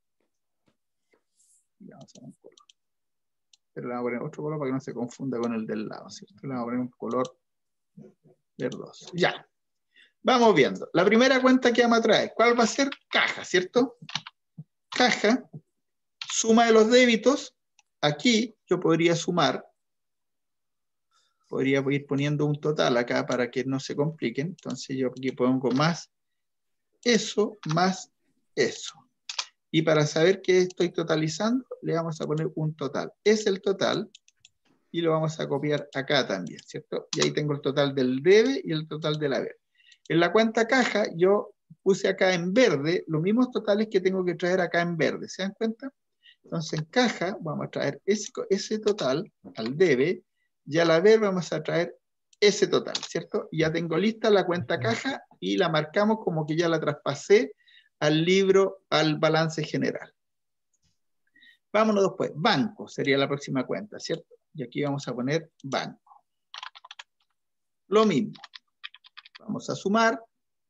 Y le vamos a dar un color. Pero le vamos a poner otro color para que no se confunda con el del lado, ¿cierto? Le vamos a poner un color verdoso. Ya. Vamos viendo. La primera cuenta que vamos a traer, ¿cuál va a ser? Caja, ¿cierto? Caja, suma de los débitos. Aquí yo podría sumar, podría ir poniendo un total acá para que no se compliquen. Entonces yo aquí pongo más eso, más eso. Y para saber qué estoy totalizando, le vamos a poner un total. Es el total y lo vamos a copiar acá también, ¿cierto? Y ahí tengo el total del debe y el total del haber. En la cuenta caja yo puse acá en verde los mismos totales que tengo que traer acá en verde. ¿Se dan cuenta? Entonces en caja vamos a traer ese, ese total al debe y al haber vamos a traer ese total, ¿cierto? Y ya tengo lista la cuenta caja y la marcamos como que ya la traspasé al libro, al balance general. Vámonos después. Banco sería la próxima cuenta, ¿cierto? Y aquí vamos a poner banco. Lo mismo. Vamos a sumar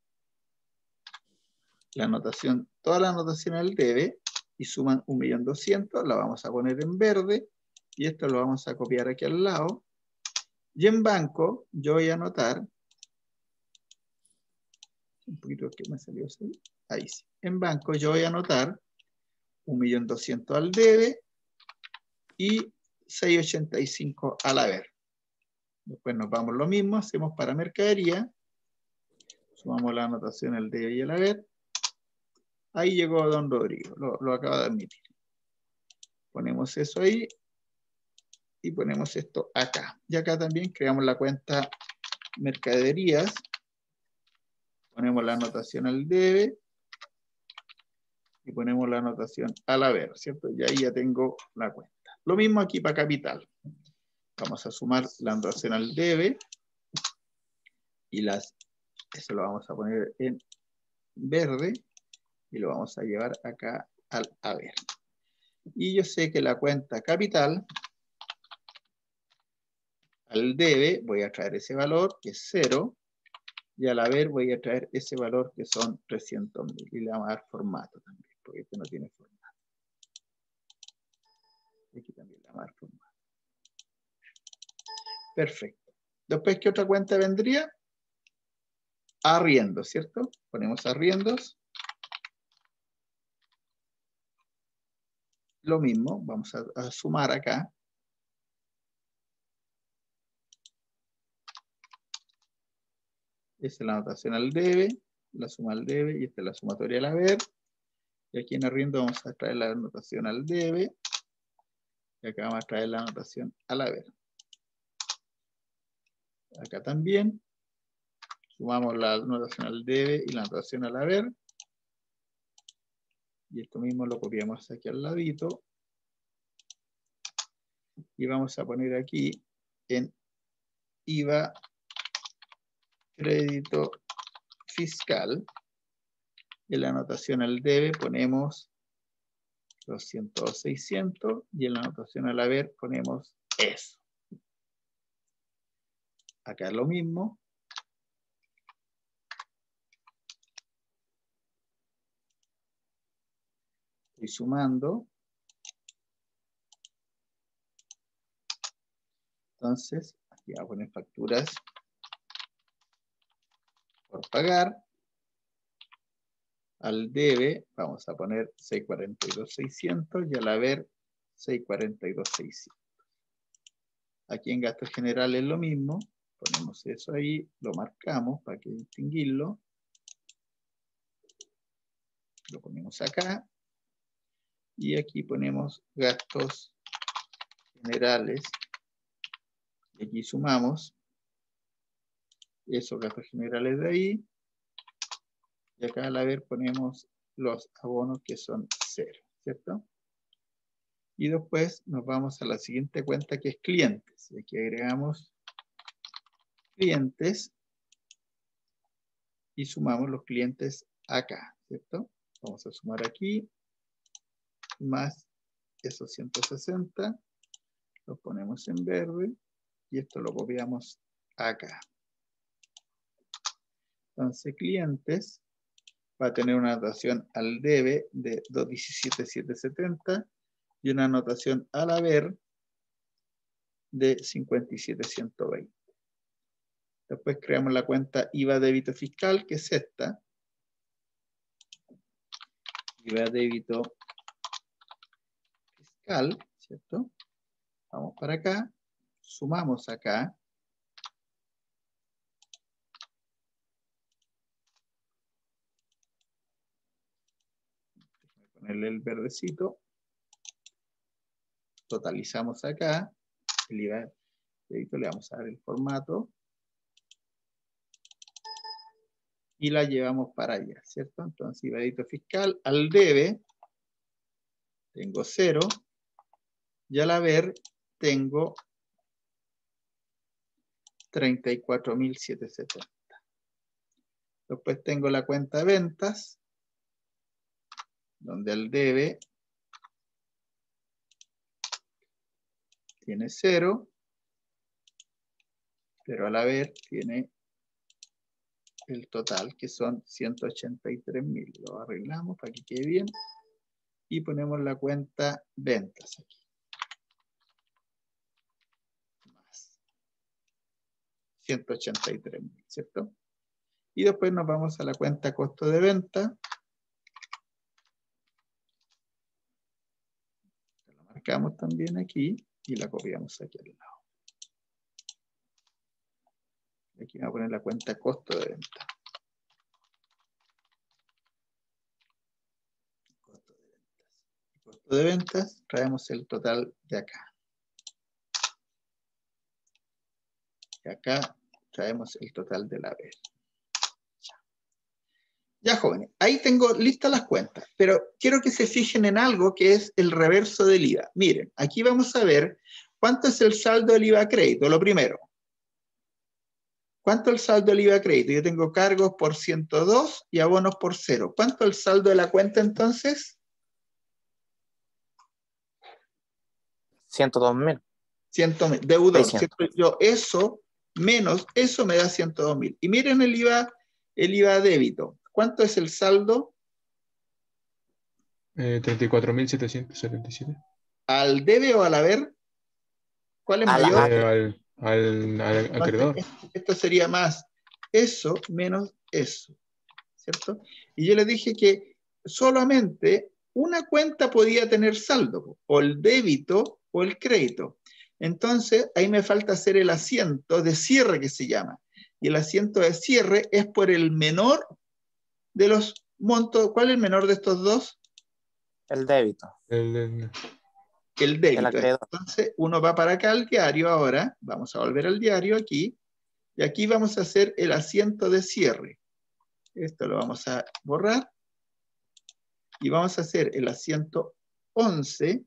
la anotación, toda la anotación al debe y suman un millón doscientos mil, la vamos a poner en verde y esto lo vamos a copiar aquí al lado. Y en banco yo voy a anotar, un poquito que me salió así, ahí sí. En banco yo voy a anotar un millón doscientos mil al debe y seiscientos ochenta y cinco mil al haber. Después nos vamos lo mismo, hacemos para mercadería, sumamos la anotación al debe y al haber. Ahí llegó don Rodrigo, lo, lo acaba de admitir. Ponemos eso ahí y ponemos esto acá. Y acá también creamos la cuenta mercaderías. Ponemos la anotación al debe y ponemos la anotación al haber, ¿cierto? Y ahí ya tengo la cuenta. Lo mismo aquí para capital. Vamos a sumar la anotación al debe y las, eso lo vamos a poner en verde y lo vamos a llevar acá al haber. Y yo sé que la cuenta capital, al debe voy a traer ese valor que es cero y al haber voy a traer ese valor que son trescientos mil y le vamos a dar formato también porque este no tiene formato. Aquí también le vamos a dar formato. Perfecto. Después, ¿qué otra cuenta vendría? Arriendos, ¿cierto? Ponemos arriendos. Lo mismo, vamos a, a sumar acá. Esta es la anotación al debe, la suma al debe y esta es la sumatoria al haber. Y aquí en arriendo vamos a traer la anotación al debe y acá vamos a traer la anotación al haber. Acá también sumamos la anotación al debe y la anotación al haber. Y esto mismo lo copiamos aquí al ladito. Y vamos a poner aquí en I V A crédito fiscal. En la anotación al debe ponemos doscientos, seiscientos y en la anotación al haber ponemos eso. Acá es lo mismo. Estoy sumando. Entonces, aquí voy a poner facturas por pagar. Al debe vamos a poner seiscientos cuarenta y dos mil seiscientos y al haber seiscientos cuarenta y dos mil seiscientos. Aquí en gastos generales lo mismo. Ponemos eso ahí, lo marcamos para que distinguirlo. Lo ponemos acá. Y aquí ponemos gastos generales. Y aquí sumamos esos gastos generales de ahí. Y acá al haber ponemos los abonos que son cero, ¿cierto? Y después nos vamos a la siguiente cuenta que es clientes. Y aquí agregamos clientes y sumamos los clientes acá, ¿cierto? Vamos a sumar aquí más esos ciento sesenta. Los ponemos en verde y esto lo copiamos acá. Entonces, clientes va a tener una anotación al debe de doscientos diecisiete mil setecientos setenta y una anotación al haber de cincuenta y siete mil ciento veinte. Después creamos la cuenta I V A débito fiscal, que es esta. I V A débito fiscal, ¿cierto? Vamos para acá, sumamos acá. Voy a ponerle el verdecito. Totalizamos acá. El I V A débito le vamos a dar el formato. Y la llevamos para allá, ¿cierto? Entonces, I V A débito fiscal al debe tengo cero. Y al haber tengo treinta y cuatro mil setecientos setenta. Después tengo la cuenta de ventas, donde al debe tiene cero, pero al haber tiene el total, que son ciento ochenta y tres mil. Lo arreglamos para que quede bien. Y ponemos la cuenta ventas aquí. Más ciento ochenta y tres mil, ¿cierto? Y después nos vamos a la cuenta costo de venta. La marcamos también aquí y la copiamos aquí al lado. Aquí vamos a poner la cuenta costo de venta. Costo de ventas. Costo de ventas, traemos el total de acá. Y acá traemos el total del haber. Ya, jóvenes, ahí tengo listas las cuentas, pero quiero que se fijen en algo que es el reverso del I V A. Miren, aquí vamos a ver cuánto es el saldo del I V A crédito, lo primero. ¿Cuánto es el saldo del I V A crédito? Yo tengo cargos por ciento dos y abonos por cero. ¿Cuánto es el saldo de la cuenta entonces? ciento dos mil. ciento mil. Deudor, seiscientos. ¿cierto? Yo eso menos eso me da ciento dos mil. Y miren el I V A, el I V A débito. ¿Cuánto es el saldo? Eh, treinta y cuatro mil setecientos setenta y siete. ¿Al debe o al haber? ¿Cuál es Al mayor? Eh, al, al, al acreedor. Entonces, esto sería más eso menos eso, ¿cierto? Y yo le dije que solamente una cuenta podía tener saldo, o el débito o el crédito. Entonces, ahí me falta hacer el asiento de cierre que se llama. Y el asiento de cierre es por el menor de los montos. ¿Cuál es el menor de estos dos? El débito. El, el- El débito. El acreedor. Entonces, uno va para acá al diario ahora. Vamos a volver al diario aquí. Y aquí vamos a hacer el asiento de cierre. Esto lo vamos a borrar. Y vamos a hacer el asiento once.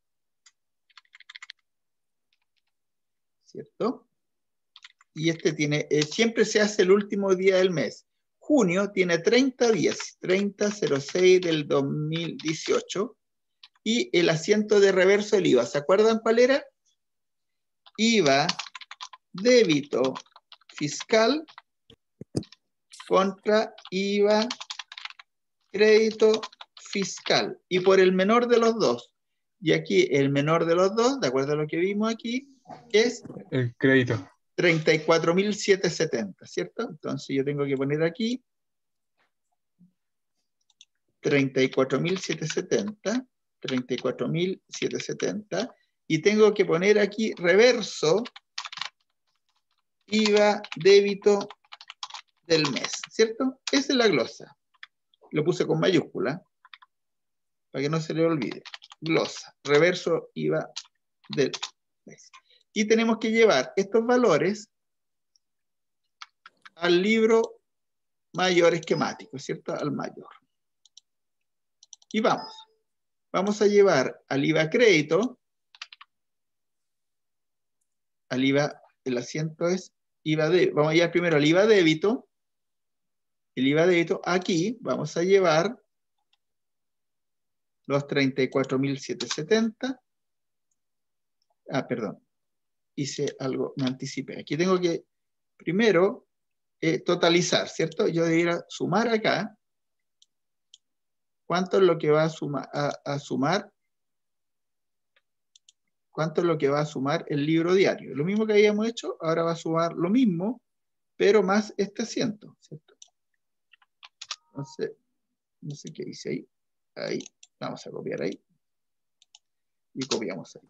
¿Cierto? Y este tiene, eh, siempre se hace el último día del mes. Junio tiene treinta días, treinta cero seis del dos mil dieciocho. Y el asiento de reverso del I V A, ¿se acuerdan cuál era? I V A débito fiscal contra I V A crédito fiscal. Y por el menor de los dos. Y aquí el menor de los dos, de acuerdo a lo que vimos aquí, es el crédito. treinta y cuatro mil setecientos setenta, ¿cierto? Entonces yo tengo que poner aquí treinta y cuatro mil setecientos setenta, treinta y cuatro mil setecientos setenta, y tengo que poner aquí reverso I V A débito del mes, ¿cierto? Esa es la glosa. Lo puse con mayúscula para que no se le olvide. Glosa, reverso I V A del mes. Y tenemos que llevar estos valores al libro mayor esquemático, ¿cierto? Al mayor. Y vamos. Vamos a llevar al I V A crédito, al I V A, el asiento es I V A de, vamos a llevar primero al I V A débito, el I V A débito, aquí vamos a llevar los treinta y cuatro mil setecientos setenta, ah, perdón, hice algo, me anticipé, aquí tengo que, primero, eh, totalizar, ¿cierto? Yo debiera sumar acá. ¿Cuánto es lo que va a, suma, a, a sumar? ¿Cuánto es lo que va a sumar el libro diario? Lo mismo que habíamos hecho, ahora va a sumar lo mismo, pero más este asiento, ¿cierto? Entonces, no sé qué dice ahí. Ahí, vamos a copiar ahí. Y copiamos ahí.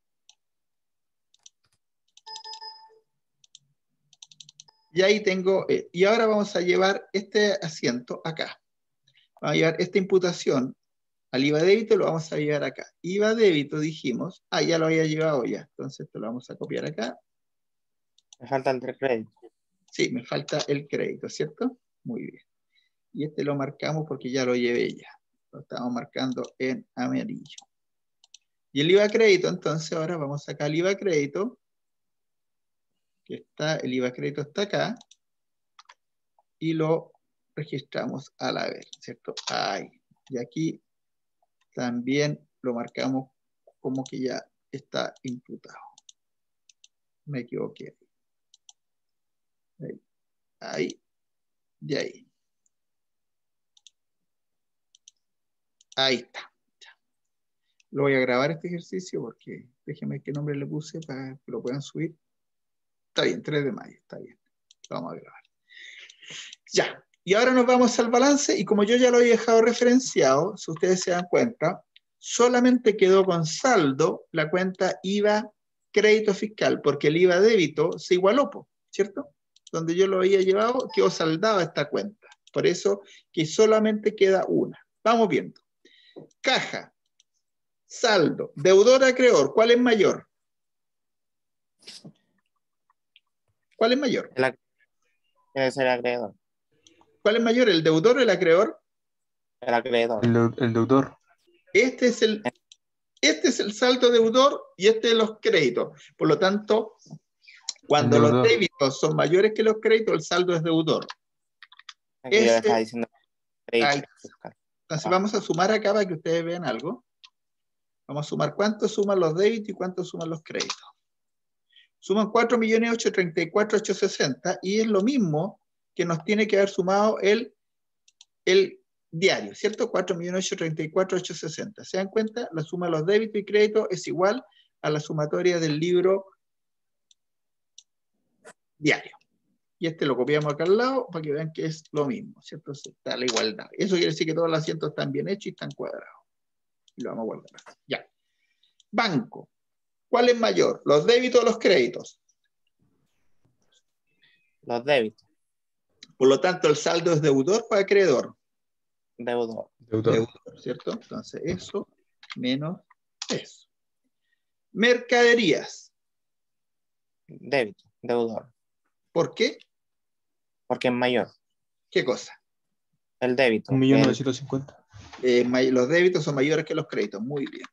Y ahí tengo, eh, y ahora vamos a llevar este asiento acá. Vamos a llevar esta imputación al I V A débito, lo vamos a llevar acá. I V A débito dijimos, ah, ya lo había llevado ya. Entonces esto lo vamos a copiar acá. Me falta el de crédito. Sí, me falta el crédito, ¿cierto? Muy bien. Y este lo marcamos porque ya lo llevé ya. Lo estamos marcando en amarillo. Y el I V A crédito, entonces ahora vamos acá al I V A crédito. Que está, el I V A crédito está acá. Y lo registramos a la vez, ¿cierto? Ahí. Y aquí también lo marcamos como que ya está imputado. Me equivoqué. Ahí. Ahí. De ahí. Ahí está. Lo voy a grabar este ejercicio porque déjenme qué nombre le puse para que lo puedan subir. Está bien, tres de mayo, está bien. Lo vamos a grabar. Ya. Y ahora nos vamos al balance y como yo ya lo he dejado referenciado, si ustedes se dan cuenta, solamente quedó con saldo la cuenta I V A crédito fiscal, porque el I V A débito se igualó, ¿cierto? Donde yo lo había llevado, quedó saldada esta cuenta. Por eso que solamente queda una. Vamos viendo. Caja, saldo, deudor acreedor, ¿cuál es mayor? ¿Cuál es mayor? Debe ser el acreedor. ¿Cuál es mayor, el deudor o el acreedor? El acreedor. El, de- el deudor. Este es el, este es el saldo deudor y este es los créditos. Por lo tanto, cuando El los deudor. débitos son mayores que los créditos, el saldo es deudor. Aquí yo Ese- estaba diciendo crédito Ahí. fiscal. Entonces Ah. vamos a sumar acá para que ustedes vean algo. Vamos a sumar cuánto suman los débitos y cuánto suman los créditos. Suman cuatro millones ochocientos treinta y cuatro mil ochocientos sesenta y es lo mismo que nos tiene que haber sumado el, el diario, ¿cierto? cuatro millones ochocientos treinta y cuatro mil ochocientos sesenta. ¿Se dan cuenta? La suma de los débitos y créditos es igual a la sumatoria del libro diario. Y este lo copiamos acá al lado para que vean que es lo mismo, ¿cierto? Está la igualdad. Eso quiere decir que todos los asientos están bien hechos y están cuadrados. Y lo vamos a guardar así. Ya. Banco. ¿Cuál es mayor? ¿Los débitos o los créditos? Los débitos. Por lo tanto, el saldo es deudor o acreedor. Deudor. Deudor. Deudor, ¿cierto? Entonces, eso menos eso. Mercaderías. Débito. Deudor. ¿Por qué? Porque es mayor. ¿Qué cosa? El débito. Un millón El- novecientos cincuenta. Eh, may- los débitos son mayores que los créditos. Muy bien.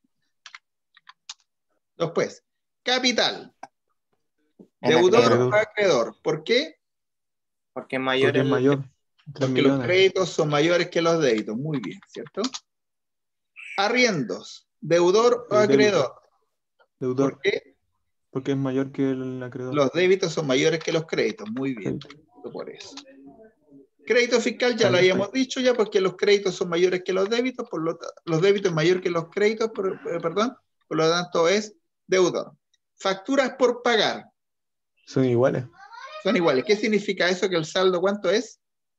Después, capital. el Deudor acreedor. o acreedor. ¿Por qué? Porque es mayor. Porque es el- mayor. Tres Porque los millones. créditos son mayores que los débitos. Muy bien, ¿cierto? Arriendos. ¿Deudor o El débito. acreedor? Deudor. ¿Por qué? Porque es mayor que el acreedor. Los débitos son mayores que los créditos. Muy bien. Crédito. Por eso. Crédito fiscal ya lo Ahí está. habíamos dicho ya porque los créditos son mayores que los débitos, por lo ta- los débitos es mayor que los créditos, por- eh, perdón, por lo tanto es deudor. Facturas por pagar Son iguales. son iguales. ¿Qué significa eso? Que el saldo ¿cuánto es?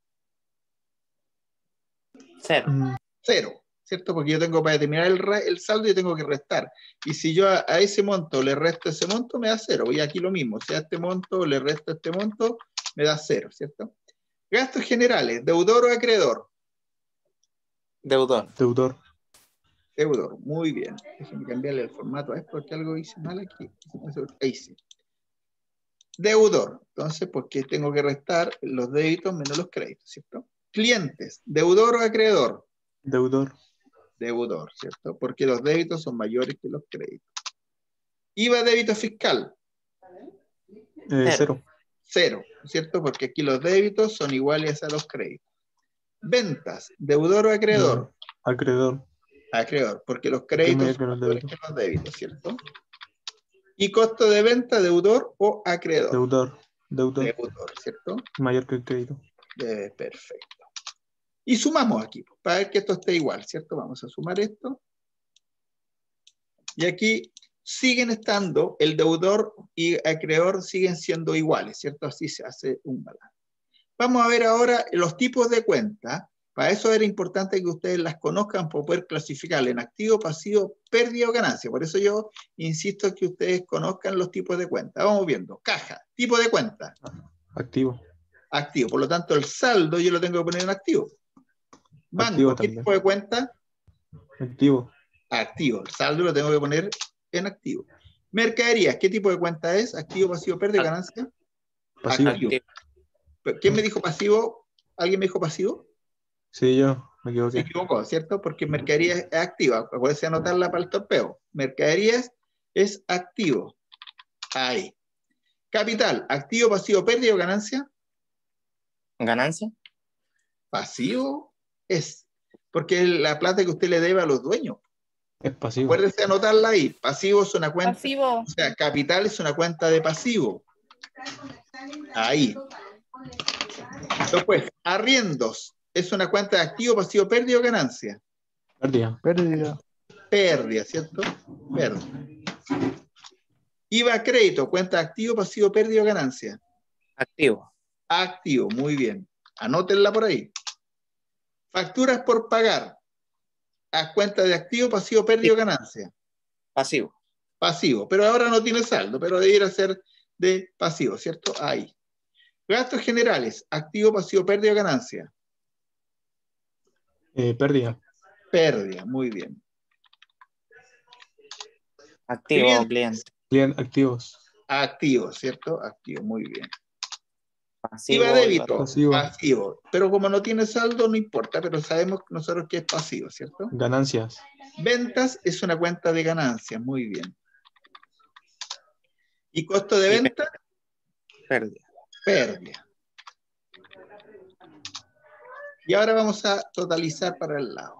Cero. Mm, Cero, ¿cierto? Porque yo tengo para determinar el, re- el saldo yo tengo que restar. Y si yo a, a ese monto le resto ese monto, me da cero. Y aquí lo mismo, si a este monto le resto este monto, me da cero, ¿cierto? Gastos generales, deudor o acreedor. Deudor. Deudor. Deudor, muy bien. Déjenme cambiarle el formato a esto porque algo hice mal aquí. Ahí sí. Deudor, entonces, porque tengo que restar los débitos menos los créditos, ¿cierto? Clientes, deudor o acreedor. Deudor. Deudor, ¿cierto? Porque los débitos son mayores que los créditos. I V A débito fiscal, Eh, cero. cero, ¿cierto? Porque aquí los débitos son iguales a los créditos. Ventas, deudor o acreedor. Acreedor. Acreedor, porque los Porque es créditos mayor que son los mayores débitos. que los débitos, ¿cierto? Y costo de venta, deudor o acreedor. Deudor. Deudor. Deudor, ¿cierto? Mayor que el crédito. Eh, perfecto. Y sumamos aquí, para ver que esto esté igual, ¿cierto? Vamos a sumar esto. Y aquí siguen estando, el deudor y el acreedor siguen siendo iguales, ¿cierto? Así se hace un balance. Vamos a ver ahora los tipos de cuenta. Para eso era importante que ustedes las conozcan para poder clasificar en activo, pasivo, pérdida o ganancia. Por eso yo insisto en que ustedes conozcan los tipos de cuenta. Vamos viendo. Caja, tipo de cuenta. Activo. Activo. Por lo tanto, el saldo yo lo tengo que poner en activo. Banco, Activo ¿qué también. tipo de cuenta? Activo. Activo. El saldo lo tengo que poner en activo. Mercaderías, ¿qué tipo de cuenta es? Activo, pasivo, pérdida o ganancia. Pasivo. Activo. ¿Quién me dijo pasivo? ¿Alguien me dijo pasivo? Sí, yo me equivoqué. Se equivocó, ¿cierto? Porque mercadería es activa. Acuérdense anotarla para el torpeo. Mercaderías es activo. Ahí. Capital, activo, pasivo, pérdida o ganancia. ¿Ganancia? Pasivo es. Porque es la plata que usted le debe a los dueños. Es pasivo. Acuérdense de anotarla ahí. Pasivo es una cuenta. Pasivo. O sea, capital es una cuenta de pasivo. Ahí. Después, arriendos. ¿Es una cuenta de activo, pasivo, pérdida o ganancia? Pérdida. Pérdida. Pérdida, ¿cierto? Pérdida. I V A crédito, cuenta de activo, pasivo, pérdida o ganancia. Activo. Activo, muy bien. Anótenla por ahí. Facturas por pagar. A cuenta de activo, pasivo, pérdida o ganancia. Pasivo. Pasivo, pero ahora no tiene saldo, pero debería ser de pasivo, ¿cierto? Ahí. Gastos generales, activo, pasivo, pérdida o ganancia. Eh, pérdida. Pérdida, muy bien. Activo, Cliente. cliente. Cliente, activos. Activo, ¿cierto? Activo, muy bien. Pasivo. I V A débito, Pasivo. pasivo. Pero como no tiene saldo, no importa, pero sabemos nosotros que es pasivo, ¿cierto? Ganancias. Ventas es una cuenta de ganancias, muy bien. ¿Y costo de Y venta? Pérdida. Pérdida. Y ahora vamos a totalizar para el lado.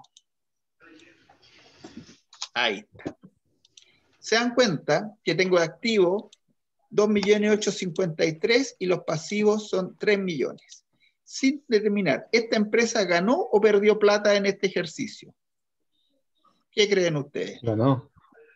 Ahí está. Se dan cuenta que tengo de activo dos millones ochocientos cincuenta y tres y los pasivos son tres millones. Sin determinar, ¿esta empresa ganó o perdió plata en este ejercicio? ¿Qué creen ustedes? Ganó.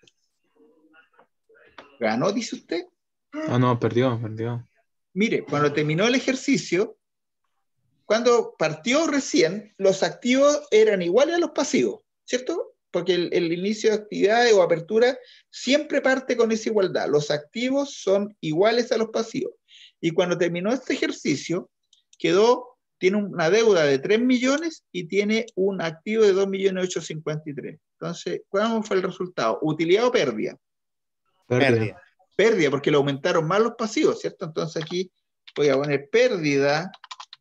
¿Ganó, dice usted? Ah, no, perdió, perdió. Mire, cuando terminó el ejercicio, cuando partió recién, los activos eran iguales a los pasivos, ¿cierto? Porque el, el inicio de actividad o apertura siempre parte con esa igualdad. Los activos son iguales a los pasivos. Y cuando terminó este ejercicio, quedó, tiene una deuda de tres millones y tiene un activo de dos millones ochocientos cincuenta y tres. Entonces, ¿cuál fue el resultado? ¿Utilidad o pérdida? Pérdida. Pérdida. Pérdida, porque le aumentaron más los pasivos, ¿cierto? Entonces aquí voy a poner pérdida,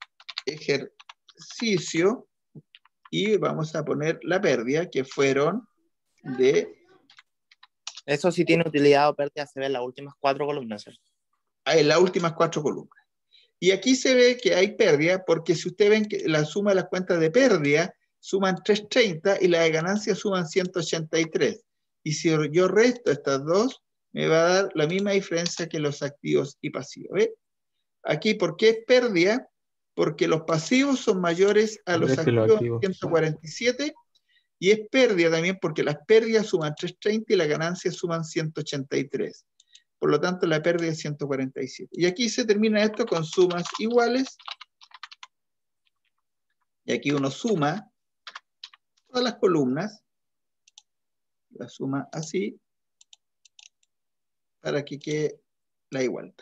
ejercicio, y vamos a poner la pérdida, que fueron de... Eso sí tiene utilidad o pérdida, se ve en las últimas cuatro columnas, ¿cierto? En las últimas cuatro columnas. Y aquí se ve que hay pérdida, porque si ustedes ven que la suma de las cuentas de pérdida suman trescientos treinta y la de ganancia suman ciento ochenta y tres. Y si yo resto estas dos, me va a dar la misma diferencia que los activos y pasivos. ¿Ve? Aquí, ¿por qué es pérdida? Porque los pasivos son mayores a los activos, activos, ciento cuarenta y siete, y es pérdida también porque las pérdidas suman trescientos treinta y las ganancias suman ciento ochenta y tres. Por lo tanto, la pérdida es ciento cuarenta y siete. Y aquí se termina esto con sumas iguales. Y aquí uno suma todas las columnas. La suma así para que quede la igualdad.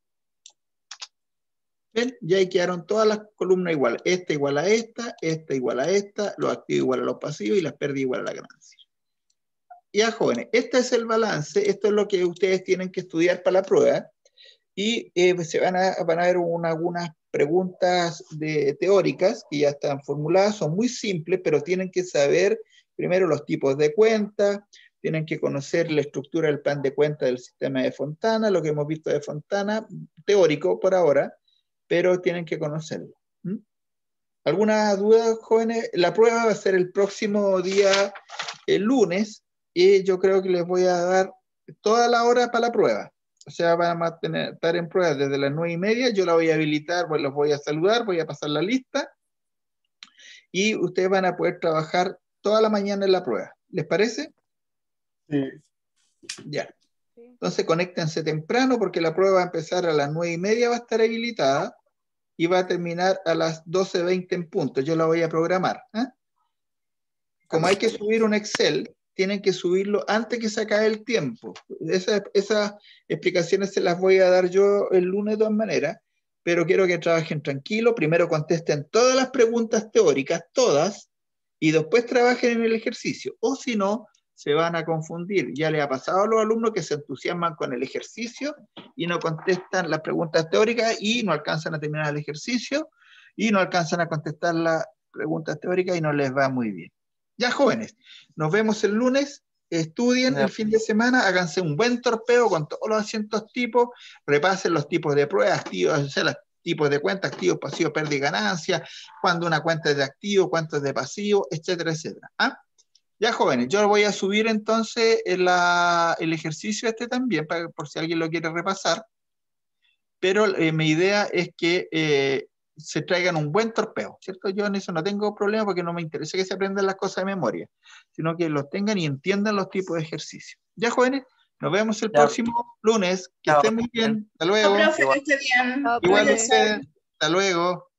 ¿Ven? Ya ahí quedaron todas las columnas iguales. Esta igual a esta, esta igual a esta, los activos igual a los pasivos y las pérdidas igual a la ganancia. Ya, jóvenes, este es el balance, esto es lo que ustedes tienen que estudiar para la prueba, y eh, se van a, van a ver una, algunas preguntas de, teóricas que ya están formuladas, son muy simples, pero tienen que saber primero los tipos de cuenta, tienen que conocer la estructura del plan de cuenta del sistema de Fontana, lo que hemos visto de Fontana, teórico por ahora, pero tienen que conocerlo. ¿Mm? ¿Alguna duda, jóvenes? La prueba va a ser el próximo día, el lunes, y yo creo que les voy a dar toda la hora para la prueba. O sea, van a tener, estar en pruebas desde las nueve y media. Yo la voy a habilitar, pues los voy a saludar, voy a pasar la lista. Y ustedes van a poder trabajar toda la mañana en la prueba. ¿Les parece? Sí. Ya. Entonces conéctense temprano porque la prueba va a empezar a las nueve y media, va a estar habilitada y va a terminar a las doce veinte en punto. Yo la voy a programar. ¿eh? Como hay que subir un Excel, tienen que subirlo antes que se acabe el tiempo. Esa, esas explicaciones se las voy a dar yo el lunes de todas maneras, pero quiero que trabajen tranquilo. Primero contesten todas las preguntas teóricas, todas, y después trabajen en el ejercicio. O si no, se van a confundir. Ya les ha pasado a los alumnos que se entusiasman con el ejercicio y no contestan las preguntas teóricas y no alcanzan a terminar el ejercicio y no alcanzan a contestar las preguntas teóricas y no les va muy bien. Ya, jóvenes, nos vemos el lunes. Estudien el fin de semana, háganse un buen torpeo con todos los asientos tipos, repasen los tipos de pruebas, activos, o sea, los tipos de cuenta, activos, pasivos, pérdida y ganancia, cuando una cuenta es de activo, cuánto es de pasivo, etcétera, etcétera. ¿Ah? Ya, jóvenes, yo voy a subir entonces el, la, el ejercicio este también, para, por si alguien lo quiere repasar, pero eh, mi idea es que eh, se traigan un buen torpeo, ¿cierto? Yo en eso no tengo problema porque no me interesa que se aprendan las cosas de memoria, sino que los tengan y entiendan los tipos de ejercicio. Ya, jóvenes, nos vemos el Ya. próximo lunes, que Chao. estén muy bien, hasta No, luego. profe, que esté bien. Chao, Igual profe. ustedes, hasta luego.